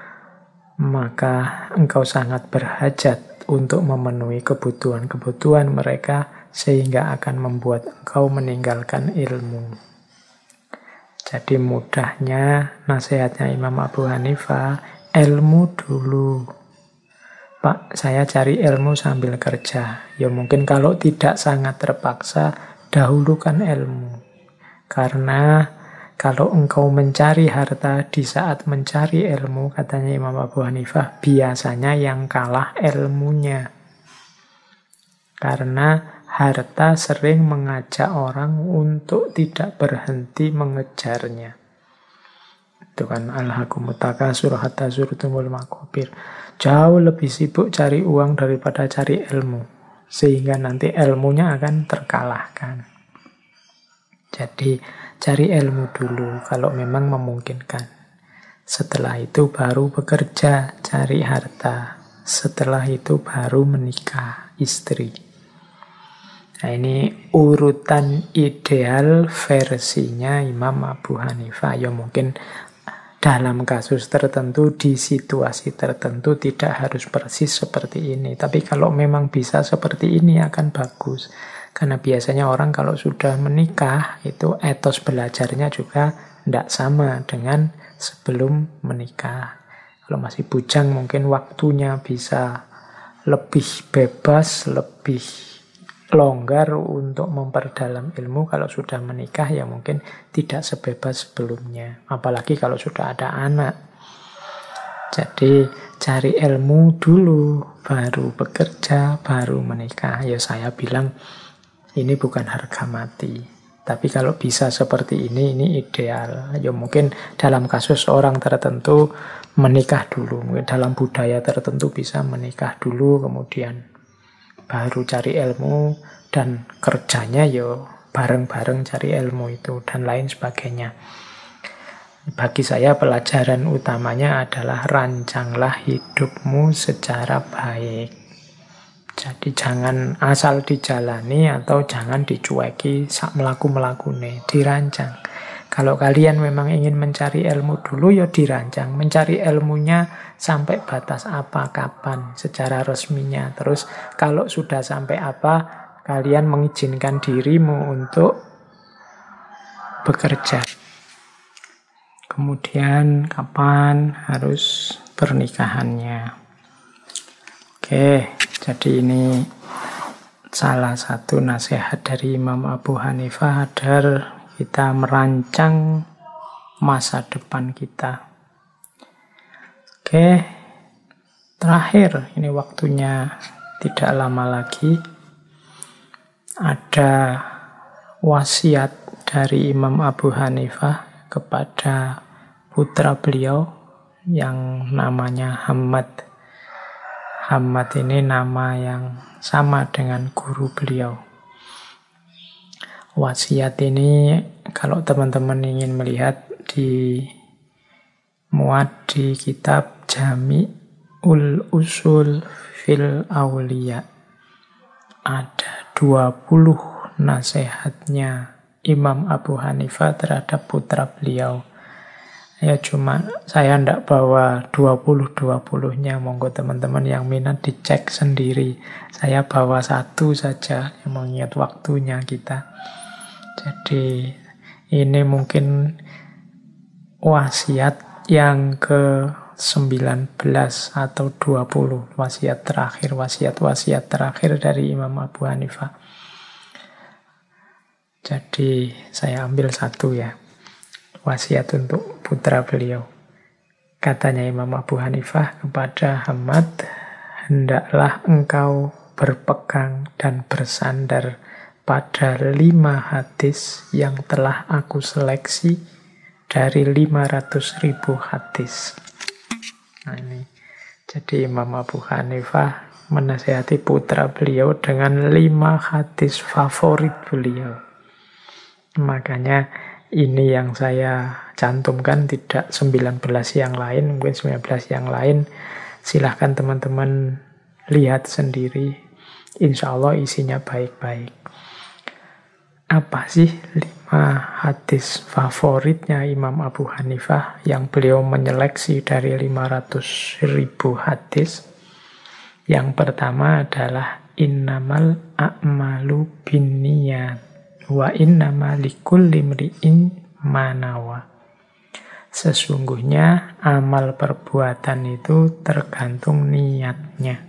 S1: maka engkau sangat berhajat untuk memenuhi kebutuhan-kebutuhan mereka, sehingga akan membuat engkau meninggalkan ilmu. Jadi mudahnya nasihatnya Imam Abu Hanifah, ilmu dulu. Pak, saya cari ilmu sambil kerja. Ya mungkin kalau tidak sangat terpaksa, dahulukan ilmu. Karena kalau engkau mencari harta di saat mencari ilmu, katanya Imam Abu Hanifah, biasanya yang kalah ilmunya. Karena harta sering mengajak orang untuk tidak berhenti mengejarnya. Itu kan alhaakumut takasur hatta zurtumul maqabir. Jauh lebih sibuk cari uang daripada cari ilmu. Sehingga nanti ilmunya akan terkalahkan. Jadi cari ilmu dulu kalau memang memungkinkan. Setelah itu baru bekerja, cari harta. Setelah itu baru menikah, istri. Nah ini urutan ideal versinya Imam Abu Hanifah. Ya mungkin dalam kasus tertentu, di situasi tertentu tidak harus persis seperti ini. Tapi kalau memang bisa seperti ini akan bagus. Karena biasanya orang kalau sudah menikah, itu etos belajarnya juga tidak sama dengan sebelum menikah. Kalau masih bujang mungkin waktunya bisa lebih bebas, lebih longgar untuk memperdalam ilmu. Kalau sudah menikah ya mungkin tidak sebebas sebelumnya. Apalagi kalau sudah ada anak. Jadi cari ilmu dulu, baru bekerja, baru menikah. Ya saya bilang ini bukan harga mati. Tapi kalau bisa seperti ini, ini ideal. Ya mungkin dalam kasus orang tertentu menikah dulu. Mungkin dalam budaya tertentu bisa menikah dulu, kemudian baru cari ilmu, dan kerjanya yo bareng-bareng cari ilmu itu, dan lain sebagainya. Bagi saya pelajaran utamanya adalah rancanglah hidupmu secara baik. Jadi jangan asal dijalani atau jangan dicueki sak melaku-melakune, dirancang. Kalau kalian memang ingin mencari ilmu dulu, ya dirancang. Mencari ilmunya sampai batas apa, kapan, secara resminya. Terus kalau sudah sampai apa, kalian mengizinkan dirimu untuk bekerja. Kemudian kapan harus pernikahannya. Oke, jadi ini salah satu nasihat dari Imam Abu Hanifah agar kita merancang masa depan kita. Oke, terakhir, ini waktunya tidak lama lagi. Ada wasiat dari Imam Abu Hanifah kepada putra beliau yang namanya Hammad. Hammad ini nama yang sama dengan guru beliau. Wasiat ini kalau teman-teman ingin melihat di muat di kitab Jami'ul Usul fil Auliya. Ada dua puluh nasihatnya Imam Abu Hanifah terhadap putra beliau. Ya cuma saya ndak bawa dua puluh dua puluh-nya, monggo teman-teman yang minat dicek sendiri. Saya bawa satu saja, yang mengingat waktunya kita. Jadi ini mungkin wasiat yang ke sembilan belas atau dua puluh, wasiat terakhir, wasiat-wasiat terakhir dari Imam Abu Hanifah. Jadi saya ambil satu ya. Wasiat untuk putra beliau. Katanya Imam Abu Hanifah kepada Hamad, hendaklah engkau berpegang dan bersandar pada lima hadis yang telah aku seleksi dari lima ratus ribu hadis. Nah ini, jadi Imam Abu Hanifah menasihati putra beliau dengan lima hadis favorit beliau. Makanya ini yang saya cantumkan, tidak sembilan belas yang lain, mungkin sembilan belas yang lain. Silahkan teman-teman lihat sendiri. Insya Allah isinya baik-baik. Apa sih lima hadis favoritnya Imam Abu Hanifah yang beliau menyeleksi dari lima ratus ribu hadis? Yang pertama adalah innamal a'malu binniyat wa innama likulli imri'in ma nawa. Sesungguhnya amal perbuatan itu tergantung niatnya.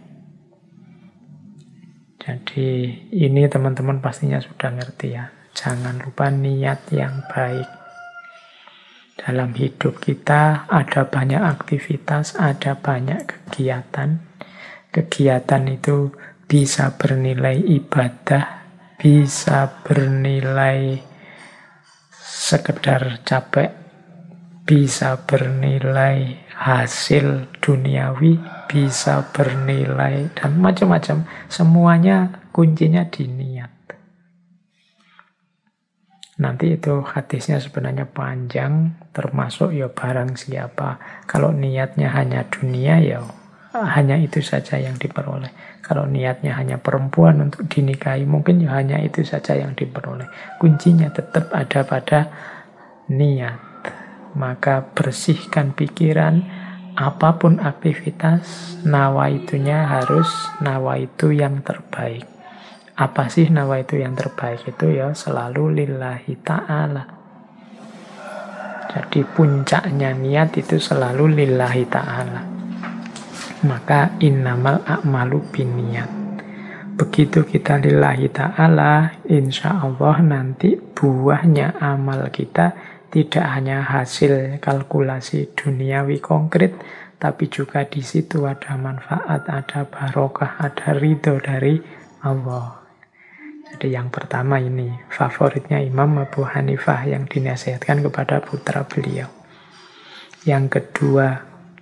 S1: Jadi ini teman-teman pastinya sudah ngerti ya. Jangan lupa niat yang baik. Dalam hidup kita ada banyak aktivitas, ada banyak kegiatan. Kegiatan itu bisa bernilai ibadah, bisa bernilai sekedar capek, bisa bernilai hasil duniawi, bisa bernilai dan macam-macam. Semuanya kuncinya di niat. Nanti itu hadisnya sebenarnya panjang, termasuk ya barang siapa. Kalau niatnya hanya dunia, ya hanya itu saja yang diperoleh. Kalau niatnya hanya perempuan untuk dinikahi, mungkin ya hanya itu saja yang diperoleh. Kuncinya tetap ada pada niat. Maka bersihkan pikiran, apapun aktivitas, nawaitunya harus nawaitu yang terbaik. Apa sih nawaitu yang terbaik itu? Ya selalu lillahi ta'ala. Jadi puncaknya niat itu selalu lillahi ta'ala. Maka innamal a'malu binniyat. Begitu kita lillahi ta'ala, insya Allah nanti buahnya amal kita tidak hanya hasil kalkulasi duniawi konkret, tapi juga di situ ada manfaat, ada barokah, ada ridho dari Allah. Jadi yang pertama ini favoritnya Imam Abu Hanifah yang dinasihatkan kepada putra beliau. Yang kedua,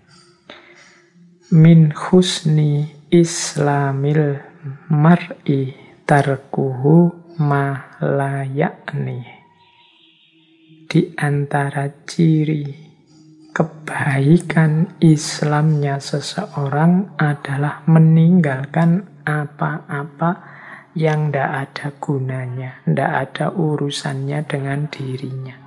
S1: min husni islamil mar'i tarkuhu ma la ya'ni. Di antara ciri kebaikan Islamnya seseorang adalah meninggalkan apa-apa yang tidak ada gunanya, tidak ada urusannya dengan dirinya.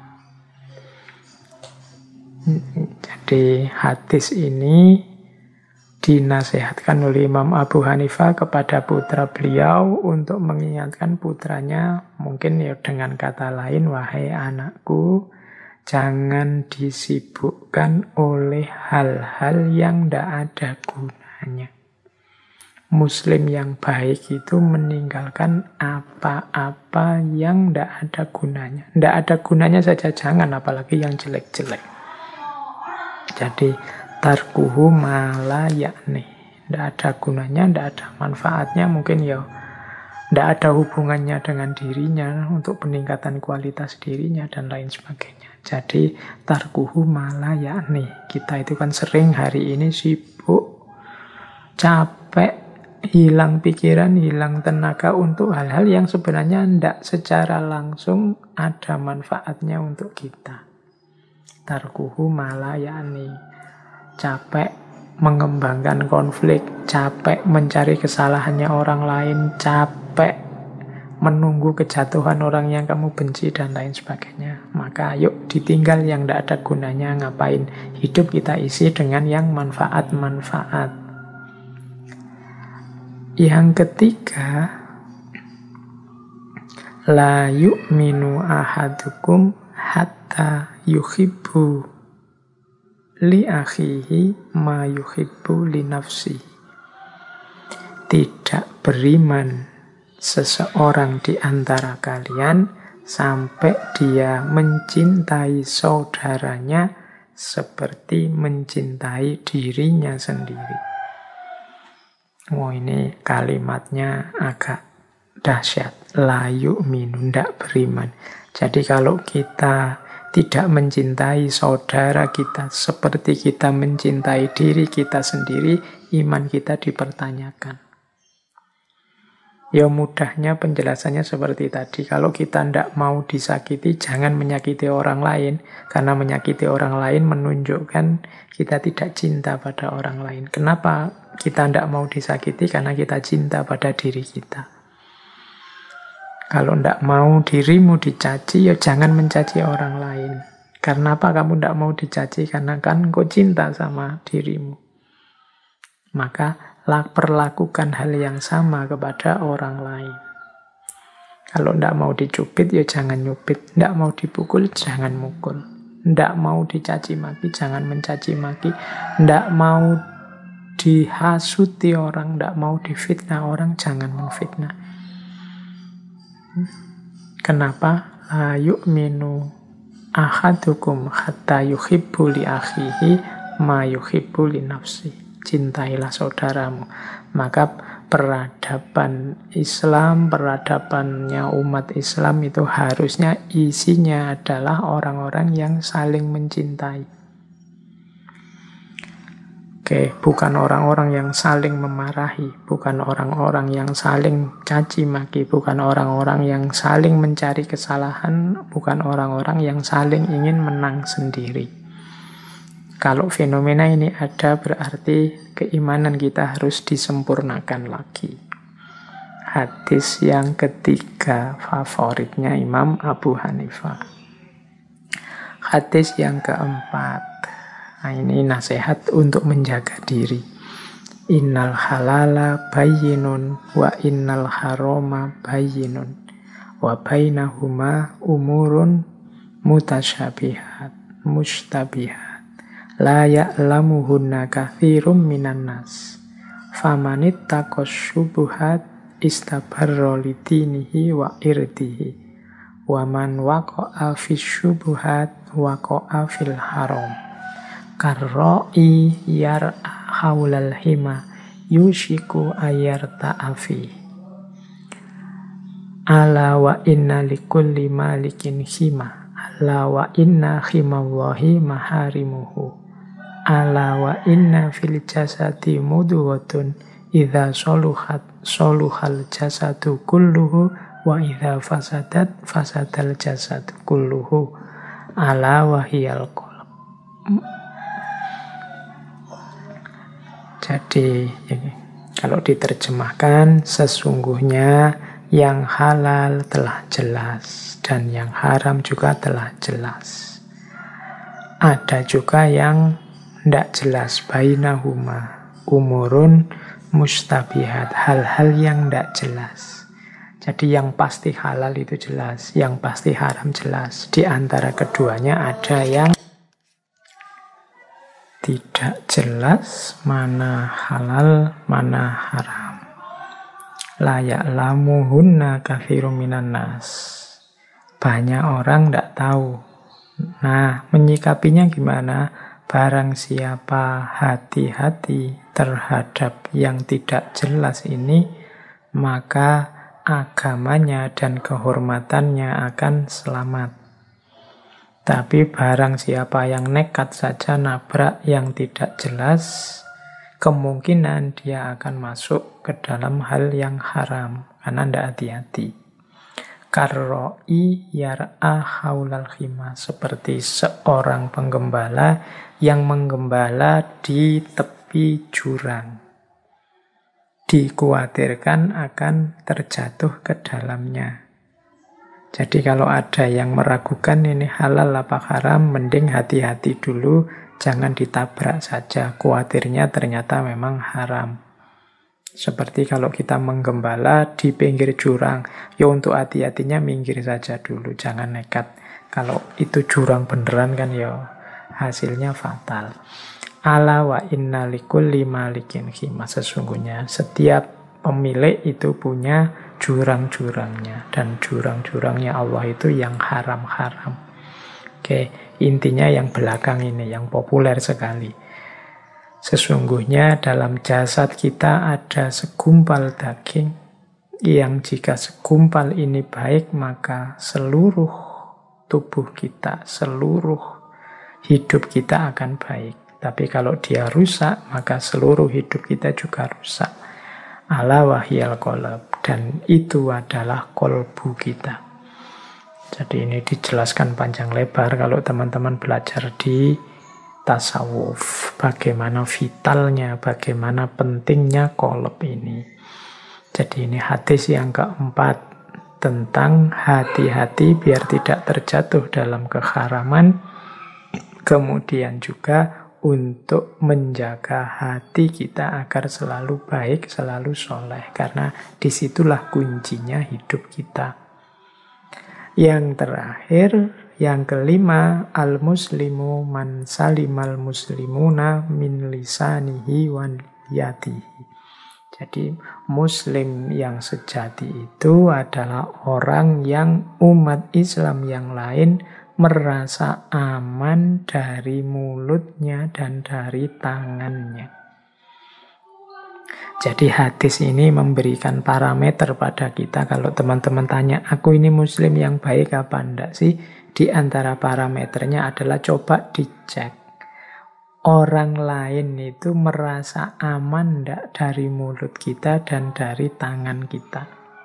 S1: Jadi hadis ini dinasihatkan oleh Imam Abu Hanifah kepada putra beliau untuk mengingatkan putranya, mungkin ya dengan kata lain, wahai anakku, jangan disibukkan oleh hal-hal yang tidak ada gunanya. Muslim yang baik itu meninggalkan apa-apa yang tidak ada gunanya. Tidak ada gunanya saja jangan, apalagi yang jelek-jelek. Jadi tarkuhu mala yakni. Tidak ada gunanya, tidak ada manfaatnya, mungkin ya tidak ada hubungannya dengan dirinya untuk peningkatan kualitas dirinya dan lain sebagainya. Jadi tarkuhu mala yakni. Kita itu kan sering hari ini sibuk, capek, hilang pikiran, hilang tenaga untuk hal-hal yang sebenarnya tidak secara langsung ada manfaatnya untuk kita. Tarkuhu mala yakni. Capek mengembangkan konflik, capek mencari kesalahannya orang lain, capek menunggu kejatuhan orang yang kamu benci dan lain sebagainya. Maka maka yuk ditinggal yang tidak ada gunanya. Ngapain hidup kita isi dengan yang manfaat-manfaat. Yang ketiga, la yu'minu ahadukum hatta yuhibbu li akhihi ma yuhibbu li nafsihi. Tidak beriman seseorang di antara kalian sampai dia mencintai saudaranya seperti mencintai dirinya sendiri. Oh, ini kalimatnya agak dahsyat. La yu'minu, tidak beriman. Jadi kalau kita tidak mencintai saudara kita seperti kita mencintai diri kita sendiri, iman kita dipertanyakan. Ya mudahnya penjelasannya seperti tadi. Kalau kita tidak mau disakiti, jangan menyakiti orang lain. Karena menyakiti orang lain menunjukkan kita tidak cinta pada orang lain. Kenapa kita tidak mau disakiti? Karena kita cinta pada diri kita. Kalau tidak mau dirimu dicaci, ya jangan mencaci orang lain. Karena apa kamu tidak mau dicaci? Karena kan kau cinta sama dirimu. Maka perlakukan hal yang sama kepada orang lain. Kalau tidak mau dicubit, ya jangan nyubit. Tidak mau dipukul, jangan mukul. Tidak mau dicaci maki, jangan mencaci maki. Tidak mau dihasuti orang, tidak mau difitnah orang, jangan menfitnah. Kenapa? La yu'minu ahadukum hatta yuhibbu li akhihi ma yuhibbu li nafsihi. Cintailah saudaramu. Maka peradaban Islam, peradabannya umat Islam itu harusnya isinya adalah orang-orang yang saling mencintai. Oke, bukan orang-orang yang saling memarahi, bukan orang-orang yang saling caci maki, bukan orang-orang yang saling mencari kesalahan, bukan orang-orang yang saling ingin menang sendiri. Kalau fenomena ini ada, berarti keimanan kita harus disempurnakan lagi. Hadis yang ketiga favoritnya Imam Abu Hanifah. Hadis yang keempat. Nah, ini nasihat untuk menjaga diri. Innal halala bayyinun wa innal harama bayyinun wa bainahuma umurun mutasyabihat mustabihat. La ya'lamuhunna katsirum minan nas. Famanit taqos syubuhat istabarra lidinihi wa irdihi. Wa man waqa'a fis syubuhat waqa'a fil haram. Karra'i yar'a haulal hima yushiku ayarta'afi. Ala wa inna likulli malikin hima. Ala wa inna himallahi maharimuhu. Ala wa inna fil jasadi mudghotun idza soluhat soluhal jasadu kulluhu wa idza fasadat fasadal jasadu kulluhu. Ala wa hiyal qalb. Jadi ini, kalau diterjemahkan, sesungguhnya yang halal telah jelas dan yang haram juga telah jelas. Ada juga yang tidak jelas, bainahuma umurun mustabihat, hal-hal yang tidak jelas. Jadi yang pasti halal itu jelas, yang pasti haram jelas. Di antara keduanya ada yang tidak jelas, mana halal, mana haram. La ya'lamuhunna katsirun minan nas. Banyak orang tidak tahu. Nah, menyikapinya gimana? Barang siapa hati-hati terhadap yang tidak jelas ini, maka agamanya dan kehormatannya akan selamat. Tapi barang siapa yang nekat saja nabrak yang tidak jelas, kemungkinan dia akan masuk ke dalam hal yang haram, karena tidak hati-hati. Karro'i yar'a haulal khima, seperti seorang penggembala yang menggembala di tepi jurang. Dikhawatirkan akan terjatuh ke dalamnya. Jadi kalau ada yang meragukan ini halal apa haram, mending hati-hati dulu, jangan ditabrak saja. Khawatirnya ternyata memang haram. Seperti kalau kita menggembala di pinggir jurang, ya untuk hati-hatinya minggir saja dulu, jangan nekat. Kalau itu jurang beneran kan ya hasilnya fatal. Ala wa inna likulli malikin khimah. Sesungguhnya setiap pemilik itu punya jurang-jurangnya. Dan jurang-jurangnya Allah itu yang haram-haram. Oke, intinya yang belakang ini, yang populer sekali. Sesungguhnya dalam jasad kita ada segumpal daging yang jika segumpal ini baik, maka seluruh tubuh kita, seluruh hidup kita akan baik. Tapi kalau dia rusak, maka seluruh hidup kita juga rusak. Ala wahyal qalb, dan itu adalah kolbu kita. Jadi ini dijelaskan panjang lebar kalau teman-teman belajar di tasawuf. Bagaimana vitalnya, bagaimana pentingnya qalb ini. Jadi ini hadis yang keempat tentang hati-hati biar tidak terjatuh dalam keharaman. Kemudian juga untuk menjaga hati kita agar selalu baik, selalu soleh. Karena disitulah kuncinya hidup kita. Yang terakhir, yang kelima, al-muslimu man salimal muslimuna min lisanihi wa yadihi. Jadi muslim yang sejati itu adalah orang yang umat Islam yang lain merasa aman dari mulutnya dan dari tangannya. Jadi hadis ini memberikan parameter pada kita. Kalau teman-teman tanya, aku ini muslim yang baik apa enggak sih? Di antara parameternya adalah coba dicek. Orang lain itu merasa aman enggak dari mulut kita dan dari tangan kita.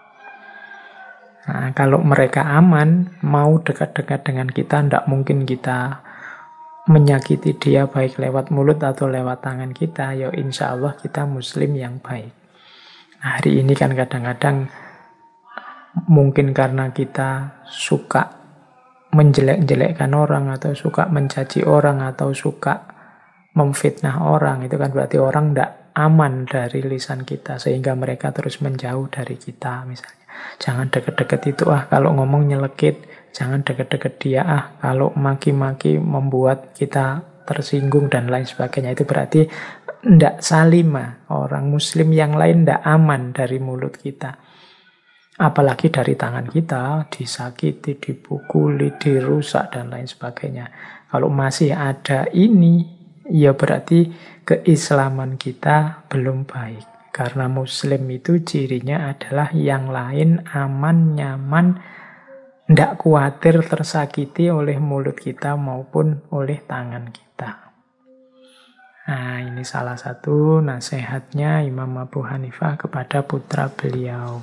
S1: Nah, kalau mereka aman, mau dekat-dekat dengan kita, tidak mungkin kita menyakiti dia baik lewat mulut atau lewat tangan kita. Ya insya Allah kita muslim yang baik. Nah, hari ini kan kadang-kadang mungkin karena kita suka menjelek-jelekkan orang, atau suka mencaci orang, atau suka memfitnah orang, itu kan berarti orang tidak aman dari lisan kita, sehingga mereka terus menjauh dari kita misalnya. Jangan deket-deket itu ah, kalau ngomong nyelekit. Jangan deket-deket dia ah, kalau maki-maki membuat kita tersinggung dan lain sebagainya. Itu berarti ndak salimah. Orang muslim yang lain ndak aman dari mulut kita. Apalagi dari tangan kita, disakiti, dipukuli, dirusak dan lain sebagainya. Kalau masih ada ini, ya berarti keislaman kita belum baik. Karena muslim itu cirinya adalah yang lain aman, nyaman, tidak khawatir tersakiti oleh mulut kita maupun oleh tangan kita. Nah, ini salah satu nasihatnya Imam Abu Hanifah kepada putra beliau.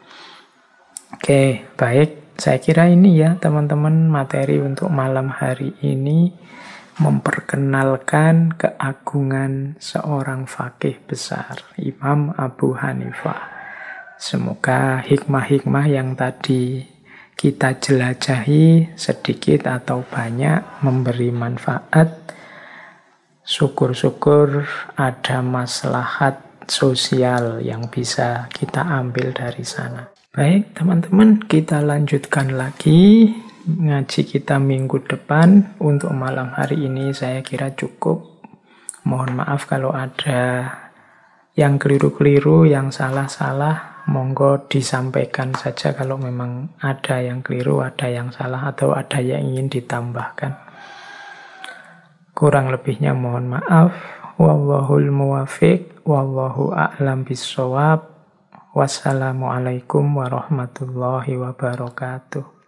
S1: Oke, baik. Saya kira ini ya teman-teman materi untuk malam hari ini. Memperkenalkan keagungan seorang faqih besar, Imam Abu Hanifah. Semoga hikmah-hikmah yang tadi kita jelajahi sedikit atau banyak memberi manfaat. Syukur-syukur ada maslahat sosial yang bisa kita ambil dari sana. Baik teman-teman, kita lanjutkan lagi ngaji kita minggu depan. Untuk malam hari ini saya kira cukup. Mohon maaf kalau ada yang keliru-keliru, yang salah-salah, monggo disampaikan saja kalau memang ada yang keliru, ada yang salah, atau ada yang ingin ditambahkan. Kurang lebihnya mohon maaf. Wallahul muwafiq, wallahu a'lam bissawab. Wassalamualaikum warahmatullahi wabarakatuh.